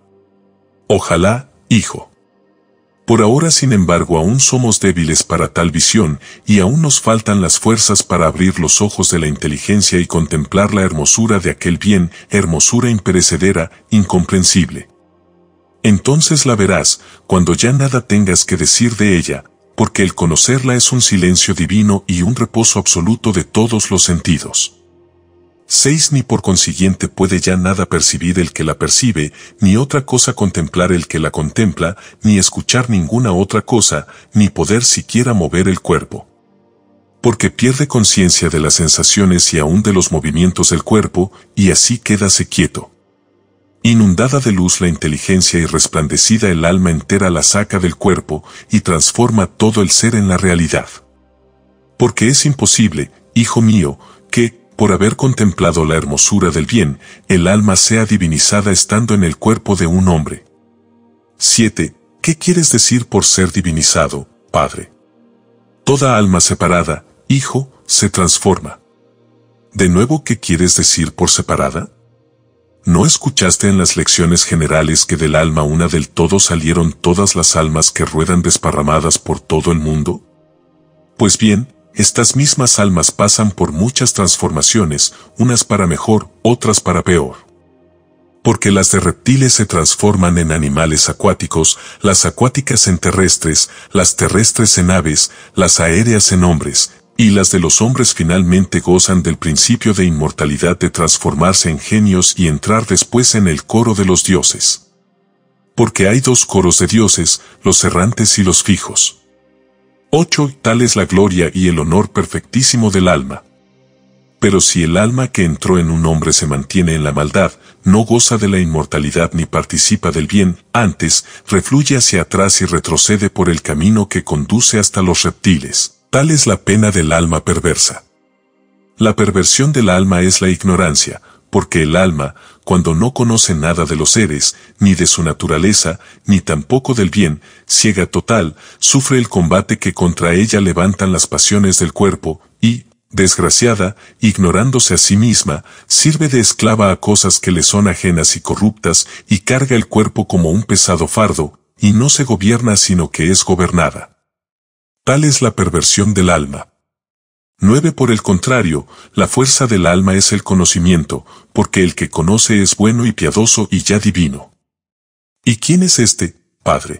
Ojalá, Hijo. Por ahora, sin embargo, aún somos débiles para tal visión, y aún nos faltan las fuerzas para abrir los ojos de la inteligencia y contemplar la hermosura de aquel bien, hermosura imperecedera, incomprensible. Entonces la verás, cuando ya nada tengas que decir de ella, porque el conocerla es un silencio divino y un reposo absoluto de todos los sentidos. 6. Ni por consiguiente puede ya nada percibir el que la percibe, ni otra cosa contemplar el que la contempla, ni escuchar ninguna otra cosa, ni poder siquiera mover el cuerpo. Porque pierde conciencia de las sensaciones y aún de los movimientos del cuerpo, y así quédase quieto. Inundada de luz la inteligencia y resplandecida el alma entera la saca del cuerpo, y transforma todo el ser en la realidad. Porque es imposible, hijo mío, que, por haber contemplado la hermosura del bien, el alma sea divinizada estando en el cuerpo de un hombre. 7. ¿Qué quieres decir por ser divinizado, Padre? Toda alma separada, hijo, se transforma. ¿De nuevo qué quieres decir por separada? ¿No escuchaste en las lecciones generales que del alma una del todo salieron todas las almas que ruedan desparramadas por todo el mundo? Pues bien, estas mismas almas pasan por muchas transformaciones, unas para mejor, otras para peor. Porque las de reptiles se transforman en animales acuáticos, las acuáticas en terrestres, las terrestres en aves, las aéreas en hombres, y las de los hombres finalmente gozan del principio de inmortalidad de transformarse en genios y entrar después en el coro de los dioses. Porque hay 2 coros de dioses, los errantes y los fijos. 8. Tal es la gloria y el honor perfectísimo del alma. Pero si el alma que entró en un hombre se mantiene en la maldad, no goza de la inmortalidad ni participa del bien, antes, refluye hacia atrás y retrocede por el camino que conduce hasta los reptiles. Tal es la pena del alma perversa. La perversión del alma es la ignorancia, porque el alma, cuando no conoce nada de los seres, ni de su naturaleza, ni tampoco del bien, ciega total, sufre el combate que contra ella levantan las pasiones del cuerpo, y, desgraciada, ignorándose a sí misma, sirve de esclava a cosas que le son ajenas y corruptas, y carga el cuerpo como un pesado fardo, y no se gobierna sino que es gobernada. Tal es la perversión del alma. 9. Por el contrario, la fuerza del alma es el conocimiento, porque el que conoce es bueno y piadoso y ya divino. ¿Y quién es este, Padre?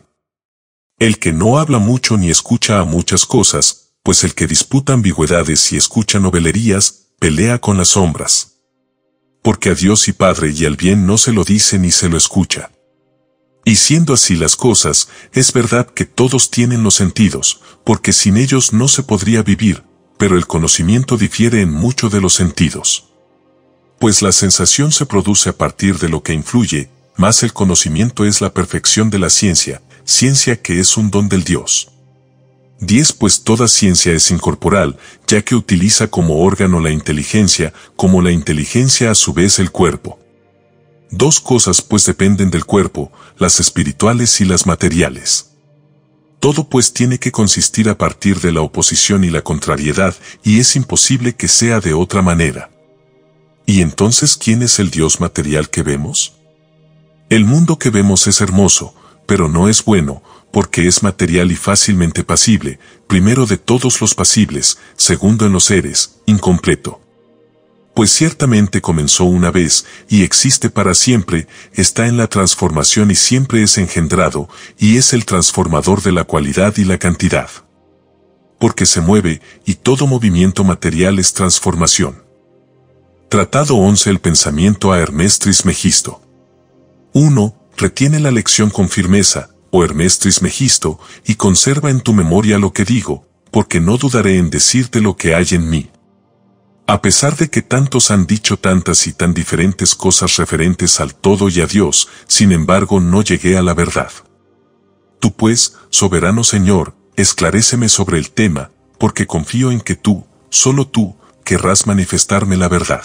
El que no habla mucho ni escucha a muchas cosas, pues el que disputa ambigüedades y escucha novelerías, pelea con las sombras. Porque a Dios y Padre y al bien no se lo dice ni se lo escucha. Y siendo así las cosas, es verdad que todos tienen los sentidos, porque sin ellos no se podría vivir, pero el conocimiento difiere en mucho de los sentidos. Pues la sensación se produce a partir de lo que influye, más el conocimiento es la perfección de la ciencia, ciencia que es un don del Dios. 10. Pues toda ciencia es incorporal, ya que utiliza como órgano la inteligencia, como la inteligencia a su vez el cuerpo. 2 cosas pues dependen del cuerpo, las espirituales y las materiales. Todo pues tiene que consistir a partir de la oposición y la contrariedad, y es imposible que sea de otra manera. ¿Y entonces quién es el Dios material que vemos? El mundo que vemos es hermoso, pero no es bueno, porque es material y fácilmente pasible, primero de todos los pasibles, segundo en los seres, incompleto. Pues ciertamente comenzó una vez, y existe para siempre, está en la transformación y siempre es engendrado, y es el transformador de la cualidad y la cantidad. Porque se mueve, y todo movimiento material es transformación. Tratado 11. El pensamiento a Hermes Trismegisto. 1. Retiene la lección con firmeza, oh Hermes Trismegisto, y conserva en tu memoria lo que digo, porque no dudaré en decirte lo que hay en mí. A pesar de que tantos han dicho tantas y tan diferentes cosas referentes al todo y a Dios, sin embargo no llegué a la verdad. Tú pues, soberano Señor, esclaréceme sobre el tema, porque confío en que tú, solo tú, querrás manifestarme la verdad.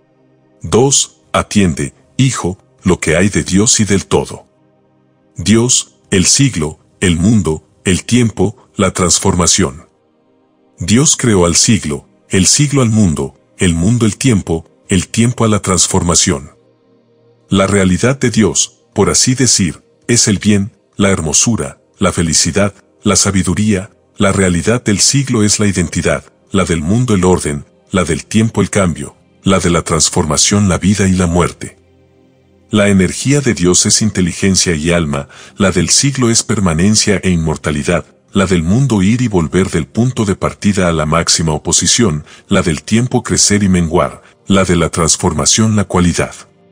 2. Atiende, Hijo, lo que hay de Dios y del todo. Dios, el siglo, el mundo, el tiempo, la transformación. Dios creó al siglo, el siglo al mundo, el mundo el tiempo a la transformación. La realidad de Dios, por así decir, es el bien, la hermosura, la felicidad, la sabiduría. La realidad del siglo es la identidad, la del mundo el orden, la del tiempo el cambio, la de la transformación la vida y la muerte. La energía de Dios es inteligencia y alma, la del siglo es permanencia e inmortalidad, la del mundo ir y volver del punto de partida a la máxima oposición, la del tiempo crecer y menguar, la de la transformación la cualidad.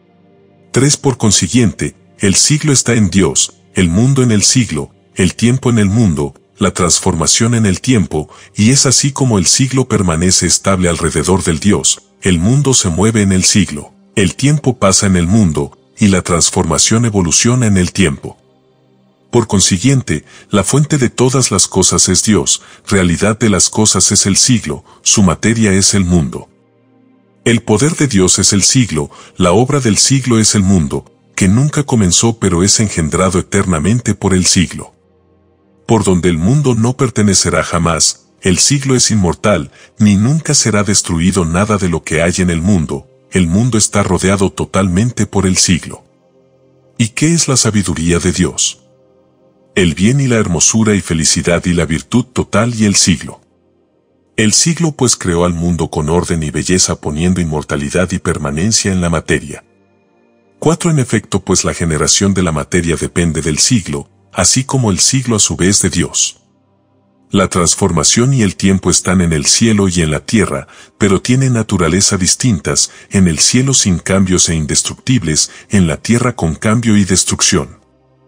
3. Por consiguiente, el siglo está en Dios, el mundo en el siglo, el tiempo en el mundo, la transformación en el tiempo, y es así como el siglo permanece estable alrededor del Dios, el mundo se mueve en el siglo, el tiempo pasa en el mundo, y la transformación evoluciona en el tiempo. Por consiguiente, la fuente de todas las cosas es Dios, realidad de las cosas es el siglo, su materia es el mundo. El poder de Dios es el siglo, la obra del siglo es el mundo, que nunca comenzó pero es engendrado eternamente por el siglo. Por donde el mundo no pertenecerá jamás, el siglo es inmortal, ni nunca será destruido nada de lo que hay en el mundo está rodeado totalmente por el siglo. ¿Y qué es la sabiduría de Dios? El bien y la hermosura y felicidad y la virtud total y el siglo. El siglo pues creó al mundo con orden y belleza poniendo inmortalidad y permanencia en la materia. 4. En efecto pues la generación de la materia depende del siglo, así como el siglo a su vez de Dios. La transformación y el tiempo están en el cielo y en la tierra, pero tienen naturaleza distintas, en el cielo sin cambios e indestructibles, en la tierra con cambio y destrucción.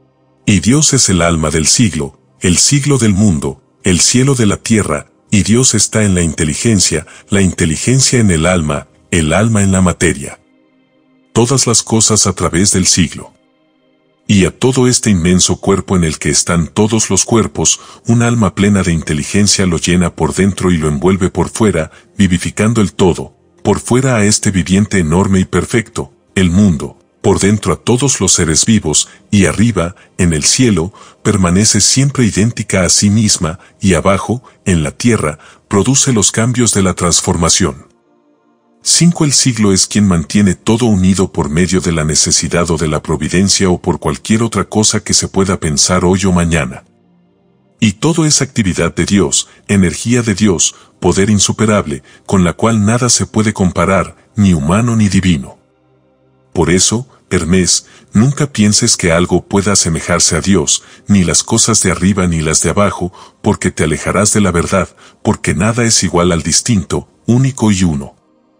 Y Dios es el alma del siglo, el siglo del mundo, el cielo de la tierra, y Dios está en la inteligencia en el alma en la materia. Todas las cosas a través del siglo. Y a todo este inmenso cuerpo en el que están todos los cuerpos, un alma plena de inteligencia lo llena por dentro y lo envuelve por fuera, vivificando el todo, por fuera a este viviente enorme y perfecto, el mundo, por dentro a todos los seres vivos, y arriba, en el cielo, permanece siempre idéntica a sí misma, y abajo, en la tierra, produce los cambios de la transformación. 5. El siglo es quien mantiene todo unido por medio de la necesidad o de la providencia o por cualquier otra cosa que se pueda pensar hoy o mañana. Y todo es actividad de Dios, energía de Dios, poder insuperable, con la cual nada se puede comparar, ni humano ni divino. Por eso, Hermes, nunca pienses que algo pueda asemejarse a Dios, ni las cosas de arriba ni las de abajo, porque te alejarás de la verdad, porque nada es igual al distinto, único y uno.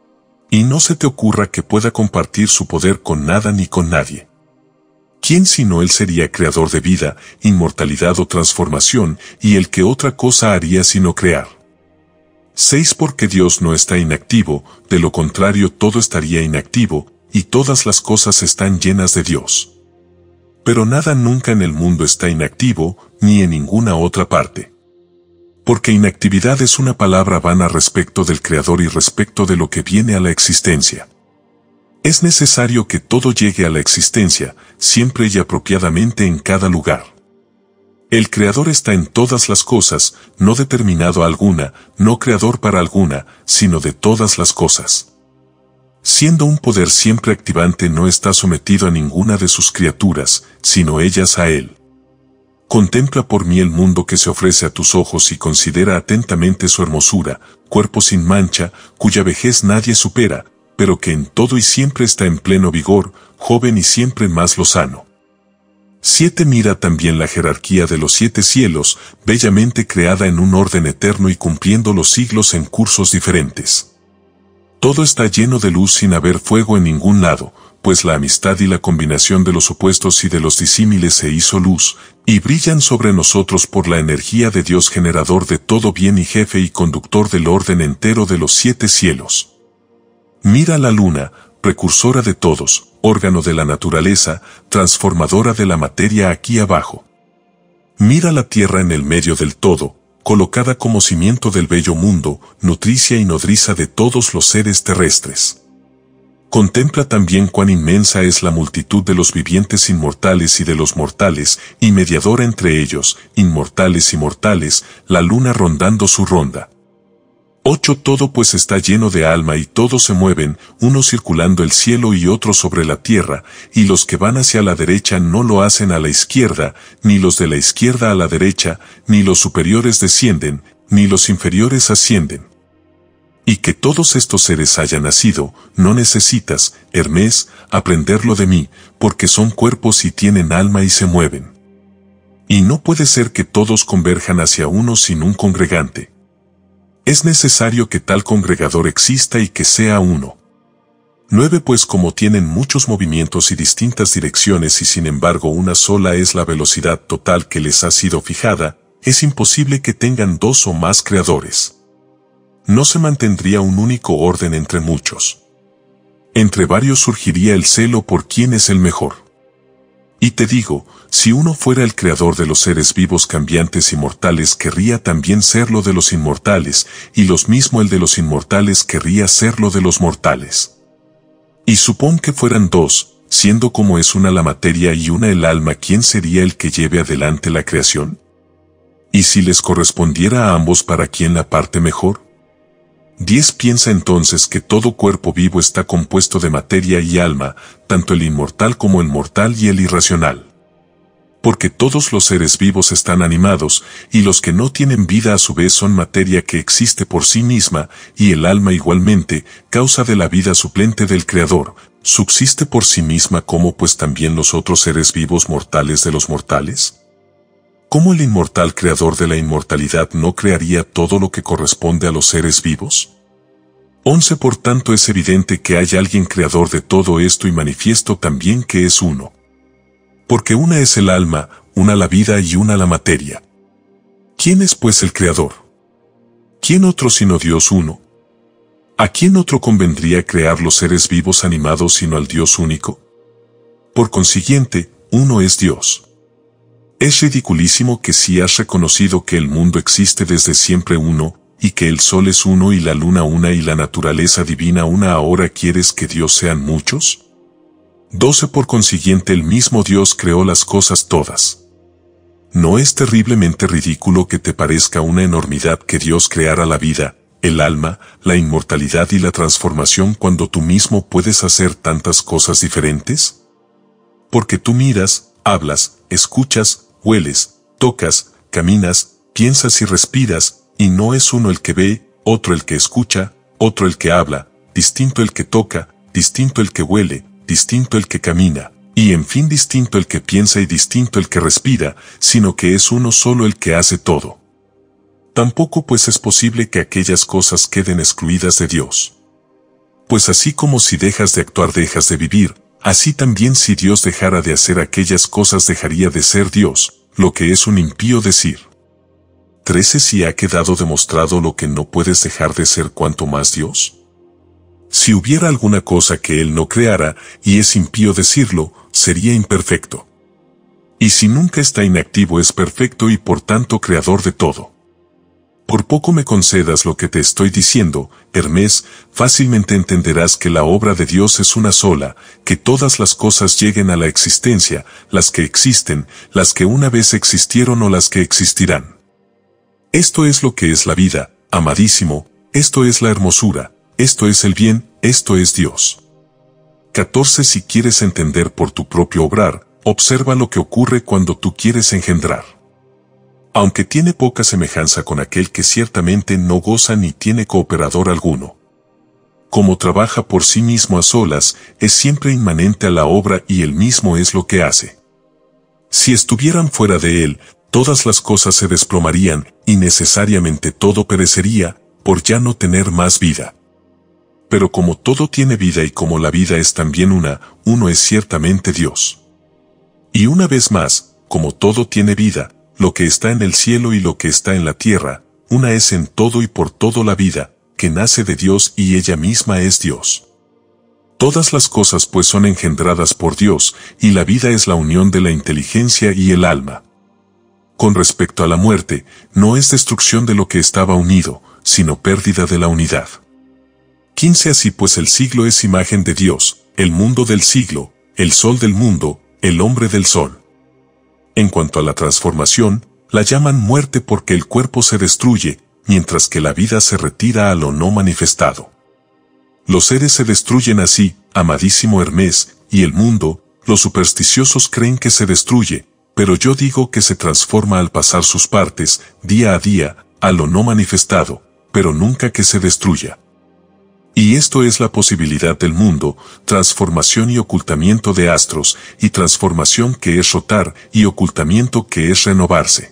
Y no se te ocurra que pueda compartir su poder con nada ni con nadie. ¿Quién sino Él sería creador de vida, inmortalidad o transformación, y el que otra cosa haría sino crear? 6. Porque Dios no está inactivo, de lo contrario todo estaría inactivo, y todas las cosas están llenas de Dios. Pero nada nunca en el mundo está inactivo, ni en ninguna otra parte. Porque inactividad es una palabra vana respecto del Creador y respecto de lo que viene a la existencia. Es necesario que todo llegue a la existencia, siempre y apropiadamente en cada lugar. El Creador está en todas las cosas, no determinado a alguna, no creador para alguna, sino de todas las cosas. Siendo un poder siempre activante, no está sometido a ninguna de sus criaturas, sino ellas a él. Contempla por mí el mundo que se ofrece a tus ojos y considera atentamente su hermosura, cuerpo sin mancha, cuya vejez nadie supera, pero que en todo y siempre está en pleno vigor, joven y siempre más lozano. 7. Mira también la jerarquía de los 7 cielos, bellamente creada en un orden eterno y cumpliendo los siglos en cursos diferentes. Todo está lleno de luz sin haber fuego en ningún lado, pues la amistad y la combinación de los opuestos y de los disímiles se hizo luz, y brillan sobre nosotros por la energía de Dios generador de todo bien y jefe y conductor del orden entero de los 7 cielos. Mira la luna, precursora de todos, órgano de la naturaleza, transformadora de la materia aquí abajo. Mira la tierra en el medio del todo, colocada como cimiento del bello mundo, nutricia y nodriza de todos los seres terrestres. Contempla también cuán inmensa es la multitud de los vivientes inmortales y de los mortales, y mediadora entre ellos, inmortales y mortales, la luna rondando su ronda. 8. Todo pues está lleno de alma y todos se mueven, uno circulando el cielo y otro sobre la tierra, y los que van hacia la derecha no lo hacen a la izquierda, ni los de la izquierda a la derecha, ni los superiores descienden, ni los inferiores ascienden. Y que todos estos seres hayan nacido, no necesitas, Hermes, aprenderlo de mí, porque son cuerpos y tienen alma y se mueven. Y no puede ser que todos converjan hacia uno sin un congregante. Es necesario que tal congregador exista y que sea uno. 9. Pues como tienen muchos movimientos y distintas direcciones y sin embargo una sola es la velocidad total que les ha sido fijada, es imposible que tengan 2 o más creadores. No se mantendría un único orden entre muchos. Entre varios surgiría el celo por quién es el mejor. Y te digo, si uno fuera el creador de los seres vivos cambiantes y mortales, querría también serlo de los inmortales, y los mismo el de los inmortales querría serlo de los mortales. Y supón que fueran 2, siendo como es una la materia y una el alma, ¿quién sería el que lleve adelante la creación? Y si les correspondiera a ambos, ¿para quién la parte mejor? 10. Piensa entonces que todo cuerpo vivo está compuesto de materia y alma, tanto el inmortal como el mortal y el irracional. Porque todos los seres vivos están animados, y los que no tienen vida a su vez son materia que existe por sí misma, y el alma igualmente, causa de la vida suplente del Creador, subsiste por sí misma, como pues también los otros seres vivos mortales de los mortales. ¿Cómo el inmortal creador de la inmortalidad no crearía todo lo que corresponde a los seres vivos? 11. Por tanto es evidente que hay alguien creador de todo esto y manifiesto también que es uno. Porque una es el alma, una la vida y una la materia. ¿Quién es pues el creador? ¿Quién otro sino Dios uno? ¿A quién otro convendría crear los seres vivos animados sino al Dios único? Por consiguiente, uno es Dios. Es ridiculísimo que si has reconocido que el mundo existe desde siempre uno, y que el sol es uno y la luna una y la naturaleza divina una, ahora quieres que Dios sean muchos. 12. Por consiguiente el mismo Dios creó las cosas todas. ¿No es terriblemente ridículo que te parezca una enormidad que Dios creara la vida, el alma, la inmortalidad y la transformación cuando tú mismo puedes hacer tantas cosas diferentes? Porque tú miras, hablas, escuchas, hueles, tocas, caminas, piensas y respiras, y no es uno el que ve, otro el que escucha, otro el que habla, distinto el que toca, distinto el que huele, distinto el que camina, y en fin distinto el que piensa y distinto el que respira, sino que es uno solo el que hace todo. Tampoco pues es posible que aquellas cosas queden excluidas de Dios. Pues así como si dejas de actuar dejas de vivir, así también si Dios dejara de hacer aquellas cosas dejaría de ser Dios, lo que es un impío decir. 13 Si ha quedado demostrado lo que no puedes dejar de ser cuanto más Dios. Si hubiera alguna cosa que Él no creara, y es impío decirlo, sería imperfecto. Y si nunca está inactivo es perfecto y por tanto creador de todo. Por poco me concedas lo que te estoy diciendo, Hermes, fácilmente entenderás que la obra de Dios es una sola, que todas las cosas lleguen a la existencia, las que existen, las que una vez existieron o las que existirán. Esto es lo que es la vida, amadísimo, esto es la hermosura, esto es el bien, esto es Dios. 14 Si quieres entender por tu propio obrar, observa lo que ocurre cuando tú quieres engendrar. Aunque tiene poca semejanza con aquel que ciertamente no goza ni tiene cooperador alguno. Como trabaja por sí mismo a solas, es siempre inmanente a la obra y él mismo es lo que hace. Si estuvieran fuera de él, todas las cosas se desplomarían y necesariamente todo perecería, por ya no tener más vida. Pero como todo tiene vida y como la vida es también uno es ciertamente Dios. Y una vez más, como todo tiene vida, lo que está en el cielo y lo que está en la tierra, una es en todo y por todo la vida, que nace de Dios y ella misma es Dios. Todas las cosas pues son engendradas por Dios, y la vida es la unión de la inteligencia y el alma. Con respecto a la muerte, no es destrucción de lo que estaba unido, sino pérdida de la unidad. 15 Así pues el siglo es imagen de Dios, el mundo del siglo, el sol del mundo, el hombre del sol. En cuanto a la transformación, la llaman muerte porque el cuerpo se destruye, mientras que la vida se retira a lo no manifestado. Los seres se destruyen así, amadísimo Hermes, y el mundo, los supersticiosos creen que se destruye, pero yo digo que se transforma al pasar sus partes, día a día, a lo no manifestado, pero nunca que se destruya. Y esto es la posibilidad del mundo, transformación y ocultamiento de astros, y transformación que es rotar, y ocultamiento que es renovarse.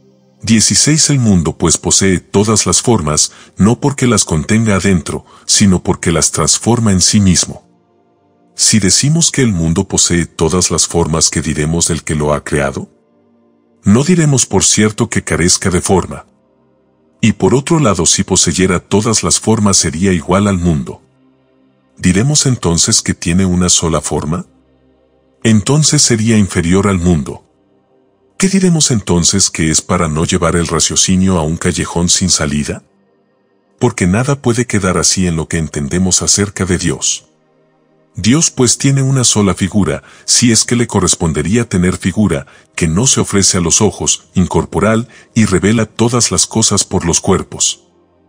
16 El mundo pues posee todas las formas, no porque las contenga adentro, sino porque las transforma en sí mismo. Si decimos que el mundo posee todas las formas, ¿qué diremos del que lo ha creado? No diremos por cierto que carezca de forma. Y por otro lado, si poseyera todas las formas sería igual al mundo. ¿Diremos entonces que tiene una sola forma? Entonces sería inferior al mundo. ¿Qué diremos entonces que es para no llevar el raciocinio a un callejón sin salida? Porque nada puede quedar así en lo que entendemos acerca de Dios. Dios pues tiene una sola figura, si es que le correspondería tener figura, que no se ofrece a los ojos, incorporal, y revela todas las cosas por los cuerpos.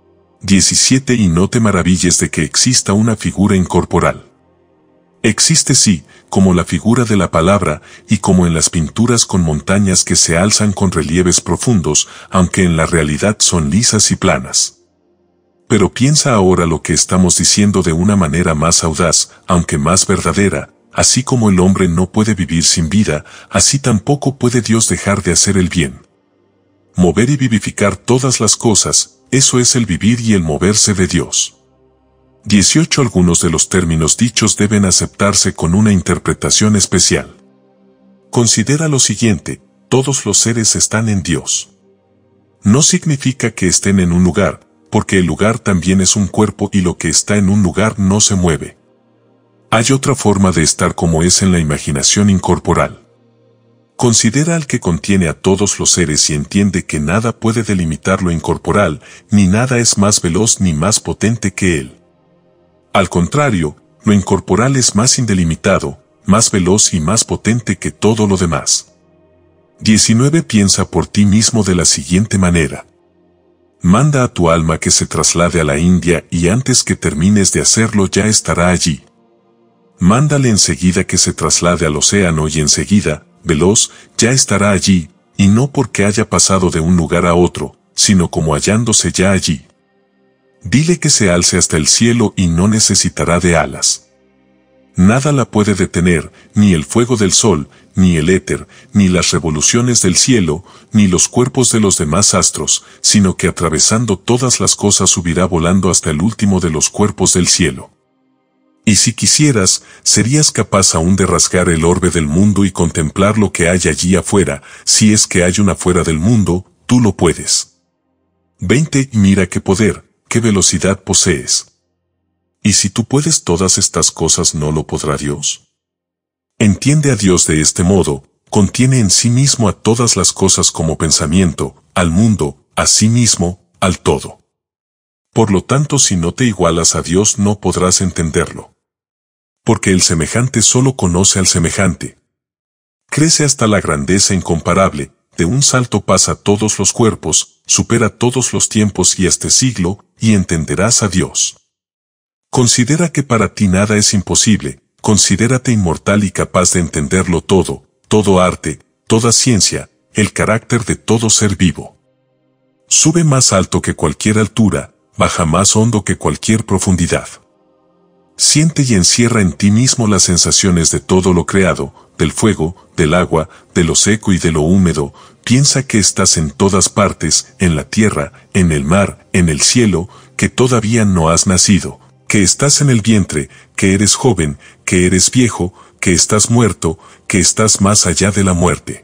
17 Y no te maravilles de que exista una figura incorporal. Existe sí, como la figura de la palabra, y como en las pinturas con montañas que se alzan con relieves profundos, aunque en la realidad son lisas y planas. Pero piensa ahora lo que estamos diciendo de una manera más audaz, aunque más verdadera. Así como el hombre no puede vivir sin vida, así tampoco puede Dios dejar de hacer el bien. Mover y vivificar todas las cosas, eso es el vivir y el moverse de Dios. 18 Algunos de los términos dichos deben aceptarse con una interpretación especial. Considera lo siguiente: todos los seres están en Dios. No significa que estén en un lugar, porque el lugar también es un cuerpo y lo que está en un lugar no se mueve. Hay otra forma de estar como es en la imaginación incorporal. Considera al que contiene a todos los seres y entiende que nada puede delimitar lo incorporal, ni nada es más veloz ni más potente que él. Al contrario, lo incorporal es más indelimitado, más veloz y más potente que todo lo demás. 19 Piensa por ti mismo de la siguiente manera. Manda a tu alma que se traslade a la India y antes que termines de hacerlo ya estará allí. Mándale enseguida que se traslade al océano y enseguida, veloz, ya estará allí, y no porque haya pasado de un lugar a otro, sino como hallándose ya allí. Dile que se alce hasta el cielo y no necesitará de alas. Nada la puede detener, ni el fuego del sol, ni el éter, ni las revoluciones del cielo, ni los cuerpos de los demás astros, sino que atravesando todas las cosas subirá volando hasta el último de los cuerpos del cielo. Y si quisieras, serías capaz aún de rasgar el orbe del mundo y contemplar lo que hay allí afuera. Si es que hay una fuera del mundo, tú lo puedes. 20. Mira qué poder, qué velocidad posees. ¿Y si tú puedes todas estas cosas, no lo podrá Dios? Entiende a Dios de este modo, contiene en sí mismo a todas las cosas como pensamiento, al mundo, a sí mismo, al todo. Por lo tanto, si no te igualas a Dios, no podrás entenderlo. Porque el semejante solo conoce al semejante. Crece hasta la grandeza incomparable, de un salto pasa todos los cuerpos, supera todos los tiempos y este siglo, y entenderás a Dios. Considera que para ti nada es imposible, considérate inmortal y capaz de entenderlo todo, todo arte, toda ciencia, el carácter de todo ser vivo. Sube más alto que cualquier altura, baja más hondo que cualquier profundidad. Siente y encierra en ti mismo las sensaciones de todo lo creado, del fuego, del agua, de lo seco y de lo húmedo. Piensa que estás en todas partes, en la tierra, en el mar, en el cielo, que todavía no has nacido, que estás en el vientre, que eres joven, que eres viejo, que estás muerto, que estás más allá de la muerte.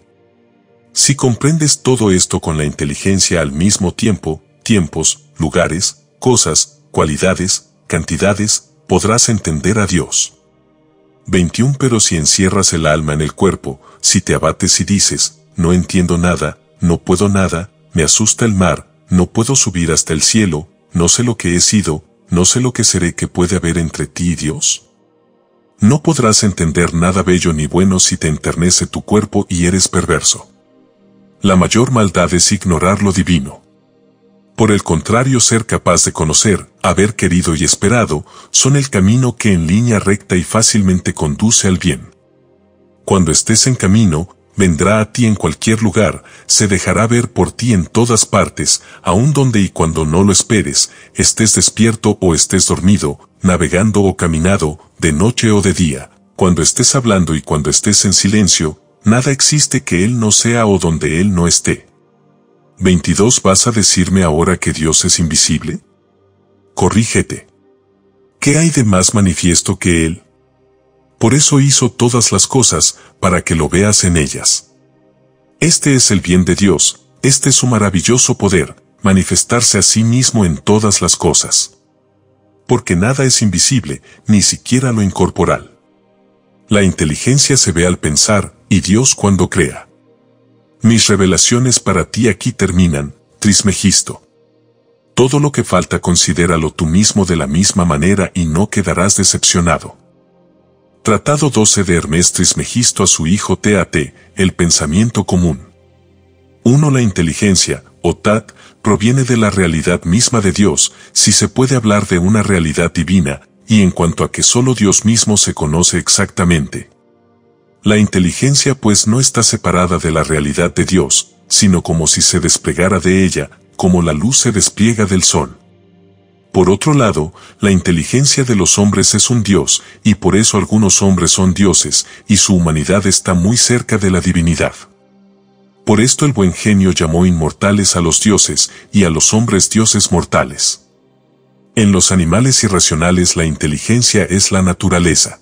Si comprendes todo esto con la inteligencia al mismo tiempo, tiempos, lugares, cosas, cualidades, cantidades, podrás entender a Dios. 21. Pero si encierras el alma en el cuerpo, si te abates y dices, no entiendo nada, no puedo nada, me asusta el mar, no puedo subir hasta el cielo, no sé lo que he sido, no sé lo que seré, que puede haber entre ti y Dios. No podrás entender nada bello ni bueno si te enternece tu cuerpo y eres perverso. La mayor maldad es ignorar lo divino. Por el contrario, ser capaz de conocer, haber querido y esperado, son el camino que en línea recta y fácilmente conduce al bien. Cuando estés en camino, vendrá a ti en cualquier lugar, se dejará ver por ti en todas partes, aun donde y cuando no lo esperes, estés despierto o estés dormido, navegando o caminado, de noche o de día, cuando estés hablando y cuando estés en silencio, nada existe que Él no sea o donde Él no esté. 22. ¿Vas a decirme ahora que Dios es invisible? Corrígete. ¿Qué hay de más manifiesto que Él? Por eso hizo todas las cosas, para que lo veas en ellas. Este es el bien de Dios, este es su maravilloso poder, manifestarse a sí mismo en todas las cosas. Porque nada es invisible, ni siquiera lo incorporal. La inteligencia se ve al pensar, y Dios cuando crea. Mis revelaciones para ti aquí terminan, Trismegisto. Todo lo que falta considéralo tú mismo de la misma manera y no quedarás decepcionado. Tratado 12 de Hermes Trismegisto a su hijo Tat, el pensamiento común. 1. La inteligencia, o Tat, proviene de la realidad misma de Dios, si se puede hablar de una realidad divina, y en cuanto a que solo Dios mismo se conoce exactamente. La inteligencia pues no está separada de la realidad de Dios, sino como si se desplegara de ella, como la luz se despliega del sol. Por otro lado, la inteligencia de los hombres es un Dios, y por eso algunos hombres son dioses, y su humanidad está muy cerca de la divinidad. Por esto el buen genio llamó inmortales a los dioses, y a los hombres dioses mortales. En los animales irracionales la inteligencia es la naturaleza.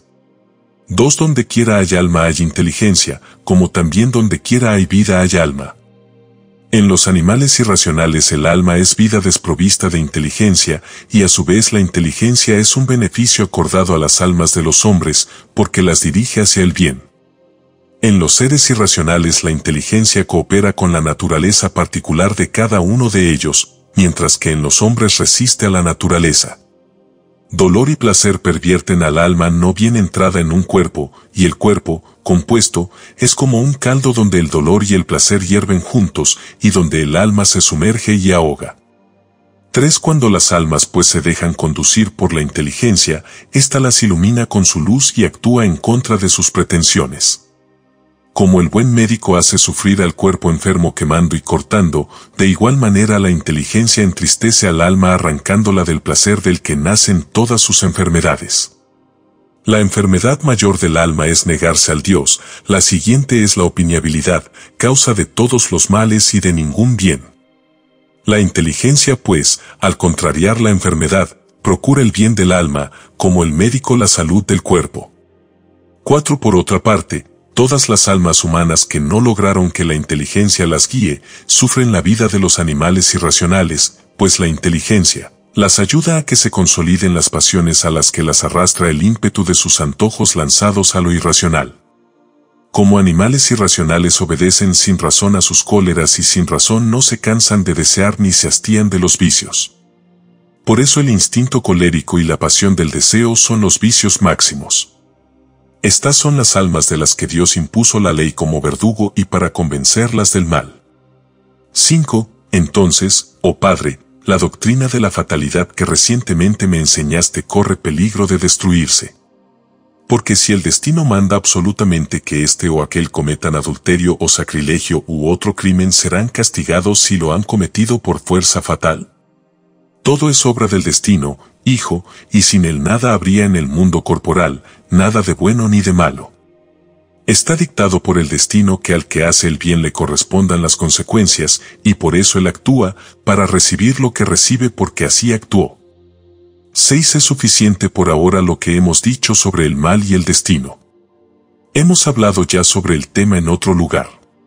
2. Donde quiera hay alma hay inteligencia, como también donde quiera hay vida hay alma. En los animales irracionales el alma es vida desprovista de inteligencia, y a su vez la inteligencia es un beneficio acordado a las almas de los hombres, porque las dirige hacia el bien. En los seres irracionales la inteligencia coopera con la naturaleza particular de cada uno de ellos, mientras que en los hombres resiste a la naturaleza. Dolor y placer pervierten al alma no bien entrada en un cuerpo, y el cuerpo, compuesto, es como un caldo donde el dolor y el placer hierven juntos, y donde el alma se sumerge y ahoga. 3. Cuando las almas pues se dejan conducir por la inteligencia, ésta las ilumina con su luz y actúa en contra de sus pretensiones. Como el buen médico hace sufrir al cuerpo enfermo quemando y cortando, de igual manera la inteligencia entristece al alma arrancándola del placer del que nacen todas sus enfermedades. La enfermedad mayor del alma es negarse al Dios, la siguiente es la opiniabilidad, causa de todos los males y de ningún bien. La inteligencia pues, al contrariar la enfermedad, procura el bien del alma, como el médico la salud del cuerpo. 4. Por otra parte, todas las almas humanas que no lograron que la inteligencia las guíe, sufren la vida de los animales irracionales, pues la inteligencia las ayuda a que se consoliden las pasiones a las que las arrastra el ímpetu de sus antojos lanzados a lo irracional. Como animales irracionales obedecen sin razón a sus cóleras y sin razón no se cansan de desear ni se hastían de los vicios. Por eso el instinto colérico y la pasión del deseo son los vicios máximos. Estas son las almas de las que Dios impuso la ley como verdugo y para convencerlas del mal. 5. Entonces, oh Padre, la doctrina de la fatalidad que recientemente me enseñaste corre peligro de destruirse. Porque si el destino manda absolutamente que este o aquel cometan adulterio o sacrilegio u otro crimen, serán castigados si lo han cometido por fuerza fatal. Todo es obra del destino, hijo, y sin él nada habría en el mundo corporal, nada de bueno ni de malo. Está dictado por el destino que al que hace el bien le correspondan las consecuencias, y por eso él actúa, para recibir lo que recibe porque así actuó. 6. Es suficiente por ahora lo que hemos dicho sobre el mal y el destino. Hemos hablado ya sobre el tema en otro lugar.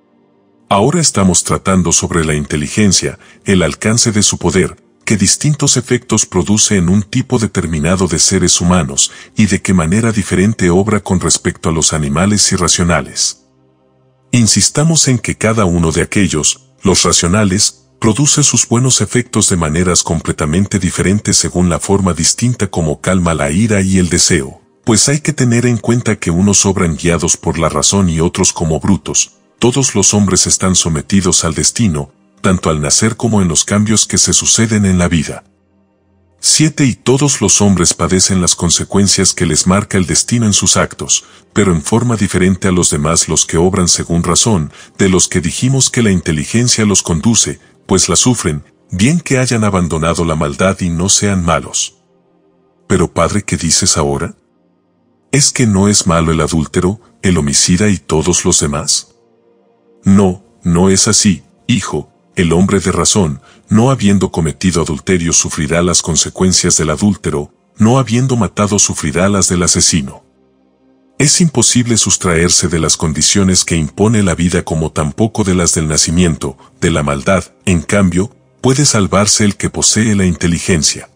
Ahora estamos tratando sobre la inteligencia, el alcance de su poder, qué distintos efectos produce en un tipo determinado de seres humanos, y de qué manera diferente obra con respecto a los animales irracionales. Insistamos en que cada uno de aquellos, los racionales, produce sus buenos efectos de maneras completamente diferentes según la forma distinta como calma la ira y el deseo, pues hay que tener en cuenta que unos obran guiados por la razón y otros como brutos. Todos los hombres están sometidos al destino, tanto al nacer como en los cambios que se suceden en la vida. 7. Y todos los hombres padecen las consecuencias que les marca el destino en sus actos, pero en forma diferente a los demás los que obran según razón, de los que dijimos que la inteligencia los conduce, pues la sufren, bien que hayan abandonado la maldad y no sean malos. Pero Padre, ¿qué dices ahora? ¿Es que no es malo el adúltero, el homicida y todos los demás? No, no es así, hijo. El hombre de razón, no habiendo cometido adulterio sufrirá las consecuencias del adúltero, no habiendo matado sufrirá las del asesino. Es imposible sustraerse de las condiciones que impone la vida como tampoco de las del nacimiento, de la maldad, en cambio, puede salvarse el que posee la inteligencia.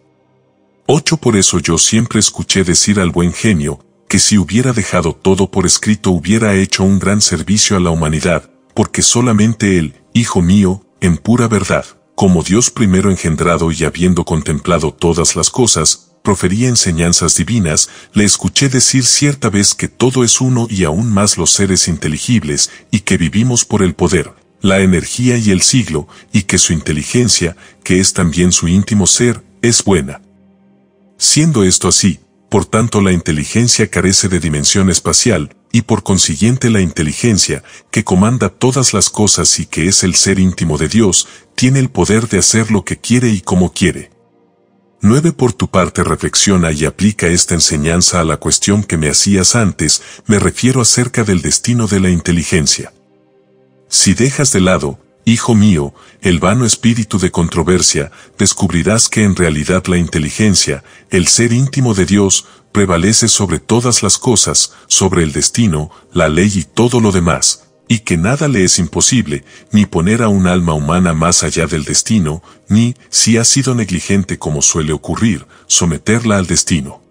8. Por eso yo siempre escuché decir al buen genio, que si hubiera dejado todo por escrito hubiera hecho un gran servicio a la humanidad, porque solamente él, hijo mío, en pura verdad, como Dios primero engendrado y habiendo contemplado todas las cosas, profería enseñanzas divinas, le escuché decir cierta vez que todo es uno y aún más los seres inteligibles, y que vivimos por el poder, la energía y el siglo, y que su inteligencia, que es también su íntimo ser, es buena. Siendo esto así, por tanto la inteligencia carece de dimensión espacial, y por consiguiente la inteligencia, que comanda todas las cosas y que es el ser íntimo de Dios, tiene el poder de hacer lo que quiere y como quiere. 9. Por tu parte reflexiona y aplica esta enseñanza a la cuestión que me hacías antes, me refiero acerca del destino de la inteligencia. Si dejas de lado, hijo mío, el vano espíritu de controversia, descubrirás que en realidad la inteligencia, el ser íntimo de Dios, prevalece sobre todas las cosas, sobre el destino, la ley y todo lo demás, y que nada le es imposible, ni poner a un alma humana más allá del destino, ni, si ha sido negligente como suele ocurrir, someterla al destino.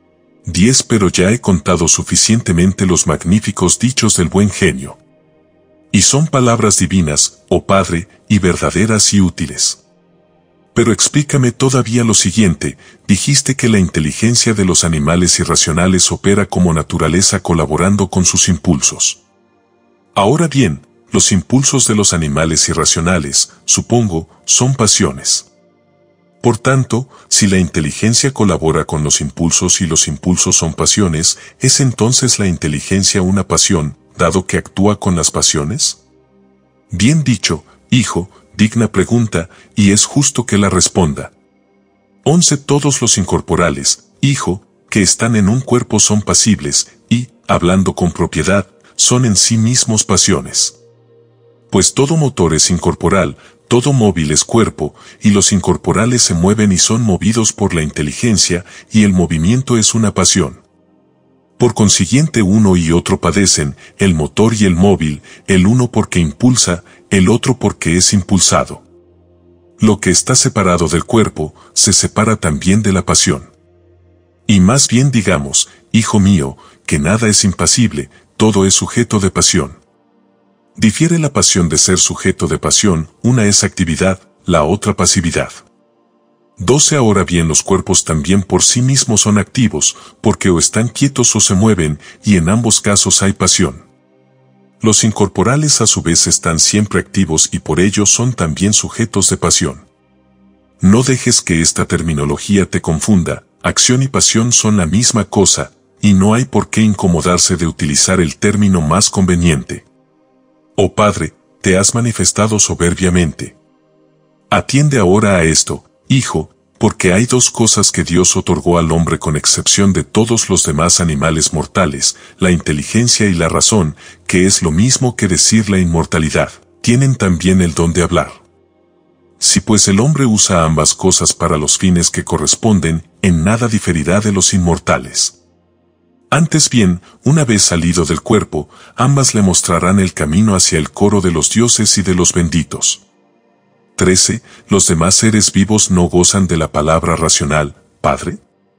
10. Pero ya he contado suficientemente los magníficos dichos del buen genio. Y son palabras divinas, oh Padre, y verdaderas y útiles. Pero explícame todavía lo siguiente, dijiste que la inteligencia de los animales irracionales opera como naturaleza colaborando con sus impulsos. Ahora bien, los impulsos de los animales irracionales, supongo, son pasiones. Por tanto, si la inteligencia colabora con los impulsos y los impulsos son pasiones, ¿es entonces la inteligencia una pasión, dado que actúa con las pasiones? Bien dicho, hijo, digna pregunta, y es justo que la responda. 11. Todos los incorporales, hijo, que están en un cuerpo son pasibles, y, hablando con propiedad, son en sí mismos pasiones. Pues todo motor es incorporal, todo móvil es cuerpo, y los incorporales se mueven y son movidos por la inteligencia, y el movimiento es una pasión. Por consiguiente uno y otro padecen, el motor y el móvil, el uno porque impulsa, el otro porque es impulsado. Lo que está separado del cuerpo, se separa también de la pasión. Y más bien digamos, hijo mío, que nada es impasible, todo es sujeto de pasión. Difiere la pasión de ser sujeto de pasión, una es actividad, la otra pasividad. 12 Ahora bien, los cuerpos también por sí mismos son activos, porque o están quietos o se mueven, y en ambos casos hay pasión. Los incorporales a su vez están siempre activos y por ello son también sujetos de pasión. No dejes que esta terminología te confunda, acción y pasión son la misma cosa, y no hay por qué incomodarse de utilizar el término más conveniente. Oh Padre, te has manifestado soberbiamente. Atiende ahora a esto, hijo, porque hay dos cosas que Dios otorgó al hombre con excepción de todos los demás animales mortales, la inteligencia y la razón, que es lo mismo que decir la inmortalidad, tienen también el don de hablar. Si pues el hombre usa ambas cosas para los fines que corresponden, en nada diferirá de los inmortales. Antes bien, una vez salido del cuerpo, ambas le mostrarán el camino hacia el coro de los dioses y de los benditos. 13. ¿Los demás seres vivos no gozan de la palabra racional, Padre?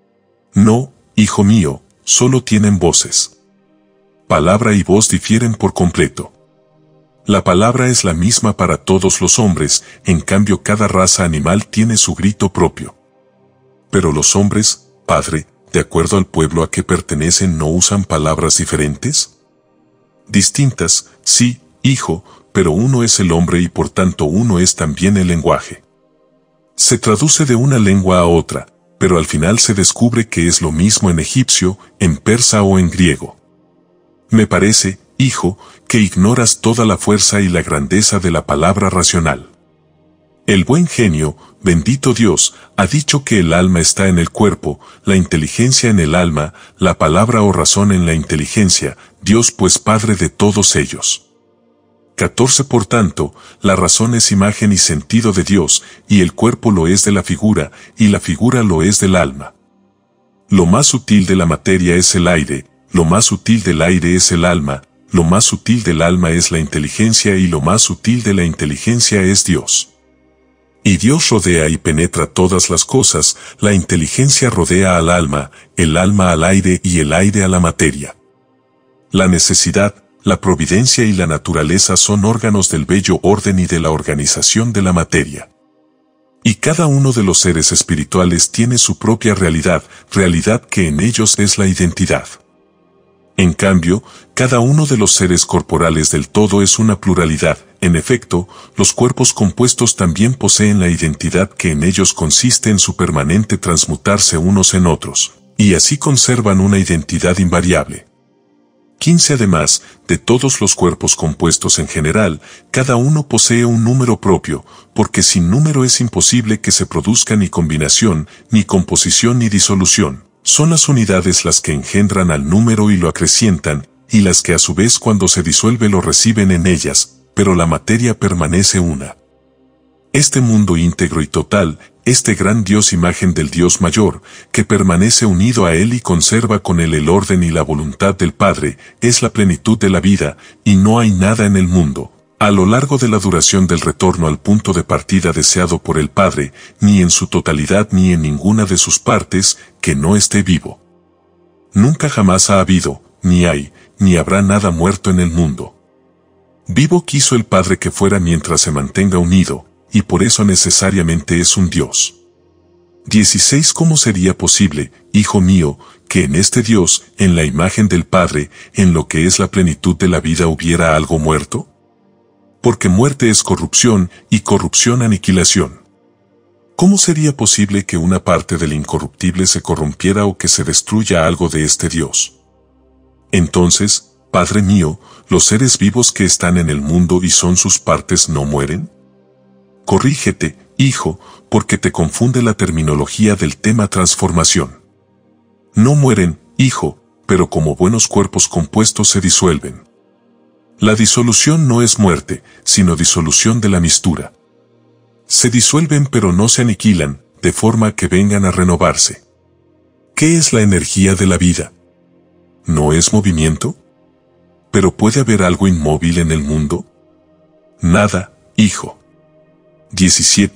No, hijo mío, solo tienen voces. Palabra y voz difieren por completo. La palabra es la misma para todos los hombres, en cambio cada raza animal tiene su grito propio. Pero los hombres, Padre, de acuerdo al pueblo a que pertenecen, ¿no usan palabras diferentes? Distintas, sí, hijo, pero uno es el hombre y por tanto uno es también el lenguaje. Se traduce de una lengua a otra, pero al final se descubre que es lo mismo en egipcio, en persa o en griego. Me parece, hijo, que ignoras toda la fuerza y la grandeza de la palabra racional. El buen genio, bendito Dios, ha dicho que el alma está en el cuerpo, la inteligencia en el alma, la palabra o razón en la inteligencia, Dios pues Padre de todos ellos. 14 Por tanto, la razón es imagen y sentido de Dios, y el cuerpo lo es de la figura, y la figura lo es del alma. Lo más sutil de la materia es el aire, lo más sutil del aire es el alma, lo más sutil del alma es la inteligencia y lo más sutil de la inteligencia es Dios. Y Dios rodea y penetra todas las cosas, la inteligencia rodea al alma al aire y el aire a la materia. La necesidad, la providencia y la naturaleza son órganos del bello orden y de la organización de la materia. Y cada uno de los seres espirituales tiene su propia realidad, realidad que en ellos es la identidad. En cambio, cada uno de los seres corporales del todo es una pluralidad. En efecto, los cuerpos compuestos también poseen la identidad que en ellos consiste en su permanente transmutarse unos en otros, y así conservan una identidad invariable. 15 Además, de todos los cuerpos compuestos en general, cada uno posee un número propio, porque sin número es imposible que se produzca ni combinación, ni composición ni disolución. Son las unidades las que engendran al número y lo acrecientan, y las que a su vez cuando se disuelve lo reciben en ellas, pero la materia permanece una. Este mundo íntegro y total, este gran Dios imagen del Dios mayor, que permanece unido a Él y conserva con Él el orden y la voluntad del Padre, es la plenitud de la vida, y no hay nada en el mundo, a lo largo de la duración del retorno al punto de partida deseado por el Padre, ni en su totalidad ni en ninguna de sus partes, que no esté vivo. Nunca jamás ha habido, ni hay, ni habrá nada muerto en el mundo. Vivo quiso el Padre que fuera mientras se mantenga unido, y por eso necesariamente es un Dios. 16 ¿Cómo sería posible, hijo mío, que en este Dios, en la imagen del Padre, en lo que es la plenitud de la vida hubiera algo muerto? Porque muerte es corrupción, y corrupción aniquilación. ¿Cómo sería posible que una parte del incorruptible se corrompiera o que se destruya algo de este Dios? Entonces, Padre mío, ¿los seres vivos que están en el mundo y son sus partes no mueren? Corrígete, hijo, porque te confunde la terminología del tema transformación. No mueren, hijo, pero como buenos cuerpos compuestos se disuelven. La disolución no es muerte, sino disolución de la mistura. Se disuelven pero no se aniquilan, de forma que vengan a renovarse. ¿Qué es la energía de la vida? ¿No es movimiento? ¿Pero puede haber algo inmóvil en el mundo? Nada, hijo. 17.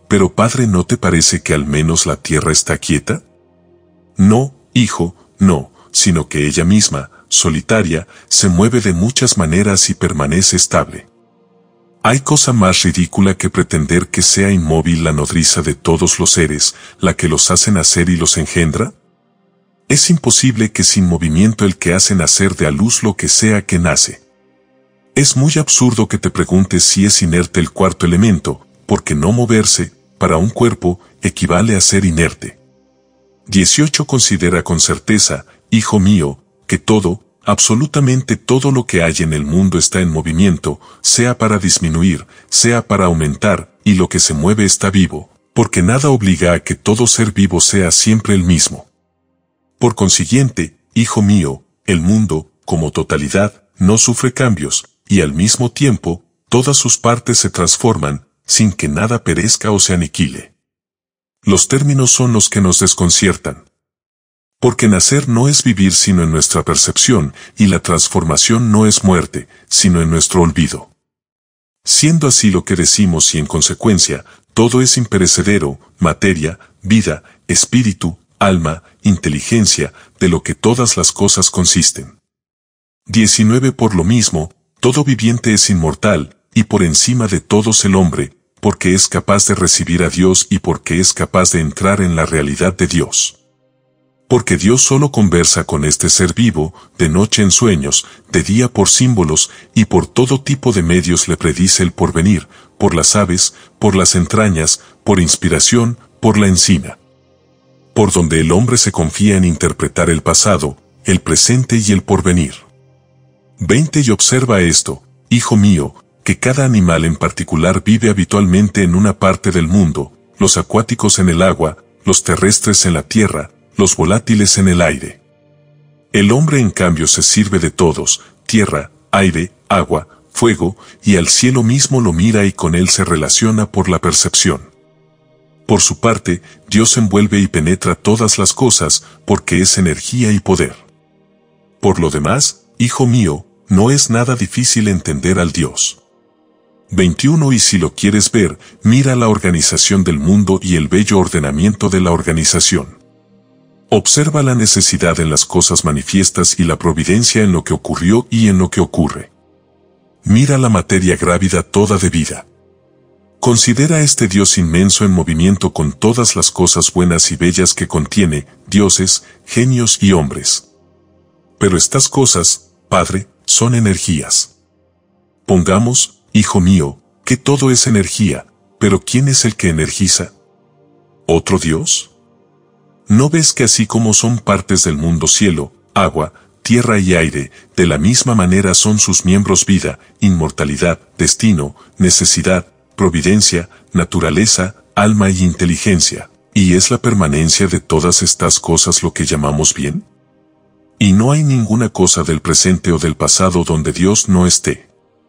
Pero padre, ¿no te parece que al menos la tierra está quieta? No, hijo, no, sino que ella misma, solitaria, se mueve de muchas maneras y permanece estable. ¿Hay cosa más ridícula que pretender que sea inmóvil la nodriza de todos los seres, la que los hace nacer y los engendra? Es imposible que sin movimiento el que hace nacer dé a luz lo que sea que nace. Es muy absurdo que te preguntes si es inerte el cuarto elemento, porque no moverse, para un cuerpo, equivale a ser inerte. 18. Considera con certeza, hijo mío, que todo, absolutamente todo lo que hay en el mundo está en movimiento, sea para disminuir, sea para aumentar, y lo que se mueve está vivo, porque nada obliga a que todo ser vivo sea siempre el mismo. Por consiguiente, hijo mío, el mundo, como totalidad, no sufre cambios, y al mismo tiempo, todas sus partes se transforman, sin que nada perezca o se aniquile. Los términos son los que nos desconciertan. Porque nacer no es vivir sino en nuestra percepción, y la transformación no es muerte, sino en nuestro olvido. Siendo así lo que decimos y en consecuencia, todo es imperecedero, materia, vida, espíritu, alma, inteligencia, de lo que todas las cosas consisten. 19. Por lo mismo, todo viviente es inmortal, y por encima de todos el hombre, porque es capaz de recibir a Dios y porque es capaz de entrar en la realidad de Dios. Porque Dios solo conversa con este ser vivo, de noche en sueños, de día por símbolos, y por todo tipo de medios le predice el porvenir, por las aves, por las entrañas, por inspiración, por la encina. Por donde el hombre se confía en interpretar el pasado, el presente y el porvenir. 20. Y observa esto, hijo mío, que cada animal en particular vive habitualmente en una parte del mundo, los acuáticos en el agua, los terrestres en la tierra, los volátiles en el aire. El hombre en cambio se sirve de todos, tierra, aire, agua, fuego, y al cielo mismo lo mira y con él se relaciona por la percepción. Por su parte, Dios envuelve y penetra todas las cosas, porque es energía y poder. Por lo demás, hijo mío, no es nada difícil entender al Dios. 21. Y si lo quieres ver, mira la organización del mundo y el bello ordenamiento de la organización. Observa la necesidad en las cosas manifiestas y la providencia en lo que ocurrió y en lo que ocurre. Mira la materia grávida toda de vida. Considera este Dios inmenso en movimiento con todas las cosas buenas y bellas que contiene, dioses, genios y hombres. Pero estas cosas, Padre, son energías. Pongamos, hijo mío, que todo es energía, pero ¿quién es el que energiza? ¿Otro Dios? ¿No ves que así como son partes del mundo cielo, agua, tierra y aire, de la misma manera son sus miembros vida, inmortalidad, destino, necesidad, providencia, naturaleza, alma y inteligencia, y es la permanencia de todas estas cosas lo que llamamos bien? Y no hay ninguna cosa del presente o del pasado donde Dios no esté.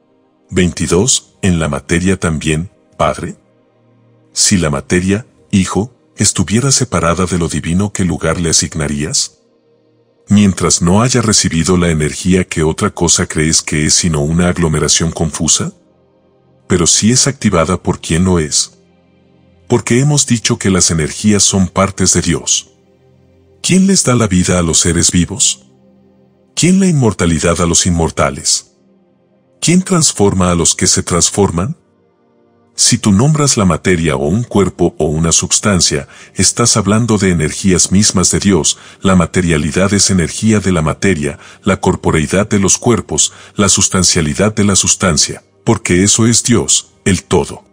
22. ¿En la materia también, Padre? Si la materia, Hijo, estuviera separada de lo divino, ¿qué lugar le asignarías? Mientras no haya recibido la energía, ¿qué otra cosa crees que es sino una aglomeración confusa? Pero si es activada, ¿por quién lo es? Porque hemos dicho que las energías son partes de Dios. ¿Quién les da la vida a los seres vivos? ¿Quién la inmortalidad a los inmortales? ¿Quién transforma a los que se transforman? Si tú nombras la materia o un cuerpo o una substancia, estás hablando de energías mismas de Dios. La materialidad es energía de la materia, la corporeidad de los cuerpos, la sustancialidad de la sustancia, porque eso es Dios, el todo.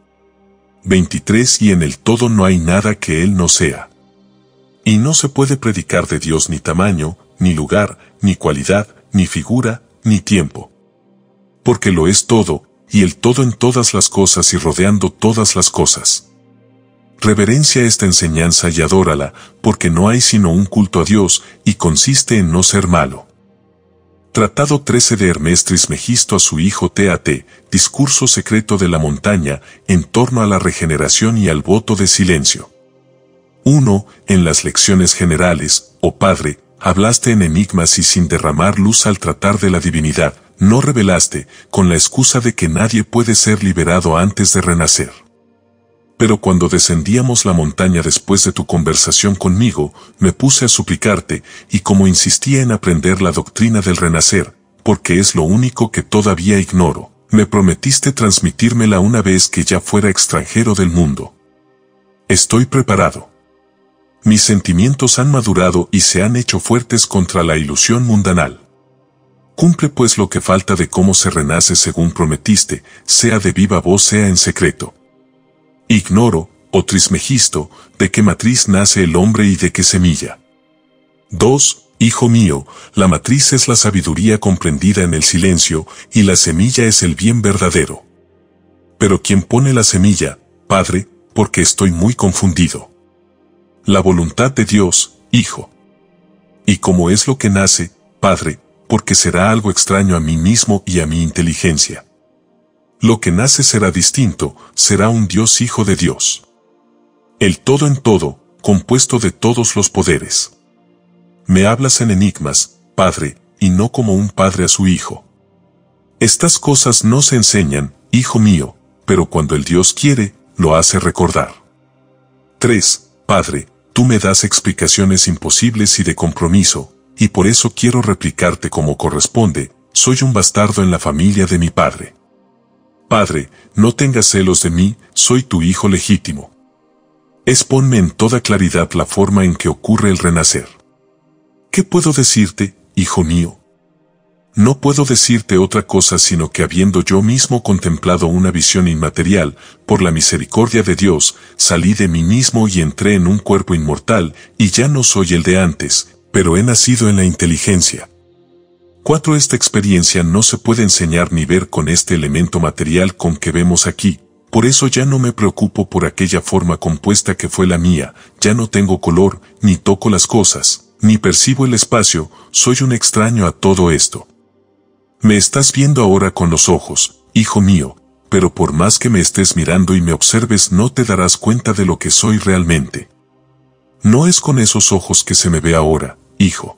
23. Y en el todo no hay nada que Él no sea. Y no se puede predicar de Dios ni tamaño, ni lugar, ni cualidad, ni figura, ni tiempo. Porque lo es todo, y el todo en todas las cosas y rodeando todas las cosas. Reverencia esta enseñanza y adórala, porque no hay sino un culto a Dios, y consiste en no ser malo. Tratado 13 de Hermes Trismegisto a su hijo T.A.T., discurso secreto de la montaña, en torno a la regeneración y al voto de silencio. 1. En las lecciones generales, oh Padre, hablaste en enigmas y sin derramar luz al tratar de la divinidad, no revelaste, con la excusa de que nadie puede ser liberado antes de renacer. Pero cuando descendíamos la montaña después de tu conversación conmigo, me puse a suplicarte, y como insistía en aprender la doctrina del renacer, porque es lo único que todavía ignoro, me prometiste transmitírmela una vez que ya fuera extranjero del mundo. Estoy preparado. Mis sentimientos han madurado y se han hecho fuertes contra la ilusión mundanal. Cumple pues lo que falta de cómo se renace según prometiste, sea de viva voz sea en secreto. Ignoro, oh Trismegisto, de qué matriz nace el hombre y de qué semilla. 2. Hijo mío, la matriz es la sabiduría comprendida en el silencio, y la semilla es el bien verdadero. Pero ¿quién pone la semilla, Padre? Porque estoy muy confundido. La voluntad de Dios, Hijo. ¿Y cómo es lo que nace, Padre? Porque será algo extraño a mí mismo y a mi inteligencia. Lo que nace será distinto, será un Dios Hijo de Dios. El todo en todo, compuesto de todos los poderes. Me hablas en enigmas, Padre, y no como un padre a su hijo. Estas cosas no se enseñan, hijo mío, pero cuando el Dios quiere, lo hace recordar. 3. Padre, tú me das explicaciones imposibles y de compromiso, y por eso quiero replicarte como corresponde, soy un bastardo en la familia de mi padre. Padre, no tengas celos de mí, soy tu hijo legítimo. Exponme en toda claridad la forma en que ocurre el renacer. ¿Qué puedo decirte, hijo mío? No puedo decirte otra cosa sino que habiendo yo mismo contemplado una visión inmaterial, por la misericordia de Dios, salí de mí mismo y entré en un cuerpo inmortal, y ya no soy el de antes, pero he nacido en la inteligencia. 4. Esta experiencia no se puede enseñar ni ver con este elemento material con que vemos aquí, por eso ya no me preocupo por aquella forma compuesta que fue la mía, ya no tengo color, ni toco las cosas, ni percibo el espacio, soy un extraño a todo esto. Me estás viendo ahora con los ojos, hijo mío, pero por más que me estés mirando y me observes no te darás cuenta de lo que soy realmente. No es con esos ojos que se me ve ahora, hijo.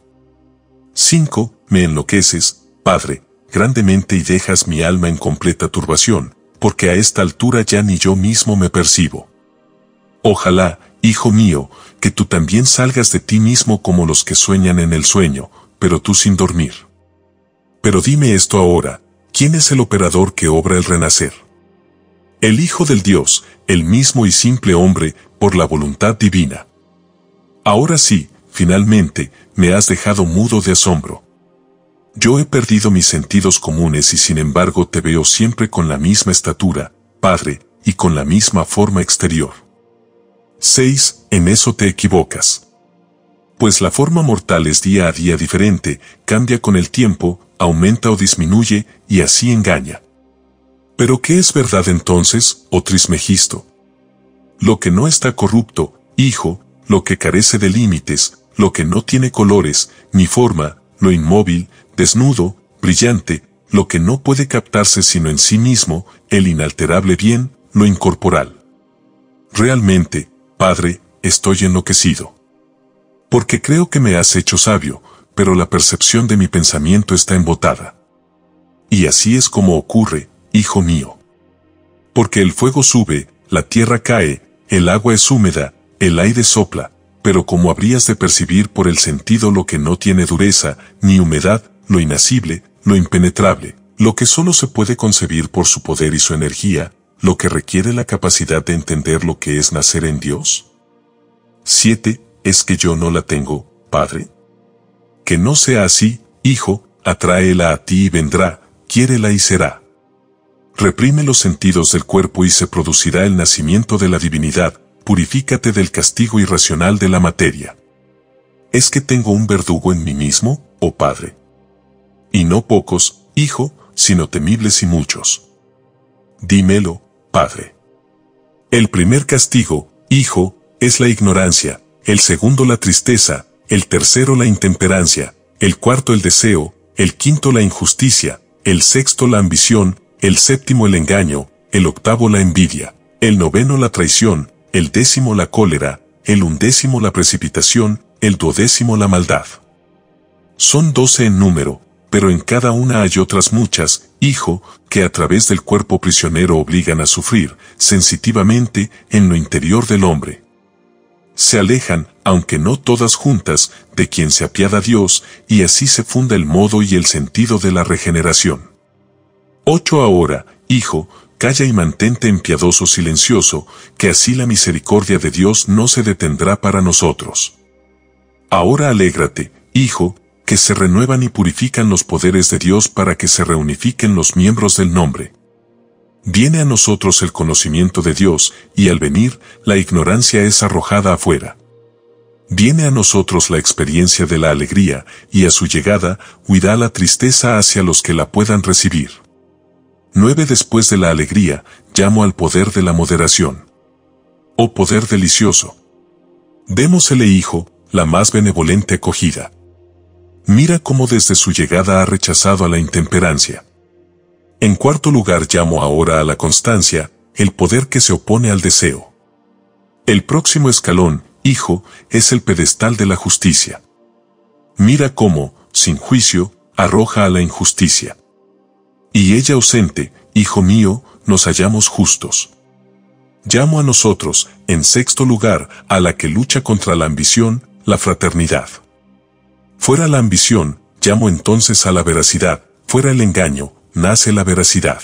5. Me enloqueces, Padre, grandemente y dejas mi alma en completa turbación, porque a esta altura ya ni yo mismo me percibo. Ojalá, hijo mío, que tú también salgas de ti mismo como los que sueñan en el sueño, pero tú sin dormir. Pero dime esto ahora, ¿quién es el operador que obra el renacer? El Hijo del Dios, el mismo y simple hombre, por la voluntad divina. Ahora sí, finalmente, me has dejado mudo de asombro. Yo he perdido mis sentidos comunes y sin embargo te veo siempre con la misma estatura, Padre, y con la misma forma exterior. 6. En eso te equivocas. Pues la forma mortal es día a día diferente, cambia con el tiempo, aumenta o disminuye, y así engaña. ¿Pero qué es verdad entonces, oh Trismegisto? Lo que no está corrupto, hijo, lo que carece de límites, lo que no tiene colores, ni forma, lo inmóvil, desnudo, brillante, lo que no puede captarse sino en sí mismo, el inalterable bien, lo incorporal. Realmente, Padre, estoy enloquecido. Porque creo que me has hecho sabio, pero la percepción de mi pensamiento está embotada. Y así es como ocurre, hijo mío. Porque el fuego sube, la tierra cae, el agua es húmeda, el aire sopla, pero como habrías de percibir por el sentido lo que no tiene dureza, ni humedad, lo inacible, lo impenetrable, lo que solo se puede concebir por su poder y su energía, lo que requiere la capacidad de entender lo que es nacer en Dios. 7. ¿Es que yo no la tengo, Padre? Que no sea así, hijo, atráela a ti y vendrá, quiérela y será. Reprime los sentidos del cuerpo y se producirá el nacimiento de la divinidad, purifícate del castigo irracional de la materia. ¿Es que tengo un verdugo en mí mismo, oh Padre? Y no pocos, hijo, sino temibles y muchos. Dímelo, Padre. El primer castigo, hijo, es la ignorancia, el segundo la tristeza, el tercero la intemperancia, el cuarto el deseo, el quinto la injusticia, el sexto la ambición, el séptimo el engaño, el octavo la envidia, el noveno la traición, el décimo la cólera, el undécimo la precipitación, el duodécimo la maldad. Son 12 en número, pero en cada una hay otras muchas, hijo, que a través del cuerpo prisionero obligan a sufrir, sensitivamente, en lo interior del hombre. Se alejan, aunque no todas juntas, de quien se apiada Dios, y así se funda el modo y el sentido de la regeneración. 8 Ahora, hijo, calla y mantente en piadoso silencioso, que así la misericordia de Dios no se detendrá para nosotros. Ahora alégrate, hijo, que se renuevan y purifican los poderes de Dios para que se reunifiquen los miembros del nombre. Viene a nosotros el conocimiento de Dios, y al venir, la ignorancia es arrojada afuera. Viene a nosotros la experiencia de la alegría, y a su llegada, huirá la tristeza hacia los que la puedan recibir. 9 Después de la alegría, llamo al poder de la moderación. Oh poder delicioso. Démosele, hijo, la más benevolente acogida. Mira cómo desde su llegada ha rechazado a la intemperancia. En cuarto lugar, llamo ahora a la constancia, el poder que se opone al deseo. El próximo escalón, hijo, es el pedestal de la justicia. Mira cómo, sin juicio, arroja a la injusticia. Y ella ausente, hijo mío, nos hallamos justos. Llamo a nosotros, en sexto lugar, a la que lucha contra la ambición, la fraternidad. Fuera la ambición, llamo entonces a la veracidad, fuera el engaño, nace la veracidad.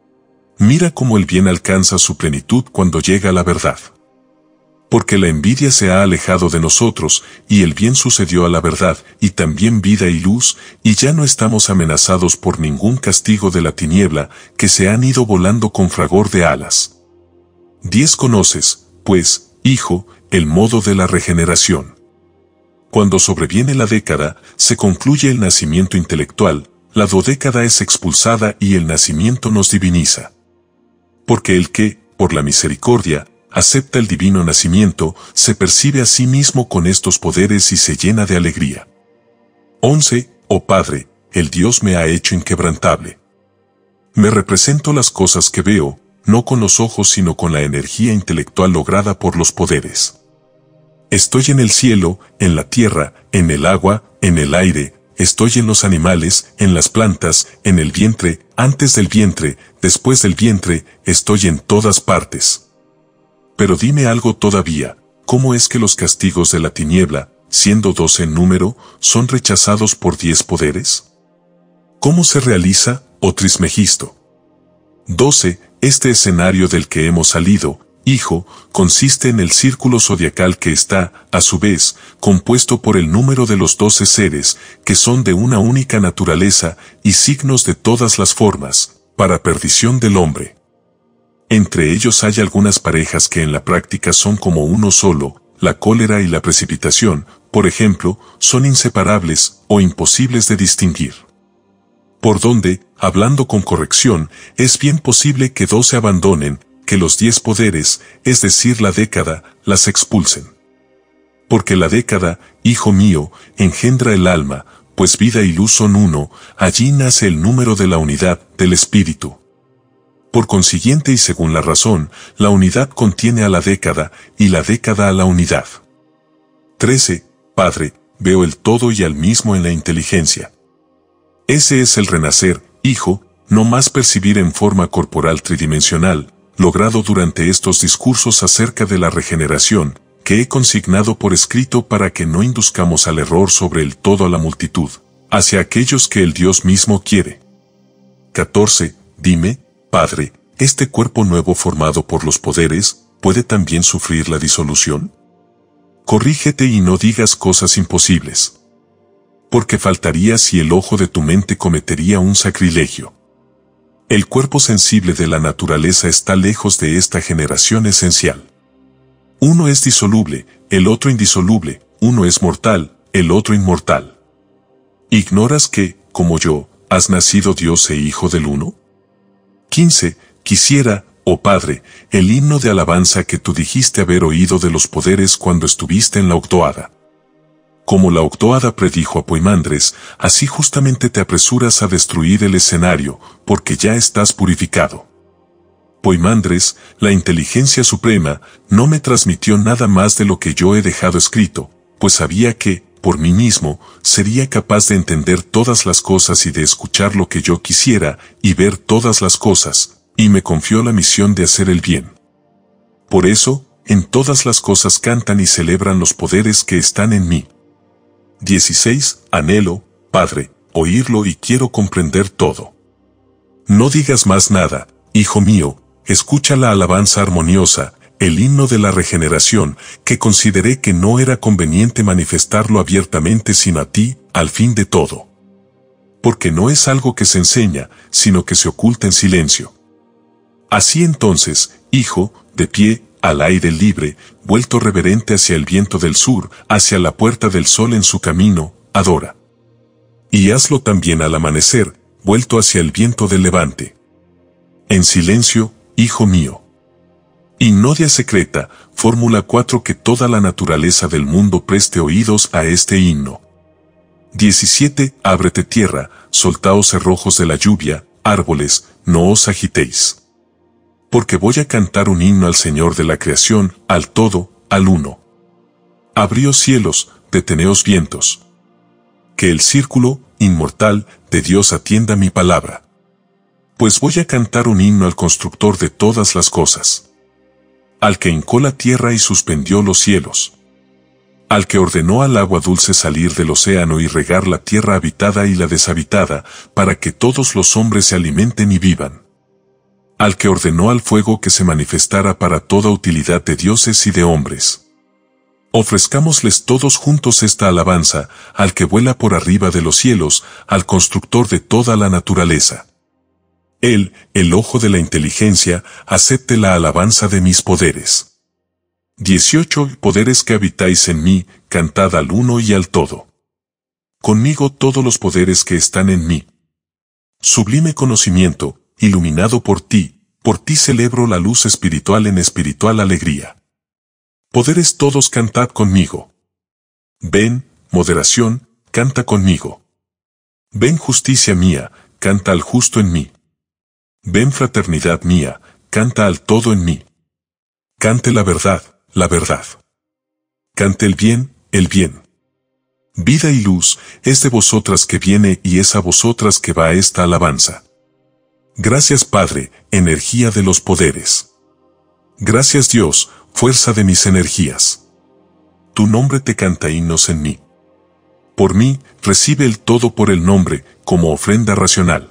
Mira cómo el bien alcanza su plenitud cuando llega la verdad. Porque la envidia se ha alejado de nosotros, y el bien sucedió a la verdad, y también vida y luz, y ya no estamos amenazados por ningún castigo de la tiniebla, que se han ido volando con fragor de alas. 10 Conoces, pues, hijo, el modo de la regeneración. Cuando sobreviene la década, se concluye el nacimiento intelectual, la dodécada es expulsada y el nacimiento nos diviniza. Porque el que, por la misericordia, acepta el divino nacimiento, se percibe a sí mismo con estos poderes y se llena de alegría. 11 Oh Padre, el Dios me ha hecho inquebrantable. Me represento las cosas que veo, no con los ojos sino con la energía intelectual lograda por los poderes. Estoy en el cielo, en la tierra, en el agua, en el aire, estoy en los animales, en las plantas, en el vientre, antes del vientre, después del vientre, estoy en todas partes. Pero dime algo todavía, ¿cómo es que los castigos de la tiniebla, siendo 12 en número, son rechazados por 10 poderes? ¿Cómo se realiza, oh Trismegisto? 12 Este escenario del que hemos salido, hijo, consiste en el círculo zodiacal que está, a su vez, compuesto por el número de los 12 seres, que son de una única naturaleza y signos de todas las formas, para perdición del hombre. Entre ellos hay algunas parejas que en la práctica son como uno solo, la cólera y la precipitación, por ejemplo, son inseparables o imposibles de distinguir. Por donde, hablando con corrección, es bien posible que 2 se abandonen, que los 10 poderes, es decir la década, las expulsen. Porque la década, hijo mío, engendra el alma, pues vida y luz son uno, allí nace el número de la unidad del espíritu. Por consiguiente y según la razón, la unidad contiene a la década, y la década a la unidad. 13 Padre, veo el todo y al mismo en la inteligencia. Ese es el renacer, hijo, no más percibir en forma corporal tridimensional, logrado durante estos discursos acerca de la regeneración, que he consignado por escrito para que no induzcamos al error sobre el todo a la multitud, hacia aquellos que el Dios mismo quiere. 14 Dime, Padre, ¿este cuerpo nuevo formado por los poderes, puede también sufrir la disolución? Corrígete y no digas cosas imposibles. Porque faltaría si el ojo de tu mente cometería un sacrilegio. El cuerpo sensible de la naturaleza está lejos de esta generación esencial. Uno es disoluble, el otro indisoluble, uno es mortal, el otro inmortal. ¿Ignoras que, como yo, has nacido Dios e hijo del uno? 15 Quisiera, oh Padre, el himno de alabanza que tú dijiste haber oído de los poderes cuando estuviste en la octoada. Como la octoada predijo a Poimandres, así justamente te apresuras a destruir el escenario, porque ya estás purificado. Poimandres, la inteligencia suprema, no me transmitió nada más de lo que yo he dejado escrito, pues sabía que, por mí mismo, sería capaz de entender todas las cosas y de escuchar lo que yo quisiera y ver todas las cosas, y me confió la misión de hacer el bien. Por eso, en todas las cosas cantan y celebran los poderes que están en mí. 16. Anhelo, Padre, oírlo y quiero comprender todo. No digas más nada, hijo mío, escucha la alabanza armoniosa, el himno de la regeneración, que consideré que no era conveniente manifestarlo abiertamente sino a ti, al fin de todo. Porque no es algo que se enseña, sino que se oculta en silencio. Así entonces, hijo, de pie, al aire libre, vuelto reverente hacia el viento del sur, hacia la puerta del sol en su camino, adora. Y hazlo también al amanecer, vuelto hacia el viento del levante. En silencio, hijo mío. Hipnodia secreta, Fórmula 4. Que toda la naturaleza del mundo preste oídos a este himno. 17. Ábrete tierra, soltaos cerrojos de la lluvia, árboles, no os agitéis. Porque voy a cantar un himno al Señor de la creación, al todo, al uno. Abríos cielos, deteneos vientos. Que el círculo, inmortal, de Dios atienda mi palabra. Pues voy a cantar un himno al constructor de todas las cosas. Al que hincó la tierra y suspendió los cielos. Al que ordenó al agua dulce salir del océano y regar la tierra habitada y la deshabitada, para que todos los hombres se alimenten y vivan. Al que ordenó al fuego que se manifestara para toda utilidad de dioses y de hombres. Ofrezcámosles todos juntos esta alabanza, al que vuela por arriba de los cielos, al constructor de toda la naturaleza. Él, el ojo de la inteligencia, acepte la alabanza de mis poderes. 18. Poderes que habitáis en mí, cantad al uno y al todo. Conmigo todos los poderes que están en mí. Sublime conocimiento, iluminado por ti celebro la luz espiritual en espiritual alegría. Poderes todos cantad conmigo. Ven, moderación, canta conmigo. Ven justicia mía, canta al justo en mí. Ven fraternidad mía, canta al todo en mí. Cante la verdad, la verdad. Cante el bien, el bien. Vida y luz, es de vosotras que viene y es a vosotras que va esta alabanza. Gracias Padre, energía de los poderes. Gracias Dios, fuerza de mis energías. Tu nombre te canta himnos en mí. Por mí, recibe el todo por el nombre, como ofrenda racional.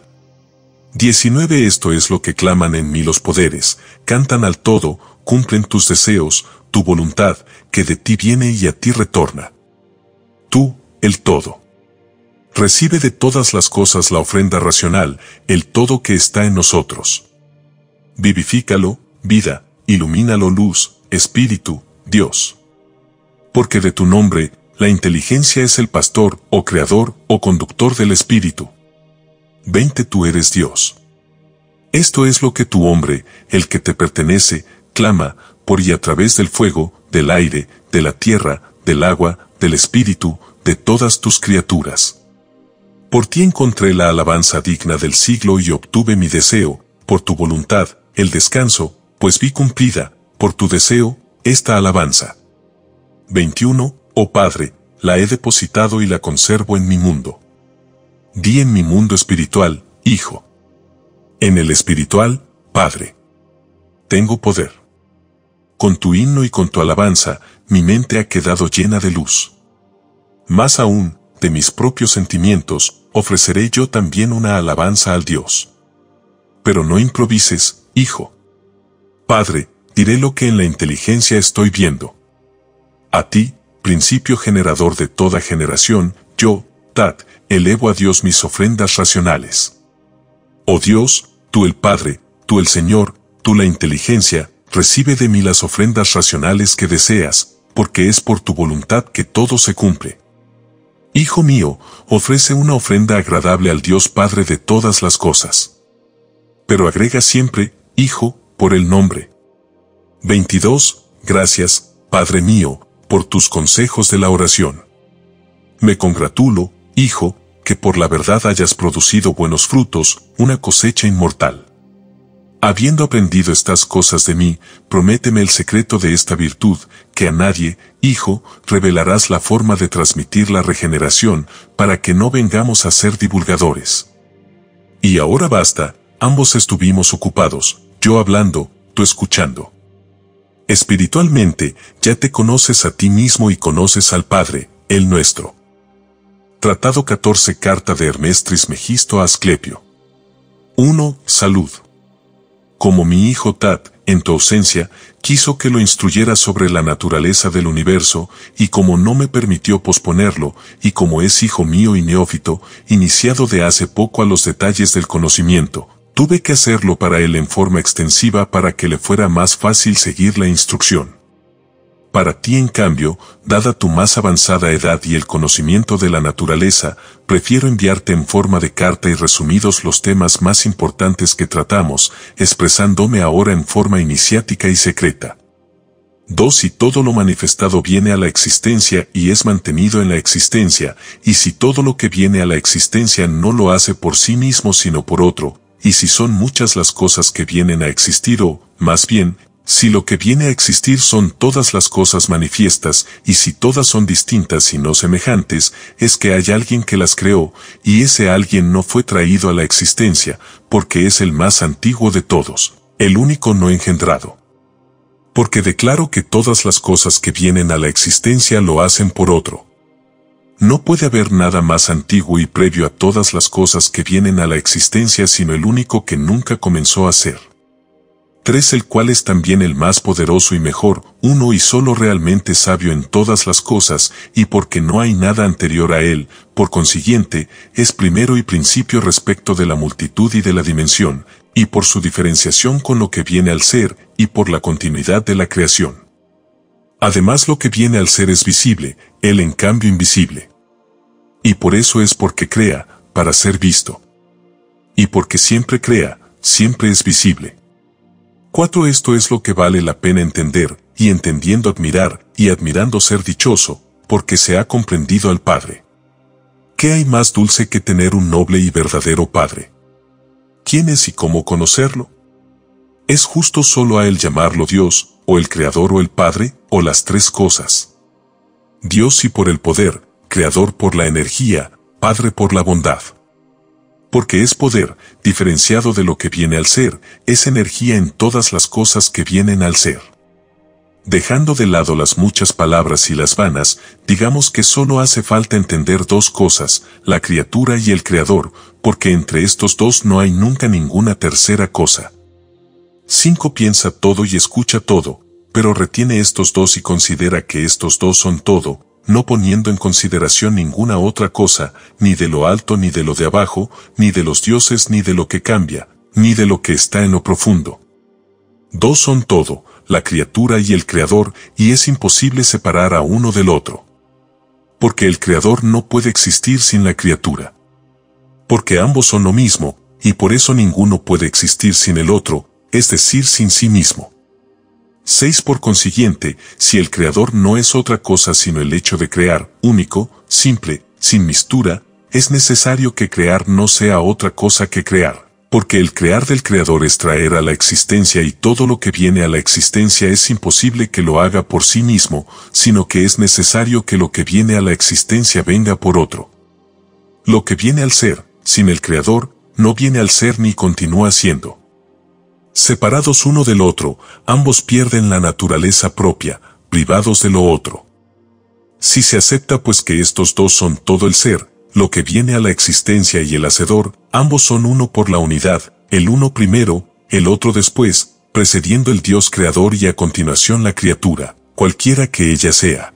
19. Esto es lo que claman en mí los poderes, cantan al todo, cumplen tus deseos, tu voluntad, que de ti viene y a ti retorna. Tú, el todo. Recibe de todas las cosas la ofrenda racional, el todo que está en nosotros. Vivifícalo, vida, ilumínalo luz, espíritu, Dios. Porque de tu nombre, la inteligencia es el pastor, o creador, o conductor del espíritu. 20. Tú eres Dios. Esto es lo que tu hombre, el que te pertenece, clama, por y a través del fuego, del aire, de la tierra, del agua, del espíritu, de todas tus criaturas. Por ti encontré la alabanza digna del siglo y obtuve mi deseo, por tu voluntad, el descanso, pues vi cumplida, por tu deseo, esta alabanza. 21. Oh Padre, la he depositado y la conservo en mi mundo. Di en mi mundo espiritual, Hijo. En el espiritual, Padre. Tengo poder. Con tu himno y con tu alabanza, mi mente ha quedado llena de luz. Más aún, de mis propios sentimientos, ofreceré yo también una alabanza al Dios. Pero no improvises, Hijo. Padre, diré lo que en la inteligencia estoy viendo. A ti, principio generador de toda generación, yo, Tat, elevo a Dios mis ofrendas racionales. Oh Dios, tú el Padre, tú el Señor, tú la inteligencia, recibe de mí las ofrendas racionales que deseas, porque es por tu voluntad que todo se cumple. Hijo mío, ofrece una ofrenda agradable al Dios Padre de todas las cosas. Pero agrega siempre, Hijo, por el nombre. 22. Gracias, Padre mío, por tus consejos de la oración. Me congratulo, Hijo, que por la verdad hayas producido buenos frutos, una cosecha inmortal. Habiendo aprendido estas cosas de mí, prométeme el secreto de esta virtud, que a nadie, hijo, revelarás la forma de transmitir la regeneración, para que no vengamos a ser divulgadores. Y ahora basta, ambos estuvimos ocupados, yo hablando, tú escuchando. Espiritualmente, ya te conoces a ti mismo y conoces al Padre, el nuestro. Tratado 14 Carta de Hermes Trismegisto a Asclepio. 1. Salud. Como mi hijo Tat, en tu ausencia, quiso que lo instruyera sobre la naturaleza del universo, y como no me permitió posponerlo, y como es hijo mío y neófito, iniciado de hace poco a los detalles del conocimiento, tuve que hacerlo para él en forma extensiva para que le fuera más fácil seguir la instrucción. Para ti, en cambio, dada tu más avanzada edad y el conocimiento de la naturaleza, prefiero enviarte en forma de carta y resumidos los temas más importantes que tratamos, expresándome ahora en forma iniciática y secreta. 2. Si todo lo manifestado viene a la existencia y es mantenido en la existencia, y si todo lo que viene a la existencia no lo hace por sí mismo sino por otro, y si son muchas las cosas que vienen a existir o, más bien, si lo que viene a existir son todas las cosas manifiestas, y si todas son distintas y no semejantes, es que hay alguien que las creó, y ese alguien no fue traído a la existencia, porque es el más antiguo de todos, el único no engendrado. Porque declaro que todas las cosas que vienen a la existencia lo hacen por otro. No puede haber nada más antiguo y previo a todas las cosas que vienen a la existencia sino el único que nunca comenzó a ser. 3. El cual es también el más poderoso y mejor, uno y solo realmente sabio en todas las cosas, y porque no hay nada anterior a él, por consiguiente, es primero y principio respecto de la multitud y de la dimensión, y por su diferenciación con lo que viene al ser, y por la continuidad de la creación. Además lo que viene al ser es visible, él en cambio invisible. Y por eso es porque crea, para ser visto. Y porque siempre crea, siempre es visible. 4. Esto es lo que vale la pena entender, y entendiendo admirar, y admirando ser dichoso, porque se ha comprendido al Padre. ¿Qué hay más dulce que tener un noble y verdadero Padre? ¿Quién es y cómo conocerlo? ¿Es justo solo a él llamarlo Dios, o el Creador o el Padre, o las tres cosas? Dios y por el poder, Creador por la energía, Padre por la bondad. Porque es poder, diferenciado de lo que viene al ser, es energía en todas las cosas que vienen al ser. Dejando de lado las muchas palabras y las vanas, digamos que solo hace falta entender dos cosas, la criatura y el Creador, porque entre estos dos no hay nunca ninguna tercera cosa. 5. Piensa todo y escucha todo, pero retiene estos dos y considera que estos dos son todo, no poniendo en consideración ninguna otra cosa, ni de lo alto ni de lo de abajo, ni de los dioses ni de lo que cambia, ni de lo que está en lo profundo. Dos son todo, la criatura y el Creador, y es imposible separar a uno del otro. Porque el Creador no puede existir sin la criatura. Porque ambos son lo mismo, y por eso ninguno puede existir sin el otro, es decir, sin sí mismo. 6. Por consiguiente, si el Creador no es otra cosa sino el hecho de crear, único, simple, sin mistura, es necesario que crear no sea otra cosa que crear, porque el crear del Creador es traer a la existencia y todo lo que viene a la existencia es imposible que lo haga por sí mismo, sino que es necesario que lo que viene a la existencia venga por otro. Lo que viene al ser, sin el Creador, no viene al ser ni continúa siendo. Separados uno del otro, ambos pierden la naturaleza propia, privados de lo otro. Si se acepta pues que estos dos son todo el ser, lo que viene a la existencia y el hacedor, ambos son uno por la unidad, el uno primero, el otro después, precediendo el Dios creador y a continuación la criatura, cualquiera que ella sea.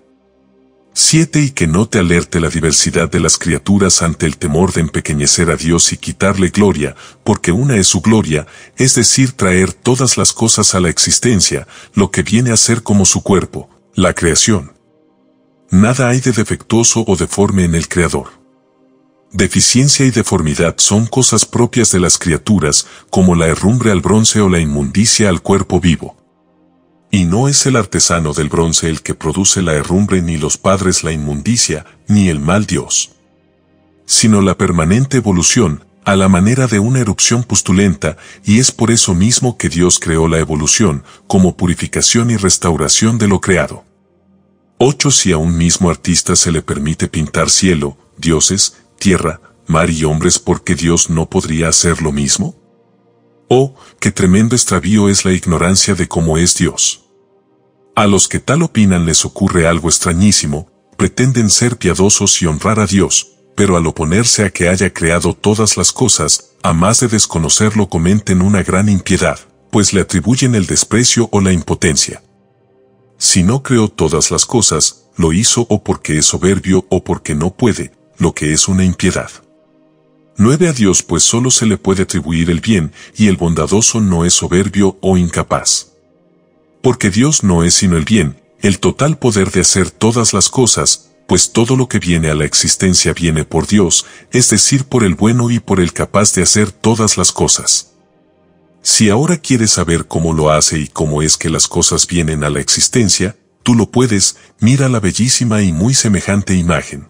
7. Y que no te alerte la diversidad de las criaturas ante el temor de empequeñecer a Dios y quitarle gloria, porque una es su gloria, es decir, traer todas las cosas a la existencia, lo que viene a ser como su cuerpo, la creación. Nada hay de defectuoso o deforme en el Creador. Deficiencia y deformidad son cosas propias de las criaturas, como la herrumbre al bronce o la inmundicia al cuerpo vivo. Y no es el artesano del bronce el que produce la herrumbre ni los padres la inmundicia, ni el mal Dios. Sino la permanente evolución, a la manera de una erupción pustulenta, y es por eso mismo que Dios creó la evolución, como purificación y restauración de lo creado. 8. Si a un mismo artista se le permite pintar cielo, dioses, tierra, mar y hombres, ¿por qué Dios no podría hacer lo mismo? Oh, qué tremendo extravío es la ignorancia de cómo es Dios. A los que tal opinan les ocurre algo extrañísimo, pretenden ser piadosos y honrar a Dios, pero al oponerse a que haya creado todas las cosas, a más de desconocerlo cometen una gran impiedad, pues le atribuyen el desprecio o la impotencia. Si no creó todas las cosas, lo hizo o porque es soberbio o porque no puede, lo que es una impiedad. 9. A Dios pues solo se le puede atribuir el bien, y el bondadoso no es soberbio o incapaz. Porque Dios no es sino el bien, el total poder de hacer todas las cosas, pues todo lo que viene a la existencia viene por Dios, es decir, por el bueno y por el capaz de hacer todas las cosas. Si ahora quieres saber cómo lo hace y cómo es que las cosas vienen a la existencia, tú lo puedes, mira la bellísima y muy semejante imagen.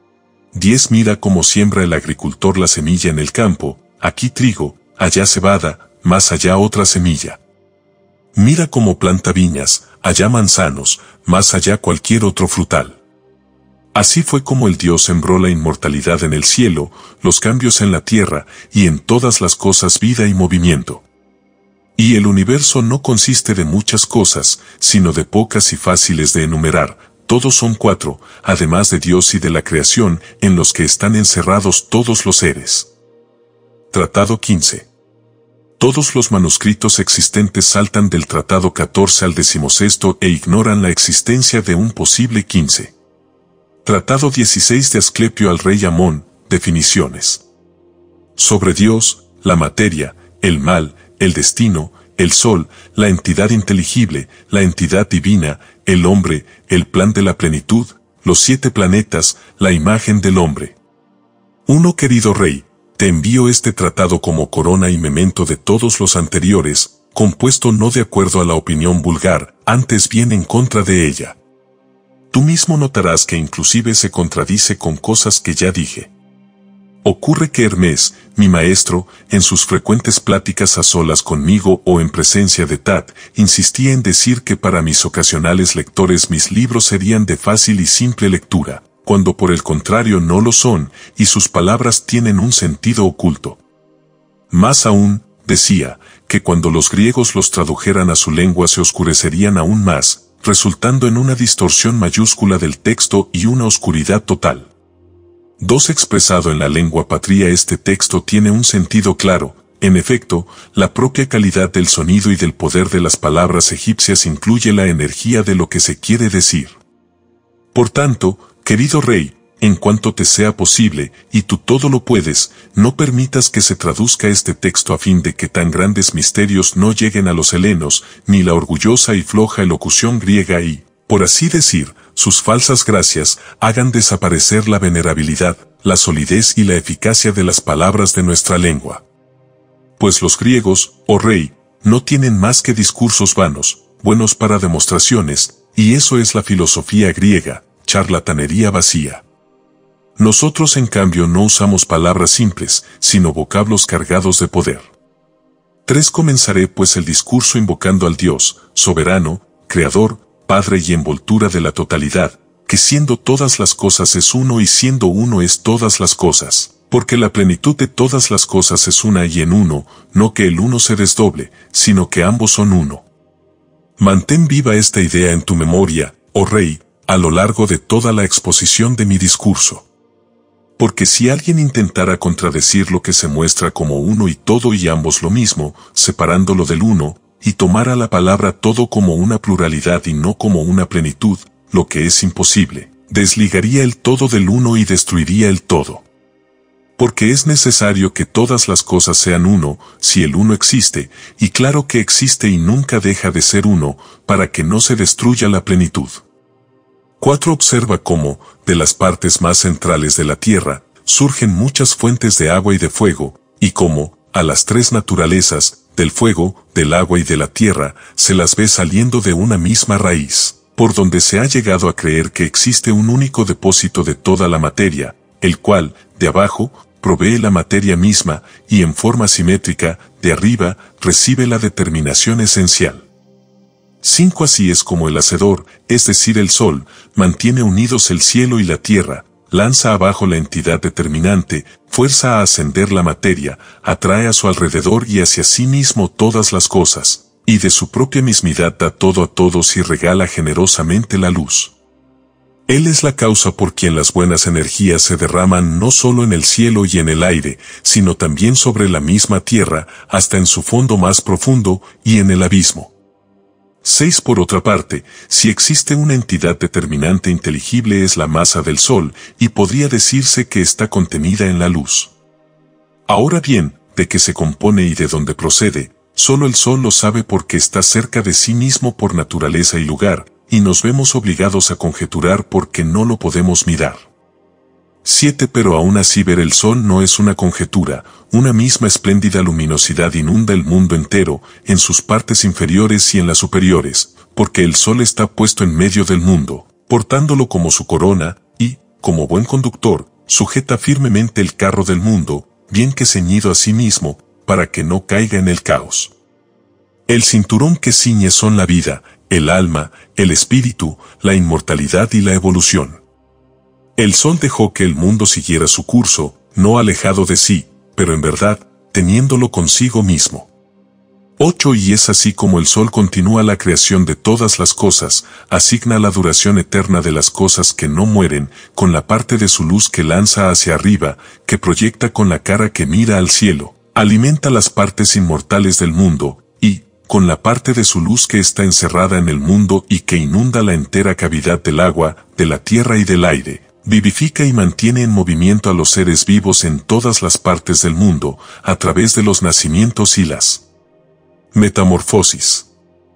10. Mira cómo siembra el agricultor la semilla en el campo, aquí trigo, allá cebada, más allá otra semilla. Mira cómo planta viñas, allá manzanos, más allá cualquier otro frutal. Así fue como el Dios sembró la inmortalidad en el cielo, los cambios en la tierra, y en todas las cosas vida y movimiento. Y el universo no consiste de muchas cosas, sino de pocas y fáciles de enumerar, todos son 4, además de Dios y de la creación, en los que están encerrados todos los seres. Tratado 15. Todos los manuscritos existentes saltan del Tratado 14 al 16 e ignoran la existencia de un posible 15. Tratado 16 de Asclepio al rey Amón, definiciones. Sobre Dios, la materia, el mal, el destino, el sol, la entidad inteligible, la entidad divina, el hombre, el plan de la plenitud, los 7 planetas, la imagen del hombre. 1. Querido rey, te envío este tratado como corona y memento de todos los anteriores, compuesto no de acuerdo a la opinión vulgar, antes bien en contra de ella. Tú mismo notarás que inclusive se contradice con cosas que ya dije. Ocurre que Hermes, mi maestro, en sus frecuentes pláticas a solas conmigo o en presencia de Tat, insistía en decir que para mis ocasionales lectores mis libros serían de fácil y simple lectura, cuando por el contrario no lo son, y sus palabras tienen un sentido oculto. Más aún, decía, que cuando los griegos los tradujeran a su lengua se oscurecerían aún más, resultando en una distorsión mayúscula del texto y una oscuridad total. 2. Expresado en la lengua patria este texto tiene un sentido claro, en efecto, la propia calidad del sonido y del poder de las palabras egipcias incluye la energía de lo que se quiere decir. Por tanto, querido rey, en cuanto te sea posible, y tú todo lo puedes, no permitas que se traduzca este texto a fin de que tan grandes misterios no lleguen a los helenos, ni la orgullosa y floja elocución griega y, por así decir, sus falsas gracias, hagan desaparecer la venerabilidad, la solidez y la eficacia de las palabras de nuestra lengua. Pues los griegos, oh rey, no tienen más que discursos vanos, buenos para demostraciones, y eso es la filosofía griega, charlatanería vacía. Nosotros en cambio no usamos palabras simples, sino vocablos cargados de poder. 3. Comenzaré pues el discurso invocando al Dios, soberano, creador, Padre y envoltura de la totalidad, que siendo todas las cosas es uno y siendo uno es todas las cosas, porque la plenitud de todas las cosas es una y en uno, no que el uno se desdoble, sino que ambos son uno. Mantén viva esta idea en tu memoria, oh rey, a lo largo de toda la exposición de mi discurso. Porque si alguien intentara contradecir lo que se muestra como uno y todo y ambos lo mismo, separándolo del uno, y tomara la palabra todo como una pluralidad y no como una plenitud, lo que es imposible, desligaría el todo del uno y destruiría el todo. Porque es necesario que todas las cosas sean uno, si el uno existe, y claro que existe y nunca deja de ser uno, para que no se destruya la plenitud. 4. Observa cómo, de las partes más centrales de la tierra, surgen muchas fuentes de agua y de fuego, y cómo, a las 3 naturalezas, del fuego, del agua y de la tierra, se las ve saliendo de una misma raíz, por donde se ha llegado a creer que existe un único depósito de toda la materia, el cual, de abajo, provee la materia misma, y en forma simétrica, de arriba, recibe la determinación esencial. 5. Así es como el Hacedor, es decir el Sol, mantiene unidos el cielo y la tierra, lanza abajo la entidad determinante, fuerza a ascender la materia, atrae a su alrededor y hacia sí mismo todas las cosas, y de su propia mismidad da todo a todos y regala generosamente la luz. Él es la causa por quien las buenas energías se derraman no solo en el cielo y en el aire, sino también sobre la misma tierra, hasta en su fondo más profundo y en el abismo. 6. Por otra parte, si existe una entidad determinante inteligible es la masa del Sol, y podría decirse que está contenida en la luz. Ahora bien, de qué se compone y de dónde procede, solo el Sol lo sabe porque está cerca de sí mismo por naturaleza y lugar, y nos vemos obligados a conjeturar porque no lo podemos mirar. 7. Pero aún así ver el Sol no es una conjetura, una misma espléndida luminosidad inunda el mundo entero, en sus partes inferiores y en las superiores, porque el Sol está puesto en medio del mundo, portándolo como su corona, y, como buen conductor, sujeta firmemente el carro del mundo, bien que ceñido a sí mismo, para que no caiga en el caos. El cinturón que ciñe son la vida, el alma, el espíritu, la inmortalidad y la evolución. El Sol dejó que el mundo siguiera su curso, no alejado de sí, pero en verdad, teniéndolo consigo mismo. 8. Y es así como el Sol continúa la creación de todas las cosas, asigna la duración eterna de las cosas que no mueren, con la parte de su luz que lanza hacia arriba, que proyecta con la cara que mira al cielo, alimenta las partes inmortales del mundo, y, con la parte de su luz que está encerrada en el mundo y que inunda la entera cavidad del agua, de la tierra y del aire, vivifica y mantiene en movimiento a los seres vivos en todas las partes del mundo, a través de los nacimientos y las metamorfosis.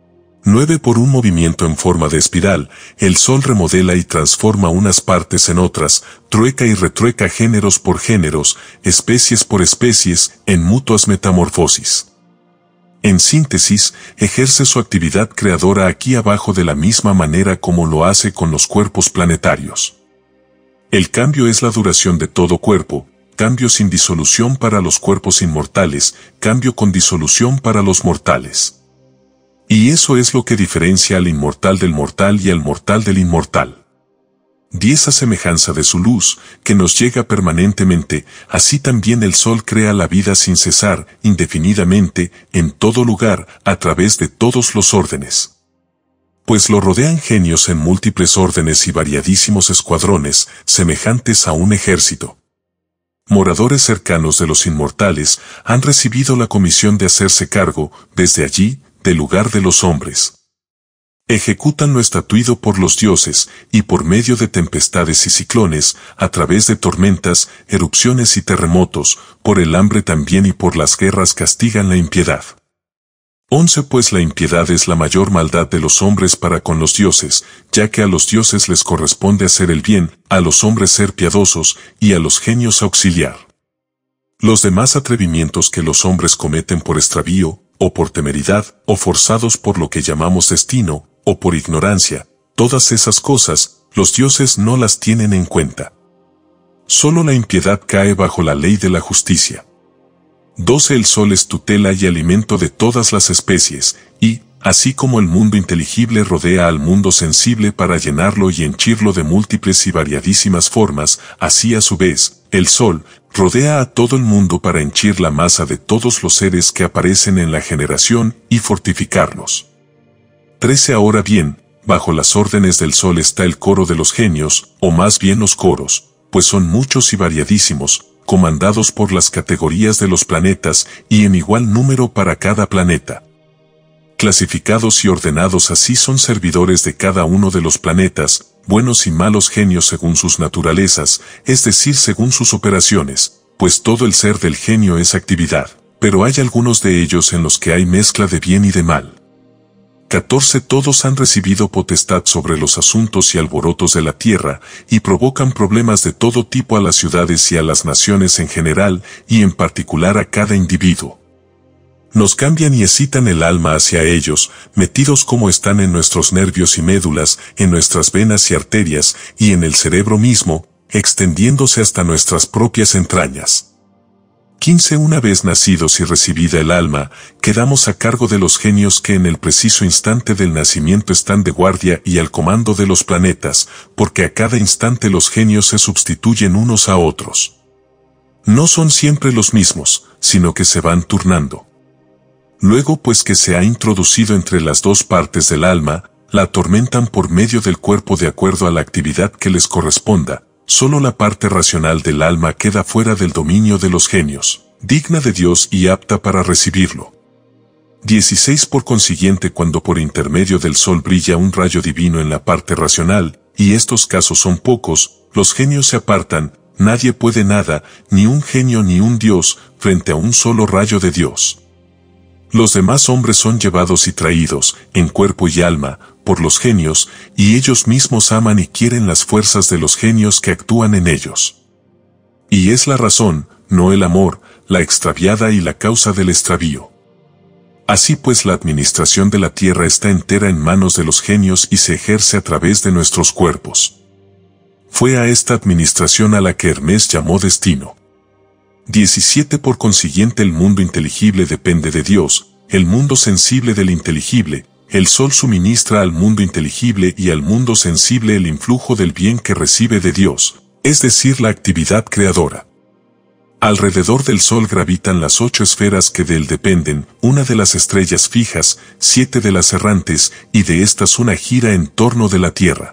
9. Por un movimiento en forma de espiral, el Sol remodela y transforma unas partes en otras, trueca y retrueca géneros por géneros, especies por especies, en mutuas metamorfosis. En síntesis, ejerce su actividad creadora aquí abajo de la misma manera como lo hace con los cuerpos planetarios. El cambio es la duración de todo cuerpo, cambio sin disolución para los cuerpos inmortales, cambio con disolución para los mortales. Y eso es lo que diferencia al inmortal del mortal y al mortal del inmortal. 10. A semejanza de su luz, que nos llega permanentemente, así también el Sol crea la vida sin cesar, indefinidamente, en todo lugar, a través de todos los órdenes. Pues lo rodean genios en múltiples órdenes y variadísimos escuadrones, semejantes a un ejército. Moradores cercanos de los inmortales han recibido la comisión de hacerse cargo, desde allí, del lugar de los hombres. Ejecutan lo estatuido por los dioses, y por medio de tempestades y ciclones, a través de tormentas, erupciones y terremotos, por el hambre también y por las guerras castigan la impiedad. 11. Pues la impiedad es la mayor maldad de los hombres para con los dioses, ya que a los dioses les corresponde hacer el bien, a los hombres ser piadosos, y a los genios auxiliar. Los demás atrevimientos que los hombres cometen por extravío, o por temeridad, o forzados por lo que llamamos destino, o por ignorancia, todas esas cosas, los dioses no las tienen en cuenta. Solo la impiedad cae bajo la ley de la justicia. 12. El Sol es tutela y alimento de todas las especies, y, así como el mundo inteligible rodea al mundo sensible para llenarlo y henchirlo de múltiples y variadísimas formas, así a su vez, el Sol rodea a todo el mundo para henchir la masa de todos los seres que aparecen en la generación y fortificarlos. 13. Ahora bien, bajo las órdenes del Sol está el coro de los genios, o más bien los coros, pues son muchos y variadísimos, comandados por las categorías de los planetas y en igual número para cada planeta. Clasificados y ordenados así son servidores de cada uno de los planetas, buenos y malos genios según sus naturalezas, es decir según sus operaciones, pues todo el ser del genio es actividad, pero hay algunos de ellos en los que hay mezcla de bien y de mal. 14. Todos han recibido potestad sobre los asuntos y alborotos de la tierra, y provocan problemas de todo tipo a las ciudades y a las naciones en general, y en particular a cada individuo. Nos cambian y excitan el alma hacia ellos, metidos como están en nuestros nervios y médulas, en nuestras venas y arterias, y en el cerebro mismo, extendiéndose hasta nuestras propias entrañas. 15. Una vez nacidos y recibida el alma, quedamos a cargo de los genios que en el preciso instante del nacimiento están de guardia y al comando de los planetas, porque a cada instante los genios se sustituyen unos a otros. No son siempre los mismos, sino que se van turnando. Luego, pues que se ha introducido entre las dos partes del alma, la atormentan por medio del cuerpo de acuerdo a la actividad que les corresponda. Solo la parte racional del alma queda fuera del dominio de los genios, digna de Dios y apta para recibirlo. 16. Por consiguiente, cuando por intermedio del sol brilla un rayo divino en la parte racional, y estos casos son pocos, los genios se apartan, nadie puede nada, ni un genio ni un Dios, frente a un solo rayo de Dios. Los demás hombres son llevados y traídos, en cuerpo y alma, por los genios, y ellos mismos aman y quieren las fuerzas de los genios que actúan en ellos. Y es la razón, no el amor, la extraviada y la causa del extravío. Así pues, la administración de la tierra está entera en manos de los genios y se ejerce a través de nuestros cuerpos. Fue a esta administración a la que Hermes llamó destino. 17. Por consiguiente, el mundo inteligible depende de Dios, el mundo sensible del inteligible. El sol suministra al mundo inteligible y al mundo sensible el influjo del bien que recibe de Dios, es decir, la actividad creadora. Alrededor del sol gravitan las 8 esferas que de él dependen, una de las estrellas fijas, 7 de las errantes, y de estas una gira en torno de la tierra.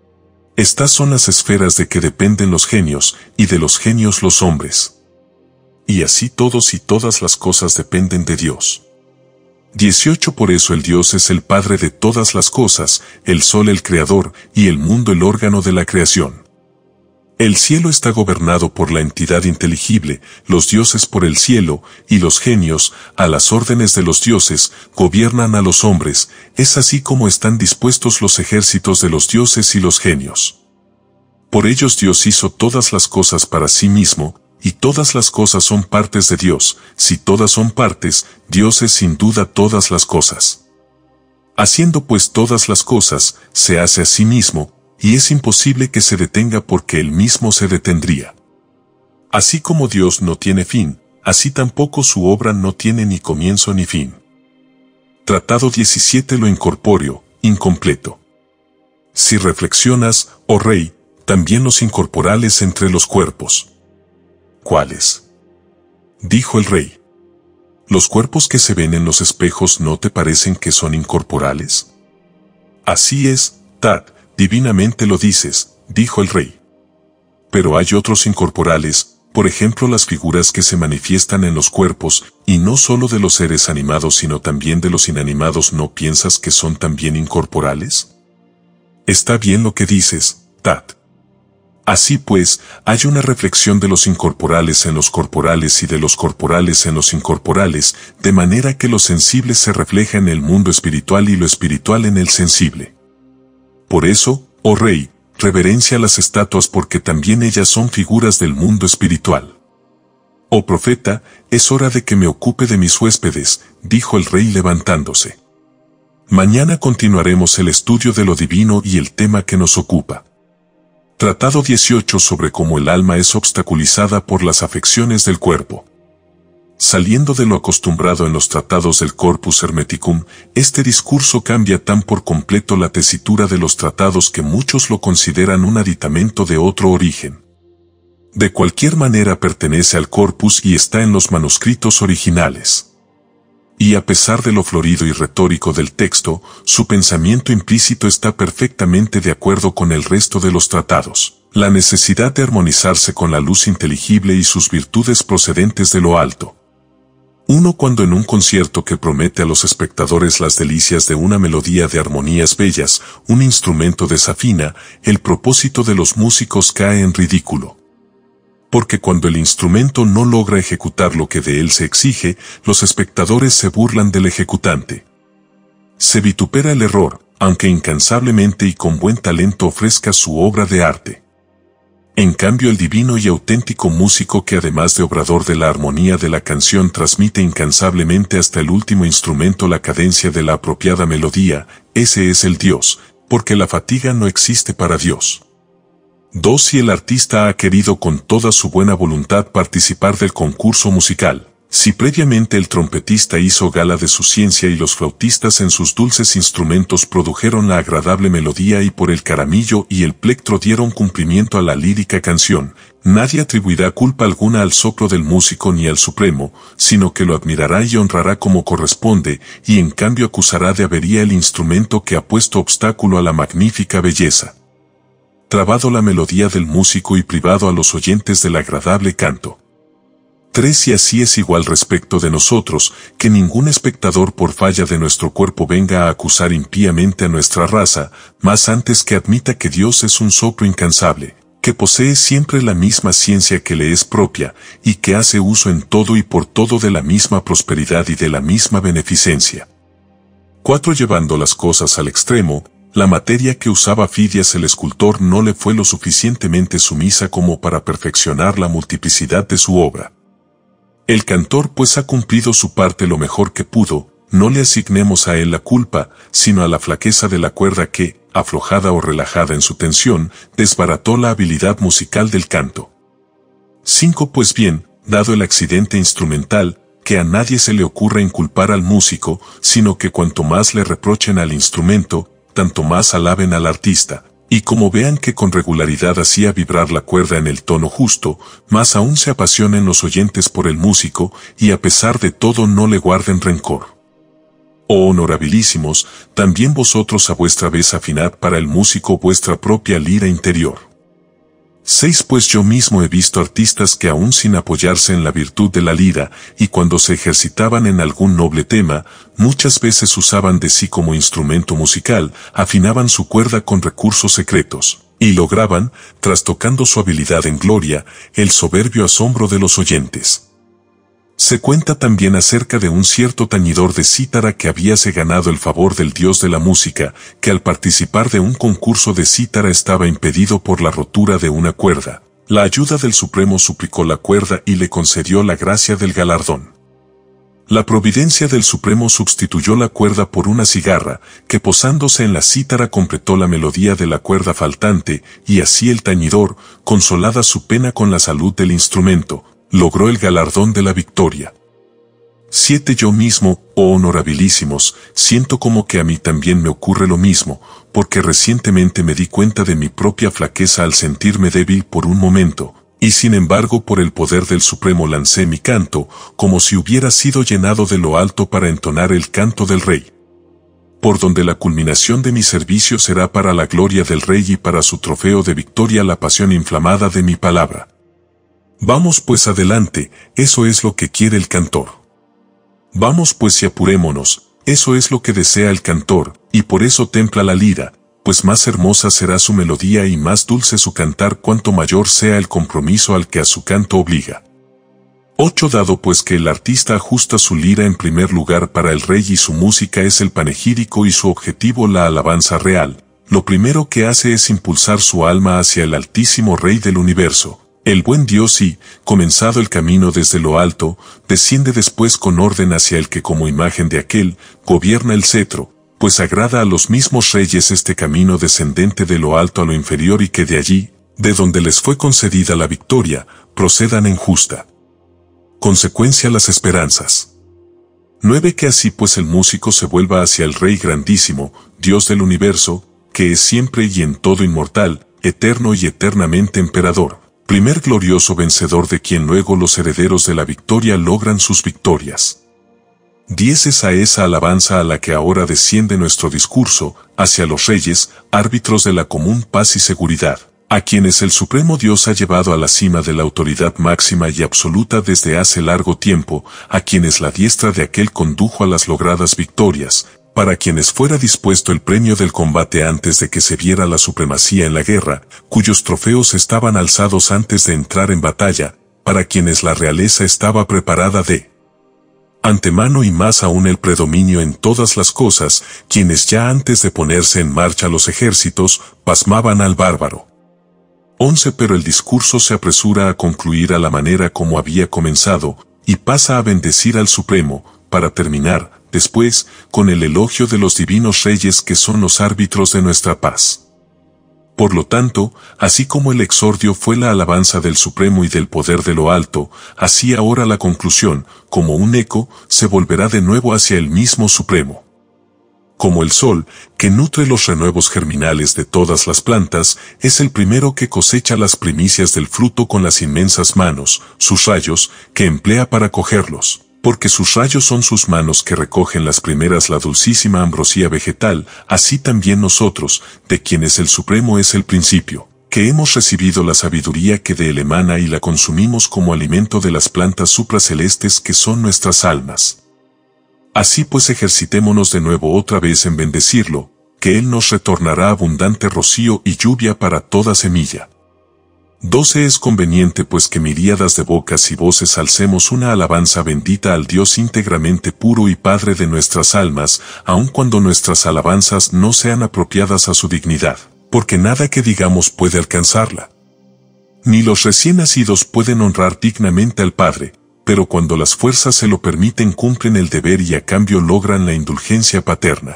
Estas son las esferas de que dependen los genios, y de los genios los hombres. Y así todos y todas las cosas dependen de Dios. 18. Por eso el Dios es el Padre de todas las cosas, el sol el Creador, y el mundo el órgano de la creación. El cielo está gobernado por la entidad inteligible, los dioses por el cielo, y los genios, a las órdenes de los dioses, gobiernan a los hombres, es así como están dispuestos los ejércitos de los dioses y los genios. Por ellos Dios hizo todas las cosas para sí mismo, y todas las cosas son partes de Dios. Si todas son partes, Dios es sin duda todas las cosas. Haciendo pues todas las cosas, se hace a sí mismo, y es imposible que se detenga porque él mismo se detendría. Así como Dios no tiene fin, así tampoco su obra no tiene ni comienzo ni fin. Tratado 17. Lo incorpóreo, incompleto. Si reflexionas, oh rey, también los incorporales entre los cuerpos. ¿Cuáles? Dijo el rey. ¿Los cuerpos que se ven en los espejos no te parecen que son incorporales? Así es, Tat, divinamente lo dices, dijo el rey. Pero hay otros incorporales, por ejemplo las figuras que se manifiestan en los cuerpos, y no solo de los seres animados sino también de los inanimados. ¿No piensas que son también incorporales? Está bien lo que dices, Tat. Así pues, hay una reflexión de los incorporales en los corporales y de los corporales en los incorporales, de manera que lo sensible se refleja en el mundo espiritual y lo espiritual en el sensible. Por eso, oh rey, reverencia a las estatuas porque también ellas son figuras del mundo espiritual. Oh profeta, es hora de que me ocupe de mis huéspedes, dijo el rey levantándose. Mañana continuaremos el estudio de lo divino y el tema que nos ocupa. Tratado 18 sobre cómo el alma es obstaculizada por las afecciones del cuerpo. Saliendo de lo acostumbrado en los tratados del Corpus Hermeticum, este discurso cambia tan por completo la tesitura de los tratados que muchos lo consideran un aditamento de otro origen. De cualquier manera pertenece al corpus y está en los manuscritos originales. Y a pesar de lo florido y retórico del texto, su pensamiento implícito está perfectamente de acuerdo con el resto de los tratados. La necesidad de armonizarse con la luz inteligible y sus virtudes procedentes de lo alto. Uno cuando en un concierto que promete a los espectadores las delicias de una melodía de armonías bellas, un instrumento desafina, el propósito de los músicos cae en ridículo. Porque cuando el instrumento no logra ejecutar lo que de él se exige, los espectadores se burlan del ejecutante. Se vitupera el error, aunque incansablemente y con buen talento ofrezca su obra de arte. En cambio el divino y auténtico músico que además de obrador de la armonía de la canción transmite incansablemente hasta el último instrumento la cadencia de la apropiada melodía, ese es el Dios, porque la fatiga no existe para Dios. 2. Si el artista ha querido con toda su buena voluntad participar del concurso musical. Si previamente el trompetista hizo gala de su ciencia y los flautistas en sus dulces instrumentos produjeron la agradable melodía y por el caramillo y el plectro dieron cumplimiento a la lírica canción, nadie atribuirá culpa alguna al soplo del músico ni al Supremo, sino que lo admirará y honrará como corresponde, y en cambio acusará de avería el instrumento que ha puesto obstáculo a la magnífica belleza. Trabado la melodía del músico y privado a los oyentes del agradable canto. 3. Y así es igual respecto de nosotros, que ningún espectador por falla de nuestro cuerpo venga a acusar impíamente a nuestra raza, más antes que admita que Dios es un soplo incansable, que posee siempre la misma ciencia que le es propia, y que hace uso en todo y por todo de la misma prosperidad y de la misma beneficencia. 4. Llevando las cosas al extremo, la materia que usaba Fidias el escultor no le fue lo suficientemente sumisa como para perfeccionar la multiplicidad de su obra. El cantor pues ha cumplido su parte lo mejor que pudo, no le asignemos a él la culpa, sino a la flaqueza de la cuerda que, aflojada o relajada en su tensión, desbarató la habilidad musical del canto. 5. Pues bien, dado el accidente instrumental, que a nadie se le ocurra inculpar al músico, sino que cuanto más le reprochen al instrumento, tanto más alaben al artista. Y como vean que con regularidad hacía vibrar la cuerda en el tono justo, más aún se apasionen los oyentes por el músico, y a pesar de todo no le guarden rencor. Oh honorabilísimos, también vosotros a vuestra vez afinad para el músico vuestra propia lira interior. 6. Pues yo mismo he visto artistas que aún sin apoyarse en la virtud de la lira, y cuando se ejercitaban en algún noble tema, muchas veces usaban de sí como instrumento musical, afinaban su cuerda con recursos secretos, y lograban, trastocando su habilidad en gloria, el soberbio asombro de los oyentes. Se cuenta también acerca de un cierto tañidor de cítara que habíase ganado el favor del dios de la música, que al participar de un concurso de cítara estaba impedido por la rotura de una cuerda. La ayuda del Supremo suplicó la cuerda y le concedió la gracia del galardón. La providencia del Supremo sustituyó la cuerda por una cigarra, que posándose en la cítara completó la melodía de la cuerda faltante, y así el tañidor, consolada su pena con la salud del instrumento, logró el galardón de la victoria. 7. Yo mismo, oh honorabilísimos, siento como que a mí también me ocurre lo mismo, porque recientemente me di cuenta de mi propia flaqueza al sentirme débil por un momento, y sin embargo por el poder del Supremo lancé mi canto, como si hubiera sido llenado de lo alto para entonar el canto del Rey. Por donde la culminación de mi servicio será para la gloria del Rey y para su trofeo de victoria la pasión inflamada de mi palabra. Vamos pues adelante, eso es lo que quiere el cantor. Vamos pues y apurémonos, eso es lo que desea el cantor, y por eso templa la lira, pues más hermosa será su melodía y más dulce su cantar cuanto mayor sea el compromiso al que a su canto obliga. 8. Dado pues que el artista ajusta su lira en primer lugar para el Rey y su música es el panegírico y su objetivo la alabanza real, lo primero que hace es impulsar su alma hacia el altísimo Rey del universo. El buen Dios y, comenzado el camino desde lo alto, desciende después con orden hacia el que como imagen de aquel, gobierna el cetro, pues agrada a los mismos reyes este camino descendente de lo alto a lo inferior y que de allí, de donde les fue concedida la victoria, procedan en justa consecuencia las esperanzas. 9. Que así pues el músico se vuelva hacia el Rey grandísimo, Dios del universo, que es siempre y en todo inmortal, eterno y eternamente emperador. Primer glorioso vencedor de quien luego los herederos de la victoria logran sus victorias. 10. Es a esa alabanza a la que ahora desciende nuestro discurso, hacia los reyes, árbitros de la común paz y seguridad, a quienes el Supremo Dios ha llevado a la cima de la autoridad máxima y absoluta desde hace largo tiempo, a quienes la diestra de aquel condujo a las logradas victorias, para quienes fuera dispuesto el premio del combate antes de que se viera la supremacía en la guerra, cuyos trofeos estaban alzados antes de entrar en batalla, para quienes la realeza estaba preparada de antemano y más aún el predominio en todas las cosas, quienes ya antes de ponerse en marcha los ejércitos, pasmaban al bárbaro. 11. Pero el discurso se apresura a concluir a la manera como había comenzado, y pasa a bendecir al Supremo, para terminar, después, con el elogio de los divinos reyes que son los árbitros de nuestra paz. Por lo tanto, así como el exordio fue la alabanza del Supremo y del poder de lo alto, así ahora la conclusión, como un eco, se volverá de nuevo hacia el mismo Supremo. Como el sol, que nutre los renuevos germinales de todas las plantas, es el primero que cosecha las primicias del fruto con las inmensas manos, sus rayos, que emplea para cogerlos, porque sus rayos son sus manos que recogen las primeras la dulcísima ambrosía vegetal, así también nosotros, de quienes el Supremo es el principio, que hemos recibido la sabiduría que de él emana y la consumimos como alimento de las plantas supracelestes que son nuestras almas. Así pues ejercitémonos de nuevo otra vez en bendecirlo, que él nos retornará abundante rocío y lluvia para toda semilla. 12 Es conveniente pues que miríadas de bocas y voces alcemos una alabanza bendita al Dios íntegramente puro y Padre de nuestras almas, aun cuando nuestras alabanzas no sean apropiadas a su dignidad, porque nada que digamos puede alcanzarla. Ni los recién nacidos pueden honrar dignamente al Padre, pero cuando las fuerzas se lo permiten cumplen el deber y a cambio logran la indulgencia paterna.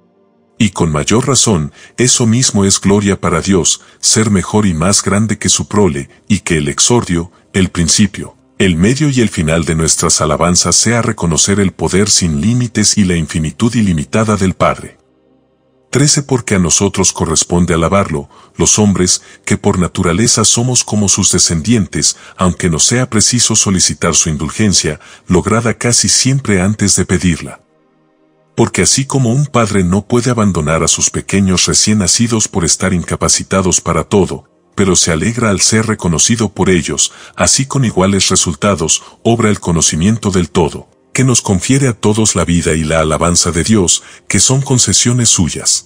Y con mayor razón, eso mismo es gloria para Dios, ser mejor y más grande que su prole, y que el exordio, el principio, el medio y el final de nuestras alabanzas sea reconocer el poder sin límites y la infinitud ilimitada del Padre. 13 Porque a nosotros corresponde alabarlo, los hombres, que por naturaleza somos como sus descendientes, aunque nos sea preciso solicitar su indulgencia, lograda casi siempre antes de pedirla. Porque así como un padre no puede abandonar a sus pequeños recién nacidos por estar incapacitados para todo, pero se alegra al ser reconocido por ellos, así con iguales resultados, obra el conocimiento del todo, que nos confiere a todos la vida y la alabanza de Dios, que son concesiones suyas.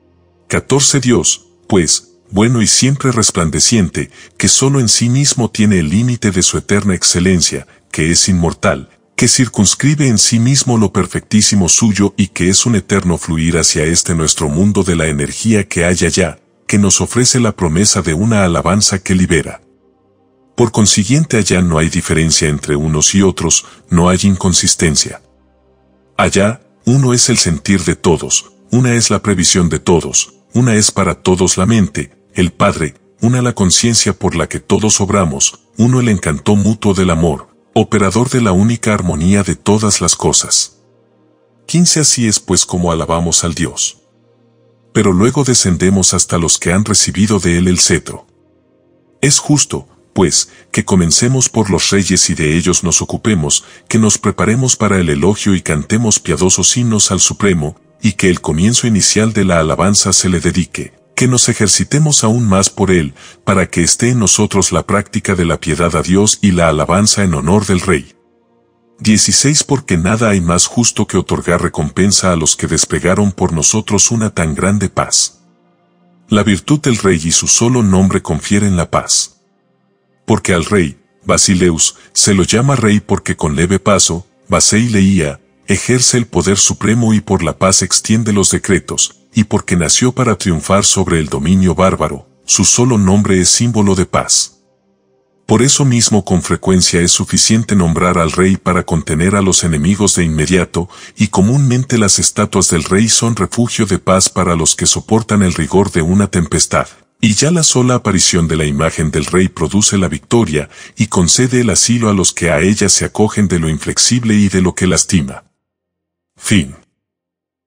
14 Dios, pues, bueno y siempre resplandeciente, que solo en sí mismo tiene el límite de su eterna excelencia, que es inmortal, que circunscribe en sí mismo lo perfectísimo suyo y que es un eterno fluir hacia este nuestro mundo de la energía que hay allá, que nos ofrece la promesa de una alabanza que libera. Por consiguiente allá no hay diferencia entre unos y otros, no hay inconsistencia. Allá, uno es el sentir de todos, una es la previsión de todos, una es para todos la mente, el Padre, una la conciencia por la que todos obramos, uno el encanto mutuo del amor, operador de la única armonía de todas las cosas. 15 Así es pues como alabamos al Dios. Pero luego descendemos hasta los que han recibido de él el cetro. Es justo, pues, que comencemos por los reyes y de ellos nos ocupemos, que nos preparemos para el elogio y cantemos piadosos himnos al Supremo, y que el comienzo inicial de la alabanza se le dedique, que nos ejercitemos aún más por él, para que esté en nosotros la práctica de la piedad a Dios y la alabanza en honor del Rey. 16 Porque nada hay más justo que otorgar recompensa a los que desplegaron por nosotros una tan grande paz. La virtud del Rey y su solo nombre confieren la paz. Porque al Rey, Basileus, se lo llama Rey porque con leve paso, Baseileia, ejerce el poder supremo y por la paz extiende los decretos, y porque nació para triunfar sobre el dominio bárbaro, su solo nombre es símbolo de paz. Por eso mismo con frecuencia es suficiente nombrar al rey para contener a los enemigos de inmediato, y comúnmente las estatuas del rey son refugio de paz para los que soportan el rigor de una tempestad. Y ya la sola aparición de la imagen del rey produce la victoria, y concede el asilo a los que a ella se acogen de lo inflexible y de lo que lastima. Fin.